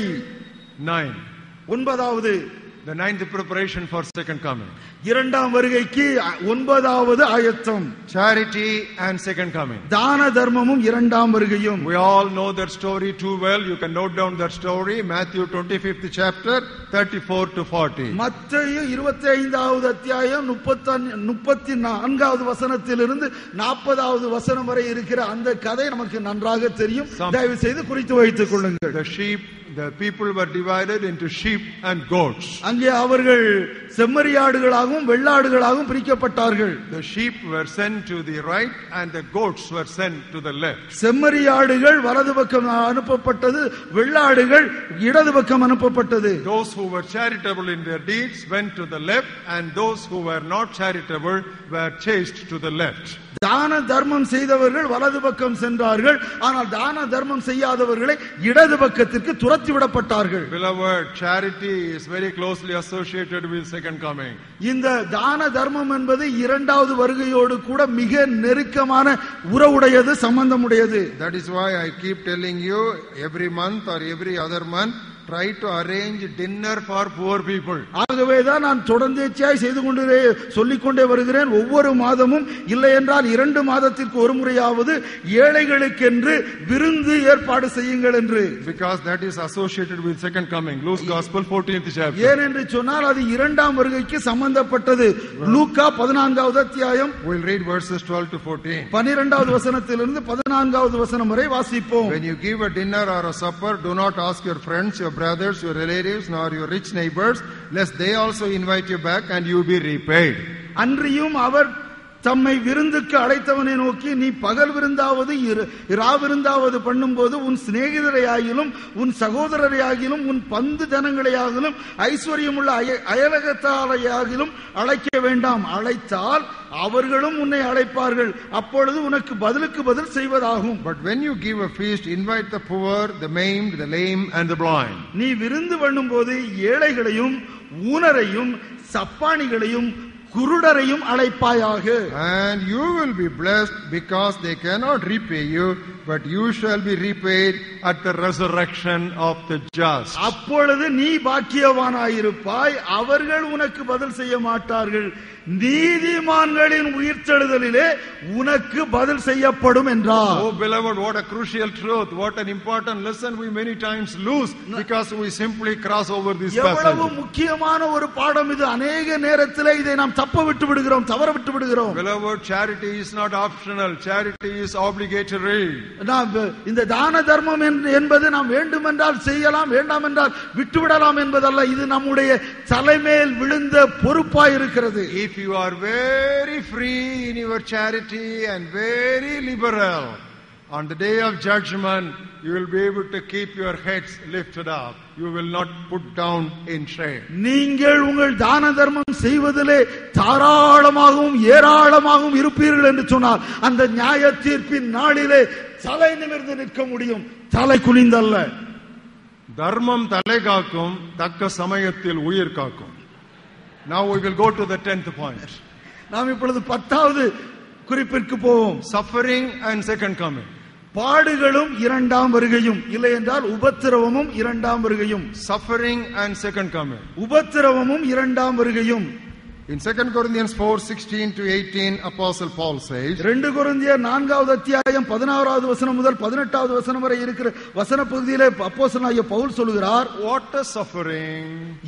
B: 9வது
A: The 9th preparation for second coming.
B: இரண்டாம் வருகைக்கு 9வது ஆயத்தம்.
A: Charity and second coming.
B: தான தர்மமும் இரண்டாம் வருகையும்.
A: We all know that story too well. You can note down that story. Matthew 25th chapter 34 to 40.
B: மத்தேயு 25வது அத்தியாயம் 34வது வசனத்திலிருந்து 40வது வசனம் வரை இருக்கிற அந்த கதை நமக்கு நன்றாக தெரியும். தயவு செய்து குறித்து வைத்துக் கொள்ளுங்கள்.
A: The people were divided into sheep and goats.
B: அங்கே அவர்கள் செம்மறியாடுகளாகவும் வெள்ளாடுகளாகவும் பிரிக்கப்பட்டார்கள்.
A: The sheep were sent to the right and the goats were sent to the left.
B: செம்மறியாடுகள் வலது பக்கம் அனுப்பப்பட்டது, வெள்ளாடுகள் இடது பக்கம் அனுப்பப்பட்டது.
A: Those who were charitable in their deeds went to the left and those who were not charitable were chased to the left.
B: தான தர்மம் செய்தவர்கள் வலது பக்கம் சென்றார்கள், ஆனால் தான தர்மம் செய்யாதவர்களை இடது பக்கத்திற்கு துரத்தி விடப்பட்டார்கள்.
A: Beloved, charity is very closely associated with second coming.
B: இந்த தான தர்மம் என்பது இரண்டாவது வருகையோடு கூட மிக நெருக்கமான உறவுடையது, சம்பந்தமுடையது.
A: That is why I keep telling you every month or every other month try to arrange dinner for poor people.
B: ஆகவேதான் நான் தொடர்ந்தேச்சியாய் செய்து கொண்டே சொல்லிக்கொண்டே வருகிறேன். ஒவ்வொரு மாதமும் இல்லை என்றால் 2 மாதத்திற்கு ஒரு முறையாவது ஏழைகளுக்கென்று விருந்து ஏற்பாடு செய்யுங்கள் என்று.
A: Because that is associated with second coming. Luke's Gospel 14th chapter.
B: ஏன் என்று சொன்னால் அது இரண்டாம் வருகைக்கு சம்பந்தப்பட்டது. லூக்கா 14வது அத்தியாயம்.
A: We'll read verses 12 to 14.
B: 12வது வசனத்திலிருந்து 14வது வசனம் வரை வாசிப்போம்.
A: When you give a dinner or a supper, do not ask your friends, your brothers, your relatives, nor your rich neighbors, lest they also invite you back and you be repaid.
B: அன்றியும் அவர் தம்மை விருந்துக்கு அழைத்தவனை நோக்கி, நீ பகல் விருந்தாவது இராவிருந்தாவது பண்ணும்போது உன் சிநேகிதரையாகிலும் உன் சகோதரரையாகிலும் உன் பந்து ஜனங்களையாகிலும் ஐஸ்வர்யமுள்ள அயலகத்தாரையாகிலும் அழைக்க வேண்டாம். அழைத்தால் அவர்களும் உன்னை அழைப்பார்கள், அப்பொழுது உனக்கு பதிலுக்கு பதில் செய்வதாகும்.
A: But when you give a feast, invite the poor, the maimed, the lame and the blind.
B: நீ விருந்து பண்ணும்போது ஏழைகளையும் ஊனரையும் சப்பானிகளையும் குருடரையும் அழைப்பாயாக.
A: And you will be blessed, because they cannot repay you, but you shall be repaid at the resurrection of the just.
B: அப்பொழுது நீ பாக்கியவானாயிருப்பாய், அவர்கள் உனக்கு பதில் செய்ய மாட்டார்கள். நீதிமான்களின் உயிர்த்தெழுதலிலே உனக்கு பதில் செய்யப்படும் என்றார்.
A: Oh beloved, what a crucial truth, what an important lesson we many times lose because we simply cross over this passage.
B: எவ்வளவு முக்கியமான ஒரு பாடம் இது. அநேக நேரத்திலே இதை நாம் தப்ப விட்டு விடுகிறோம், தவற விட்டு விடுகிறோம்.
A: Beloved, charity is not optional, charity is obligatory.
B: நாம் இந்த தான தர்மம் என்பது நாம் வேண்டுமென்றால் செய்யலாம், வேண்டாம் என்றால் விட்டுவிடலாம் என்பதல்ல. இது நம்முடைய தலைமேல் விழுந்த பொறுப்பாய் இருக்கிறது.
A: If you are very free in your charity and very liberal, on the day of judgment you will be able to keep your heads lifted up. You will not put down in shame.
B: நீங்கள் உங்கள் தான தர்மம் செய்வதிலே தாராளமாகவும் ஏராளமாகவும் இருப்பீர்கள் என்று சொன்னால் அந்த நியாய தீர்ப்பின் நாளிலே தலை நிமிர்ந்து நிற்க முடியும், தலை குனிந்தல்ல.
A: தர்மம் தலை காக்கும், தக்க சமயத்தில் உயிர் காக்கும். Now we will go to the 10th point.
B: நாம் இப்பொழுது 10வது குறிப்பிற்கு போவோம்.
A: Suffering and second coming.
B: பாடுகளும் இரண்டாம் வருகையும், இல்லை என்றால் உபத்திரவமும் இரண்டாம் வருகையும்.
A: Suffering and second coming.
B: உபத்திரவமும் இரண்டாம் வருகையும்.
A: In 2 Corinthians 4:16 to 18, Apostle Paul says,
B: 2 கொரிந்தியர் 4வது அத்தியாயம் 16வது வசனம் முதல் 18வது வசனம் வரை இருக்கிற வசன பகுதியிலே அப்போஸ்தலனாகிய பவுல் சொல்கிறார்,
A: what a suffering,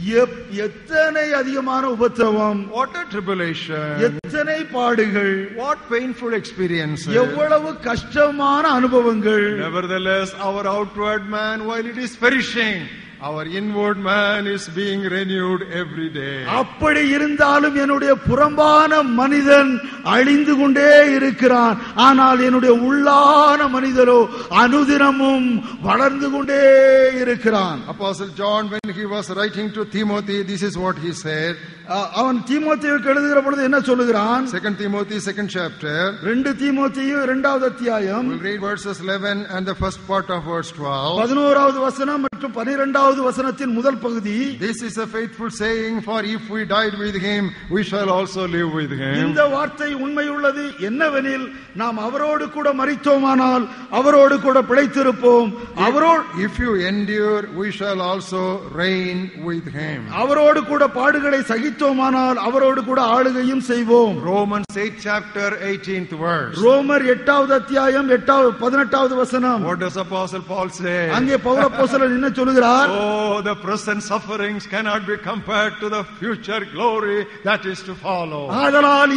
B: எத்தனை அதிகமான உபத்திரவம்,
A: what a tribulation,
B: எத்தனை பாடுகள்,
A: what painful experiences,
B: எவ்வளவு கஷ்டமான அனுபவங்கள்.
A: Nevertheless, our outward man, while it is perishing, our inward man is being renewed every day.
B: அப்படி இருந்தாலும் என்னுடைய புறம்பான மனிதன் அழிந்து கொண்டே இருக்கிறான், ஆனால் என்னுடைய உள்ளான மனிதரோ அனுதினமும் வளர்ந்து கொண்டே இருக்கிறான்.
A: Apostle John, when he was writing to Timothy, this is what he said.
B: அவன் தீமோத்தேயுக்கு எழுதுகிற பொழுது என்ன சொல்லுகிறான்?
A: 2 Timothy 2nd chapter.
B: 2 தீமோத்தேயு 2வது அத்தியாயம்.
A: We'll read verses 11 and the first part of verse 12.
B: 11வது வசனம் மற்றும் 12வது வசனத்தின் முதல் பகுதி.
A: This is a faithful saying, for if we died with him, we shall also live with him.
B: இந்த வார்த்தை உண்மையுள்ளது. என்னவெனில், நாம் அவரோடு கூட மரித்தோமானால் அவரோடு கூட பிழைத்திருப்போம்.
A: If you endure, we shall also reign with him.
B: அவரோடு கூட பாடுகளை சகித்தோமானால் அவரோடு கூட ஆளுகையும் செய்வோம்.
A: Romans 8 chapter 18th verse.
B: ரோமர் 8வது அத்தியாயம் 18வது வசனம்.
A: What does Apostle Paul say?
B: அங்கே பவுல் அப்போஸ்தலன் என்ன சொல்கிறார்?
A: Oh, the present sufferings cannot be compared to the future glory that is to follow.
B: ஆதலால்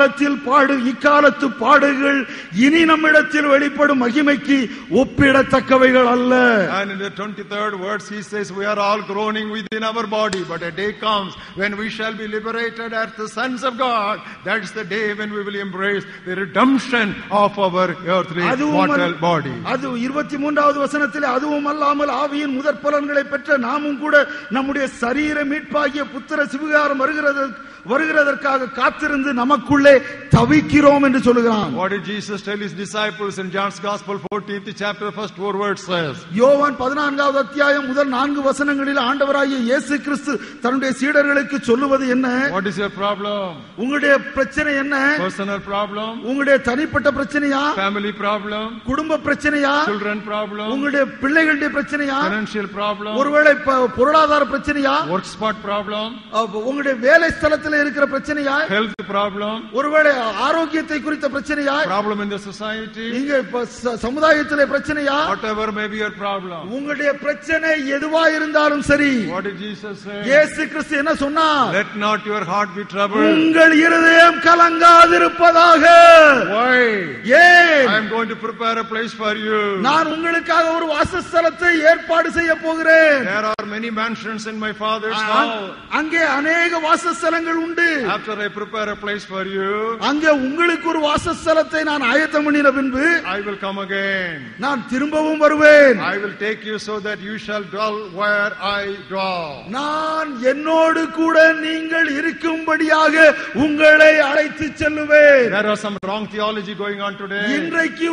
B: இக்காலத்து பாடுகள் இனி நம்மிடத்தில் வெளிப்படும் மகிமைக்கு ஒப்பிடத்தக்கவைகள் அல்ல.
A: And in the 23rd verse he says, we are all groaning within our body, but a day comes when we shall be liberated as the sons of God. That is the day when we will embrace the redemption of our earthly mortal body.
B: அது 23வது வசனத்திலே அதுவும் அல்லாமல் ஆவியின் முதற் பலன்களை பெற்ற நாமும் கூட நம்முடைய சரீர மீட்பாகிய புத்திர சிவகாரம் வருகிறதற்காக காத்திருந்து நமக்குள்ளே தவிக்கிறோம் என்று சொல்கிறான்.
A: What did Jesus tell his disciples in John's Gospel 14th chapter first 4 words says?
B: யோவான் 14வது அத்தியாயம் முதல் 4 வசனங்களில் ஆண்டவராகிய இயேசு கிறிஸ்து தன்னுடைய சீடர்களுக்கு சொல்லுவது என்ன?
A: What is your problem?
B: உங்களுடைய பிரச்சனை என்ன?
A: Personal problem?
B: உங்களுடைய தனிப்பட்ட பிரச்சனையா?
A: Family problem?
B: குடும்ப பிரச்சனையா?
A: Children problem?
B: உங்களுடைய பிள்ளைகளுடைய பிரச்சனையா?
A: Financial problem?
B: ஒருவேளை பொருளாதார பிரச்சனையா?
A: Work spot problem?
B: உங்களுடைய வேலை ஸ்தலத்தில் இருக்கிற பிரச்சனையா?
A: Health problem?
B: ஒருவேளை ஆரோக்கியத்தை குறித்த பிரச்சனையா?
A: Problem in the society?
B: இங்க சமுதாயத்திலே பிரச்சனையா?
A: Whatever may be your problem.
B: உங்களுடைய பிரச்சனை எதுவா இருந்தாலும் சரி.
A: What did Jesus say?
B: இயேசு கிறிஸ்து என்ன சொன்னார்?
A: Let not your heart be troubled.
B: உங்கள் இருதயம் கலங்காதிருப்பதாக.
A: Why?
B: ஏன்?
A: I am going to prepare a place for you.
B: நான் உங்களுக்காக ஒரு வாசஸ்தலத்தை ஏற்பாடு செய்ய போகிறேன்.
A: There are many mansions in my Father's house.
B: அங்கே अनेक வாசஸ்தலங்கள் உண்டு.
A: After I prepare a place for you,
B: அங்கே உங்களுக்கு ஒரு வாசஸ்தலத்தை நான் ஆயத்தம் பண்ணின பின்பு
A: I will come again.
B: நான் திரும்பவும் வருவேன்.
A: I will take you so that you shall dwell where I dwell.
B: நான் என்னோடு கூட நீங்கள் இருக்கும்படியாக உங்களை அழைத்து செல்லுவேன்.
A: There are some wrong theology going on today.
B: இன்றைக்கு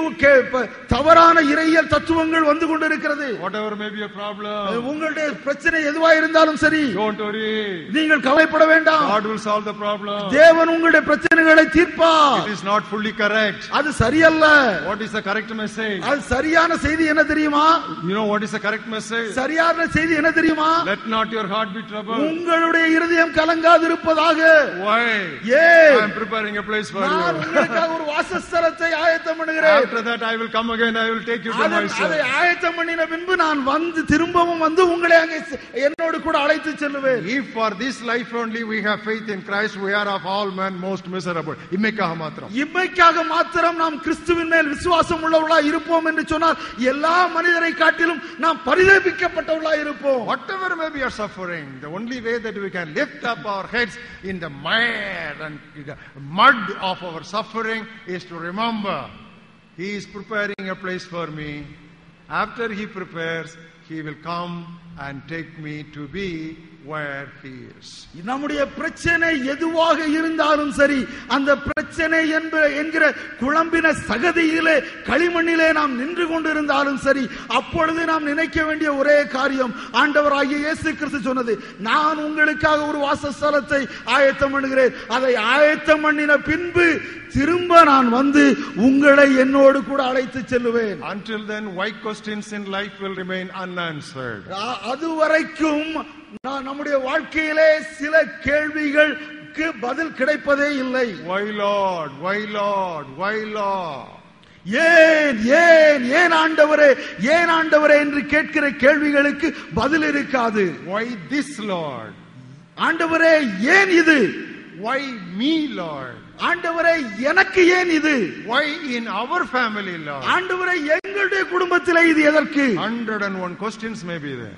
B: தவறான இறையியல் தத்துவங்கள் வந்து கொண்டிருக்கிறது.
A: Whatever may be a problem,
B: உங்களுடைய பிரச்சனை எதுவா இருந்தாலும் சரி,
A: don't worry.
B: நீங்கள் கவலைப்பட வேண்டாம்.
A: God will solve the problem.
B: தேவன் உங்களுடைய பிரச்சனைகளை தீர்ப்பார்.
A: It is not fully correct.
B: அது சரியல்ல.
A: What is the correct message?
B: அது சரியான செய்தி என்ன தெரியுமா?
A: You know what is the correct message?
B: சரியான செய்தி என்ன தெரியுமா?
A: Let not your heart be troubled.
B: உங்களுடைய இருதயம் கலங்காதிருப்பதாக.
A: Why?
B: I
A: am preparing a place for you.
B: நான் உங்களுக்காக ஒரு வாசஸ்தலத்தை ஆயத்தம் பண்ணுகிறேன்.
A: After that I will come again. I will take you to myself.
B: அதை ஆயத்தம் பண்ணின பின்பு நான் வந்து திரும்பவும் வந்து உங்களை அங்கே என்னோடு கூட அழைத்து செல்லுவேன்.
A: If for this life only we have faith in Christ, we are of all men most miserable. இம்மைக்காக மாத்திரம் நாம் கிறிஸ்துவின் மேல் விசுவாசம் உள்ளவர்களாய் இருப்போம் என்று சொன்னால் எல்லா மனிதரை காட்டிலும் நாம் பரிதபிக்கப்பட்டவர்களாய் இருப்போம். Whatever may be your suffering, the only way that we can lift up our heads in the mire and the mud of our suffering is to remember He is preparing a place for me. After He prepares, He will come and take me to be where He is.
B: நம்முடைய பிரச்சனை எதுவாக இருந்தாலும் சரி, அந்த பிரச்சனை என்கிற குழம்பின சகதியிலே களிமண்ணிலே நாம் நின்று கொண்டிருந்தாலும் சரி, அப்பொழுது நாம் நினைக்க வேண்டிய ஒரே காரியம் ஆண்டவராகிய இயேசு கிறிஸ்து சொன்னது, நான் உங்களுக்காக ஒரு வாசஸ்தலத்தை ஆயத்தம் பண்ணுகிறேன். அதை ஆயத்தம் பண்ணின பின்பு திரும்ப நான் வந்து உங்களை என்னோடு கூட அழைத்து செல்லுவேன்.
A: Until then, why questions in life will remain unanswered.
B: அதுவரைக்கும் நம்முடைய வாழ்க்கையிலே சில கேள்விகளுக்கு பதில் கிடைப்பதே இல்லை.
A: Why Lord? Why Lord? Why Lord?
B: ஏன் ஏன் ஏன் ஆண்டவரே ஏன் ஆண்டவரே என்று கேட்கிற கேள்விகளுக்கு பதில் இருக்காது.
A: Why this Lord?
B: ஆண்டவரே ஏன் இது?
A: Why me Lord?
B: ஆண்டவரே எனக்கு ஏன் இது?
A: Why in our family Lord?
B: ஆண்டவரே எங்களுடைய குடும்பத்திலே இது எதற்கு?
A: 101 questions may be there.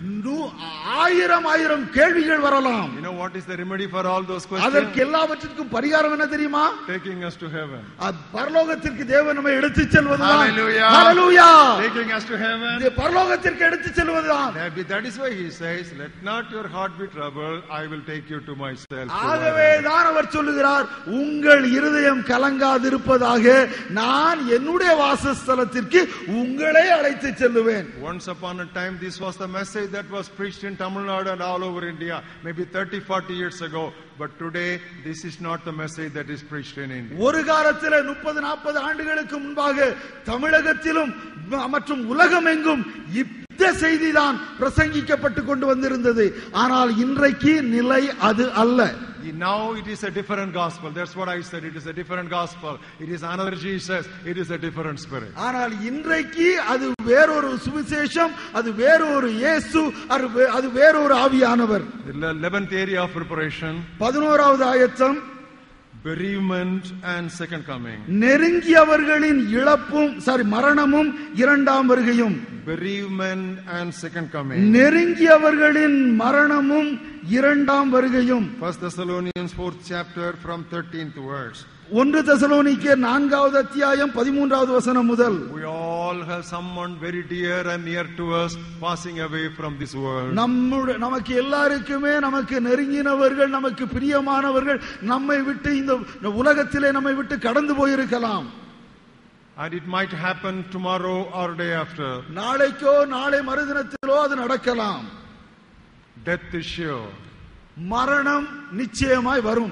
B: ஆயிரம் கேள்விகள் வரலாம்.
A: You know what is the remedy for all those questions?
B: அதற்கு எல்லாவற்றிற்கும் பரிகாரம் என்ன தெரியுமா?
A: Taking us to heaven.
B: பரலோகத்திற்கு தேவன் நம்மை எடுத்துச் செல்வதுதான்.
A: Hallelujah.
B: Hallelujah.
A: Taking us to heaven.
B: பரலோகத்திற்கு எடுத்துச் செல்வதுதான்.
A: That is why He says, let not your heart be troubled, I will take you to myself.
B: ஆகவே தான் அவர் சொல்லுகிறார், உங்கள் இருதயம் கலங்காதிருப்பதாக நான் என்னுடைய வாசஸ்தலத்திற்கு உங்களை அழைத்து செல்லுவேன்.
A: Once upon a time this was the message that was preached in Tamil Nadu and all over India, maybe 30-40 years ago, but today this is not the message that is preached in India.
B: ஒரு காலத்தில் 30-40 ஆண்டுகளுக்கு முன்பாக தமிழகத்திலும் மற்றும் உலகமெங்கும் இந்த செய்திதான் பிரசங்கிக்கப்பட்டு கொண்டு வந்திருந்தது. ஆனால் இன்றைக்கு நிலை அது அல்ல.
A: Now it is a different gospel. That's what I said. It is a different gospel. It is another Jesus. It is a different spirit.
B: ஆனால் இன்றைக்கு அது வேறொரு சுவிசேஷம், அது வேறொரு இயேசு, அது வேறொரு ஆவியானவர்.
A: The 11th area of preparation.
B: 11வது ஆயத்தம்
A: bereavement and second coming.
B: நெருங்கியவர்களின் இழப்பும் மரணமும் இரண்டாம் வருகையும்.
A: bereavement and second coming.
B: நெருங்கியவர்களின் மரணமும் இரண்டாம் வருகையும்.
A: 1 Thessalonians 4th chapter from 13th verse.
B: 1 தெசலோனிக்கேயர் 4வது அத்தியாயம் 13வது வசனம் முதல்.
A: We all have someone very dear and near to us passing away from this world.
B: நமக்கு எல்லாருக்குமே நமக்கு நெருங்கினவர்கள், நமக்கு பிரியமானவர்கள் நம்மை விட்டு இந்த உலகத்திலே நம்மை விட்டு கடந்து போயிருக்கலாம்.
A: And it might happen tomorrow or day after.
B: நாளைக்கோ நாளை மறுதினத்திலோ அது நடக்கலாம்.
A: Death is sure.
B: மரணம் நிச்சயமாய் வரும்.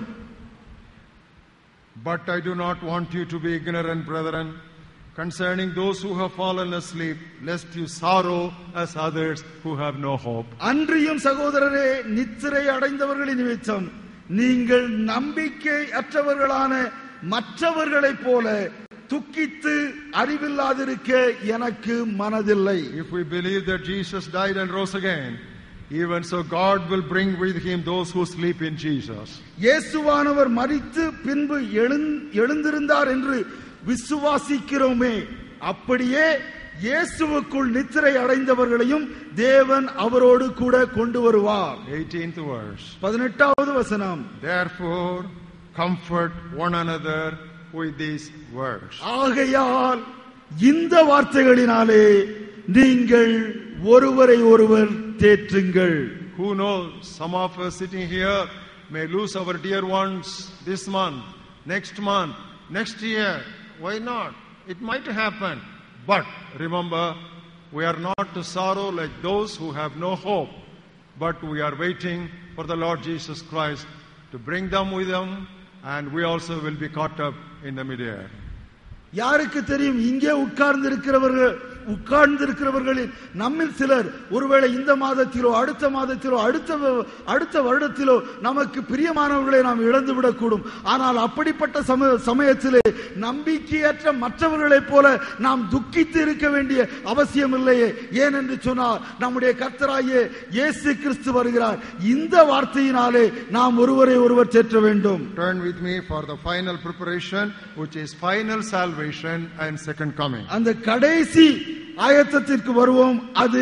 A: But I do not want you to be ignorant, brethren, concerning those who have fallen asleep, lest you sorrow as others who have no hope.
B: அன்றியும் சகோதரரே, நித்திரை அடைந்தவர்களின் நிமித்தம் நீங்கள் நம்பிக்கை அற்றவர்களான மற்றவர்களைப் போல துக்கித்து அறிவில்லாதிருக்க எனக்கு மனதில்லை.
A: If we believe that Jesus died and rose again, even so God will bring with him those who sleep in Jesus.
B: இயேசுவானவர் மரித்து பின்பு எழுந்திருந்தார் என்று விசுவாசிக்கிறோமே, அப்படியே இயேசுவுக்குள் நித்திரை அடைந்தவர்களையும் தேவன் அவரோடு கூட கொண்டு வருவார்.
A: 18th verse.
B: 18வது வசனம்.
A: Therefore comfort one another with these words.
B: ஆகையால் இந்த வார்த்தைகளினாலே நீங்கள் ஒருவரை ஒருவர் தேற்றுங்கள்.
A: Who knows, some of us sitting here may lose our dear ones this month, next month, next year. Why not? It might happen. But remember, we are not to sorrow like those who have no hope, but we are waiting for the Lord Jesus Christ to bring them with him, and we also will be caught up in the midair.
B: யாருக்கு தெரியும், இங்கே உட்கார்ந்திருக்கிறவர்களில் நம்மில் சிலர் ஒருவேளை இந்த மாதத்திலோ அடுத்த மாதத்திலோ அடுத்த வருடத்திலோ நமக்கு பிரியமானவர்களை நாம் இழந்துவிடக்கூடும். ஆனால் அப்படிப்பட்ட சமயத்திலே நம்பிக்கையற்ற மற்றவர்களைப் போல நாம் துக்கித்து இருக்க வேண்டிய அவசியம் இல்லையே. ஏனென்று சொன்னால் நம்முடைய கர்த்தராகிய இயேசு கிறிஸ்து வருகிறார். இந்த வார்த்தையினாலே நாம் ஒருவரை ஒருவர் தேற்ற வேண்டும்.
A: Turn with me for the final preparation, which is final salvation and second coming.
B: அந்த கடைசி ஆயத்தத்திற்கு வருவோம். அது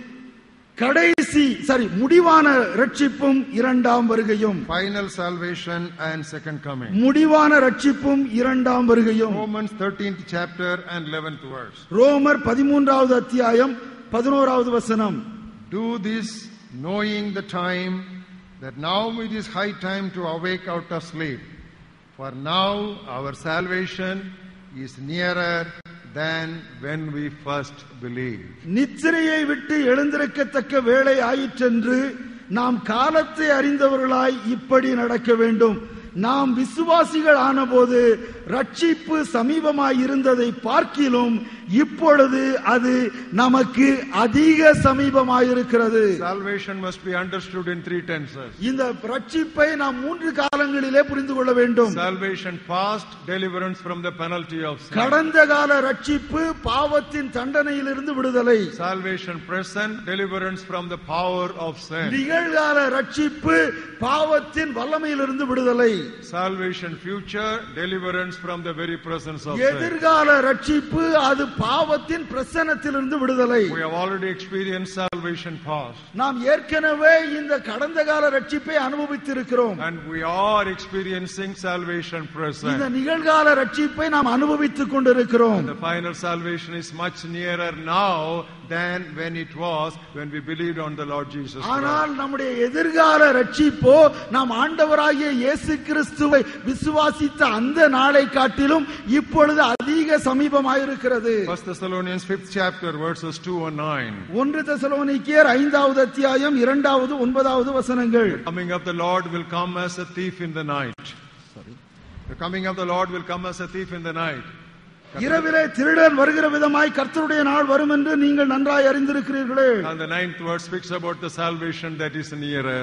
B: கடைசி முடிவான ரட்சிப்பும் இரண்டாம் வருகையும்.
A: Final salvation and second coming.
B: முடிவான ரட்சிப்பும் இரண்டாம் வருகையும்.
A: Romans 13th chapter and 11th verse.
B: ரோமர் 13வது அத்தியாயம் 11வது வசனம்.
A: Do this knowing the time that now it is high time to awake out of sleep, for now our salvation is nearer than when we first believed.
B: நித்திரையை விட்டு எழுந்திருக்கத்தக்க வேளை ஆயிற்றென்று நாம் காலத்தை அறிந்தவர்களாய் இப்படி நடக்க வேண்டும். நாம் விசுவாசிகள் ஆனபோது ரட்சிப்பு சமீபமாய் இருந்ததை பார்க்கிலும் இப்பொழுது அது நமக்கு அதிக சமீபமாயிருக்கிறது.
A: Salvation must be understood in three tenses.
B: இந்த ரட்சிப்பை நாம் மூன்று காலங்களிலே புரிந்து கொள்ள வேண்டும்.
A: Salvation past, deliverance from the penalty of sin.
B: கடந்த கால ரட்சிப்பு பாவத்தின் தண்டனையிலிருந்து விடுதலை.
A: Salvation present, deliverance from the power of sin.
B: நிகழ்கால ரட்சிப்பு பாவத்தின் வல்லமையிலிருந்து விடுதலை.
A: Salvation future, deliverance from the very presence of sin.
B: எதிர்கால ரட்சிப்பு அது பாவத்தின் பிரசன்னத்திலிருந்து விடுதலை.
A: We have already experienced salvation past.
B: நாம் ஏற்கனவே இந்த கடந்த கால ரட்சிப்பை அனுபவித்திருக்கிறோம்.
A: And we are experiencing salvation present.
B: இந்த நிகழ்கால ரட்சிப்பை நாம் அனுபவித்துக் கொண்டிருக்கிறோம்.
A: And the final salvation is much nearer now than when it was when we believed on the Lord Jesus Christ.
B: ஆனால் நம்முடைய எதிர்கால ரட்சிப்போ நாம் ஆண்டவராகிய இயேசு கிறிஸ்துவை விசுவாசித்த அந்த நாளை காட்டிலும் இப்பொழுது அதிக சமீபமாயிருக்கிறது.
A: 1 Thessalonians 5th chapter verses 2 and 9.
B: 1 தெசலோனிக்கேயர் 5வது அத்தியாயம் 2வது 9வது வசனங்கள்.
A: The coming of the Lord will come as a thief in the night. The coming of the Lord will come as a thief in the night.
B: இரவிலே திருடன் வருகிற விதமாய் கர்த்தருடைய நாள் வரும் என்று நீங்கள் நன்றாய் அறிந்திருக்கிறீர்களே.
A: And the 9th verse speaks about the salvation that is nearer.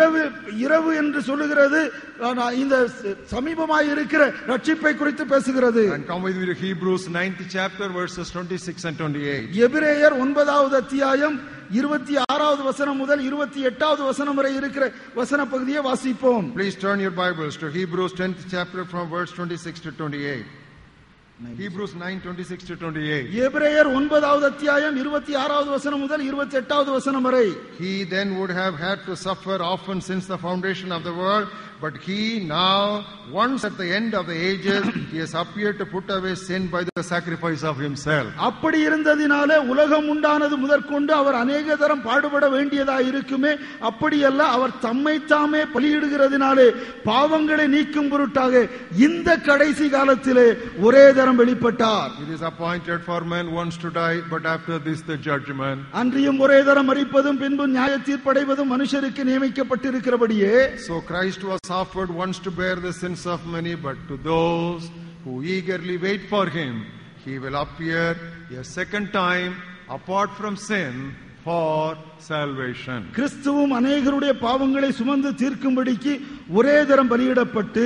B: இரவு என்று சொல்லுகிறது இந்த சமீபமாய் இருக்கிற ரட்சிப்பை குறித்து பேசுகிறது.
A: And come with me to Hebrews 9th chapter verses 26 and 28.
B: எபிரேயர் 9வது அத்தியாயம் 26வது வசனம் முதல் 28வது வசனம் வரை இருக்கிற வசன பகுதியை வாசிப்போம்.
A: Please turn your Bibles to Hebrews 10th chapter from verse 26 to 28. Hebrews 9:26 to 28.
B: எபிரேயர் 9வது அத்தியாயம் 26வது வசனம் முதல் 28வது வசனம் வரை.
A: He then would have had to suffer often since the foundation of the world, but he now, once at the end of the ages, he has appeared to put away sin by the sacrifice of himself.
B: அப்படி இருந்ததினாலே உலகம் உண்டானது முதற்கொண்டு அவர் அநேக தரம் பாடுபட வேண்டியதாக இருக்குமே, அப்படியல்ல அவர் தம்மை தாமே பலியிடுகிறதினாலே பாவங்களை நீக்கும் பொருட்டாக இந்த கடைசி காலத்திலே ஒரே தரம் வெளிப்பட்டார்.
A: It is appointed for men once to die, but after this the judgment.
B: அன்றியும் ஒரே தரம் மரிப்பதும் பின்பு நியாய தீர்ப்படைவதும் மனுஷருக்கு நியமிக்கப்பட்டிருக்கிறபடியே.
A: So Christ was offered once to bear the sins of many, but to those who eagerly wait for him, he will appear a second time apart from sin for salvation.
B: கிறிஸ்துவும் அநேகருடைய பாவங்களை சுமந்து தீர்க்கும்படிக்கு ஒரே தரம் பலியிடப்பட்டு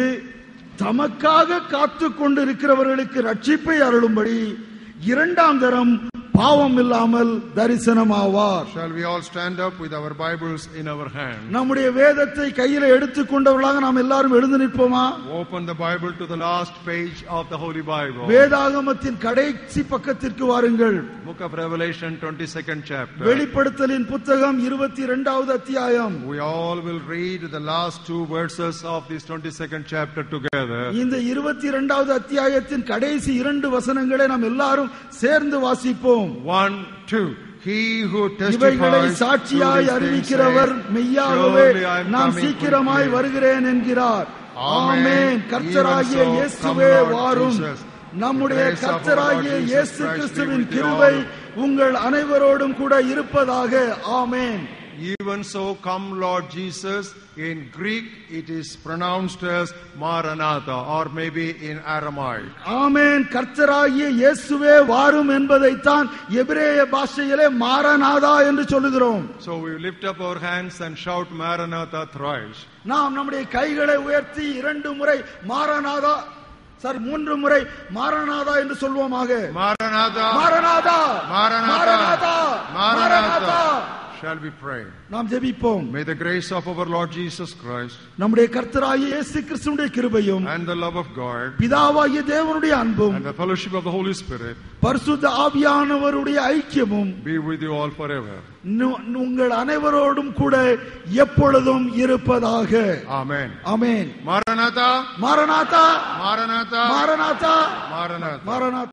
B: தமக்காக காத்து கொண்டிருக்கிறவர்களுக்கு ரட்சிப்பை அருளும்படி இரண்டாம் தரம் பாவம் இல்லாமல் தரிசனமாவார்.
A: Shall we all stand up with our Bibles in our hand?
B: நம்முடைய வேதத்தை கையில எடுத்துக்கொண்டவர்களாக நாம் எல்லாரும் எழுந்து நிற்போமா?
A: Open the Bible to the last page of the Holy Bible.
B: வேதாகமத்தின் கடைசி பக்கத்திற்கு வாருங்கள்.
A: Book of Revelation 22nd chapter.
B: வெளிப்படுத்தலின் புத்தகம் 22வது அத்தியாயம்.
A: We all will read the last two verses of this 22nd chapter together.
B: இந்த 22வது அத்தியாயத்தின் கடைசி இரண்டு வசனங்களை நாம் எல்லாரும் சேர்ந்து வாசிப்போம்.
A: 1, 2. He who
B: இவைகளை
A: testifies
B: சாட்சியாய் அறிவிக்கிறவர் மெய்யாகவே நான் சீக்கிரமாய் வருகிறேன் என்கிறார். ஆமென். கர்த்தராகிய இயேசுவே வாரும். நம்முடைய கர்த்தராகிய இயேசு கிறிஸ்துவின் கிருபை உங்கள் அனைவரோடும் கூட இருப்பதாக. ஆமென்.
A: Even so, come Lord Jesus. In Greek it is pronounced as Maranatha, or maybe in Aramaic.
B: ஆமென். கர்த்தராகிய இயேசுவே வாரும் என்பதைத்தான் எபிரேய பாஷையிலே மாரநாதா என்று சொல்லுகிறோம்.
A: So we lift up our hands and shout Maranatha thrice.
B: நாம் நம்முடைய கைகளை உயர்த்தி இரண்டு முறை மாரநாதா, சாரி மூன்று முறை மாரநாதா என்று சொல்வோமாக.
A: Maranatha,
B: Maranatha,
A: Maranatha,
B: Maranatha.
A: Shall we pray?
B: நாம் ஜெபிப்போம்.
A: May the grace of our Lord Jesus Christ
B: நம்முடைய கர்த்தராகிய இயேசு கிறிஸ்துவின் கிருபையும்
A: and the love of God
B: பிதாவாகிய தேவனுடைய அன்பும்
A: and the fellowship of the Holy Spirit
B: பரிசுத்த ஆவியானவருடைய ஐக்கியமும்
A: be with you all forever.
B: உங்கள் அனைவரோடும் கூட எப்பொழுதும் இருப்பதாக.
A: Amen.
B: ஆமென்.
A: Maranatha,
B: Maranatha,
A: Maranatha,
B: Maranatha,
A: Maranatha.
B: Maranatha.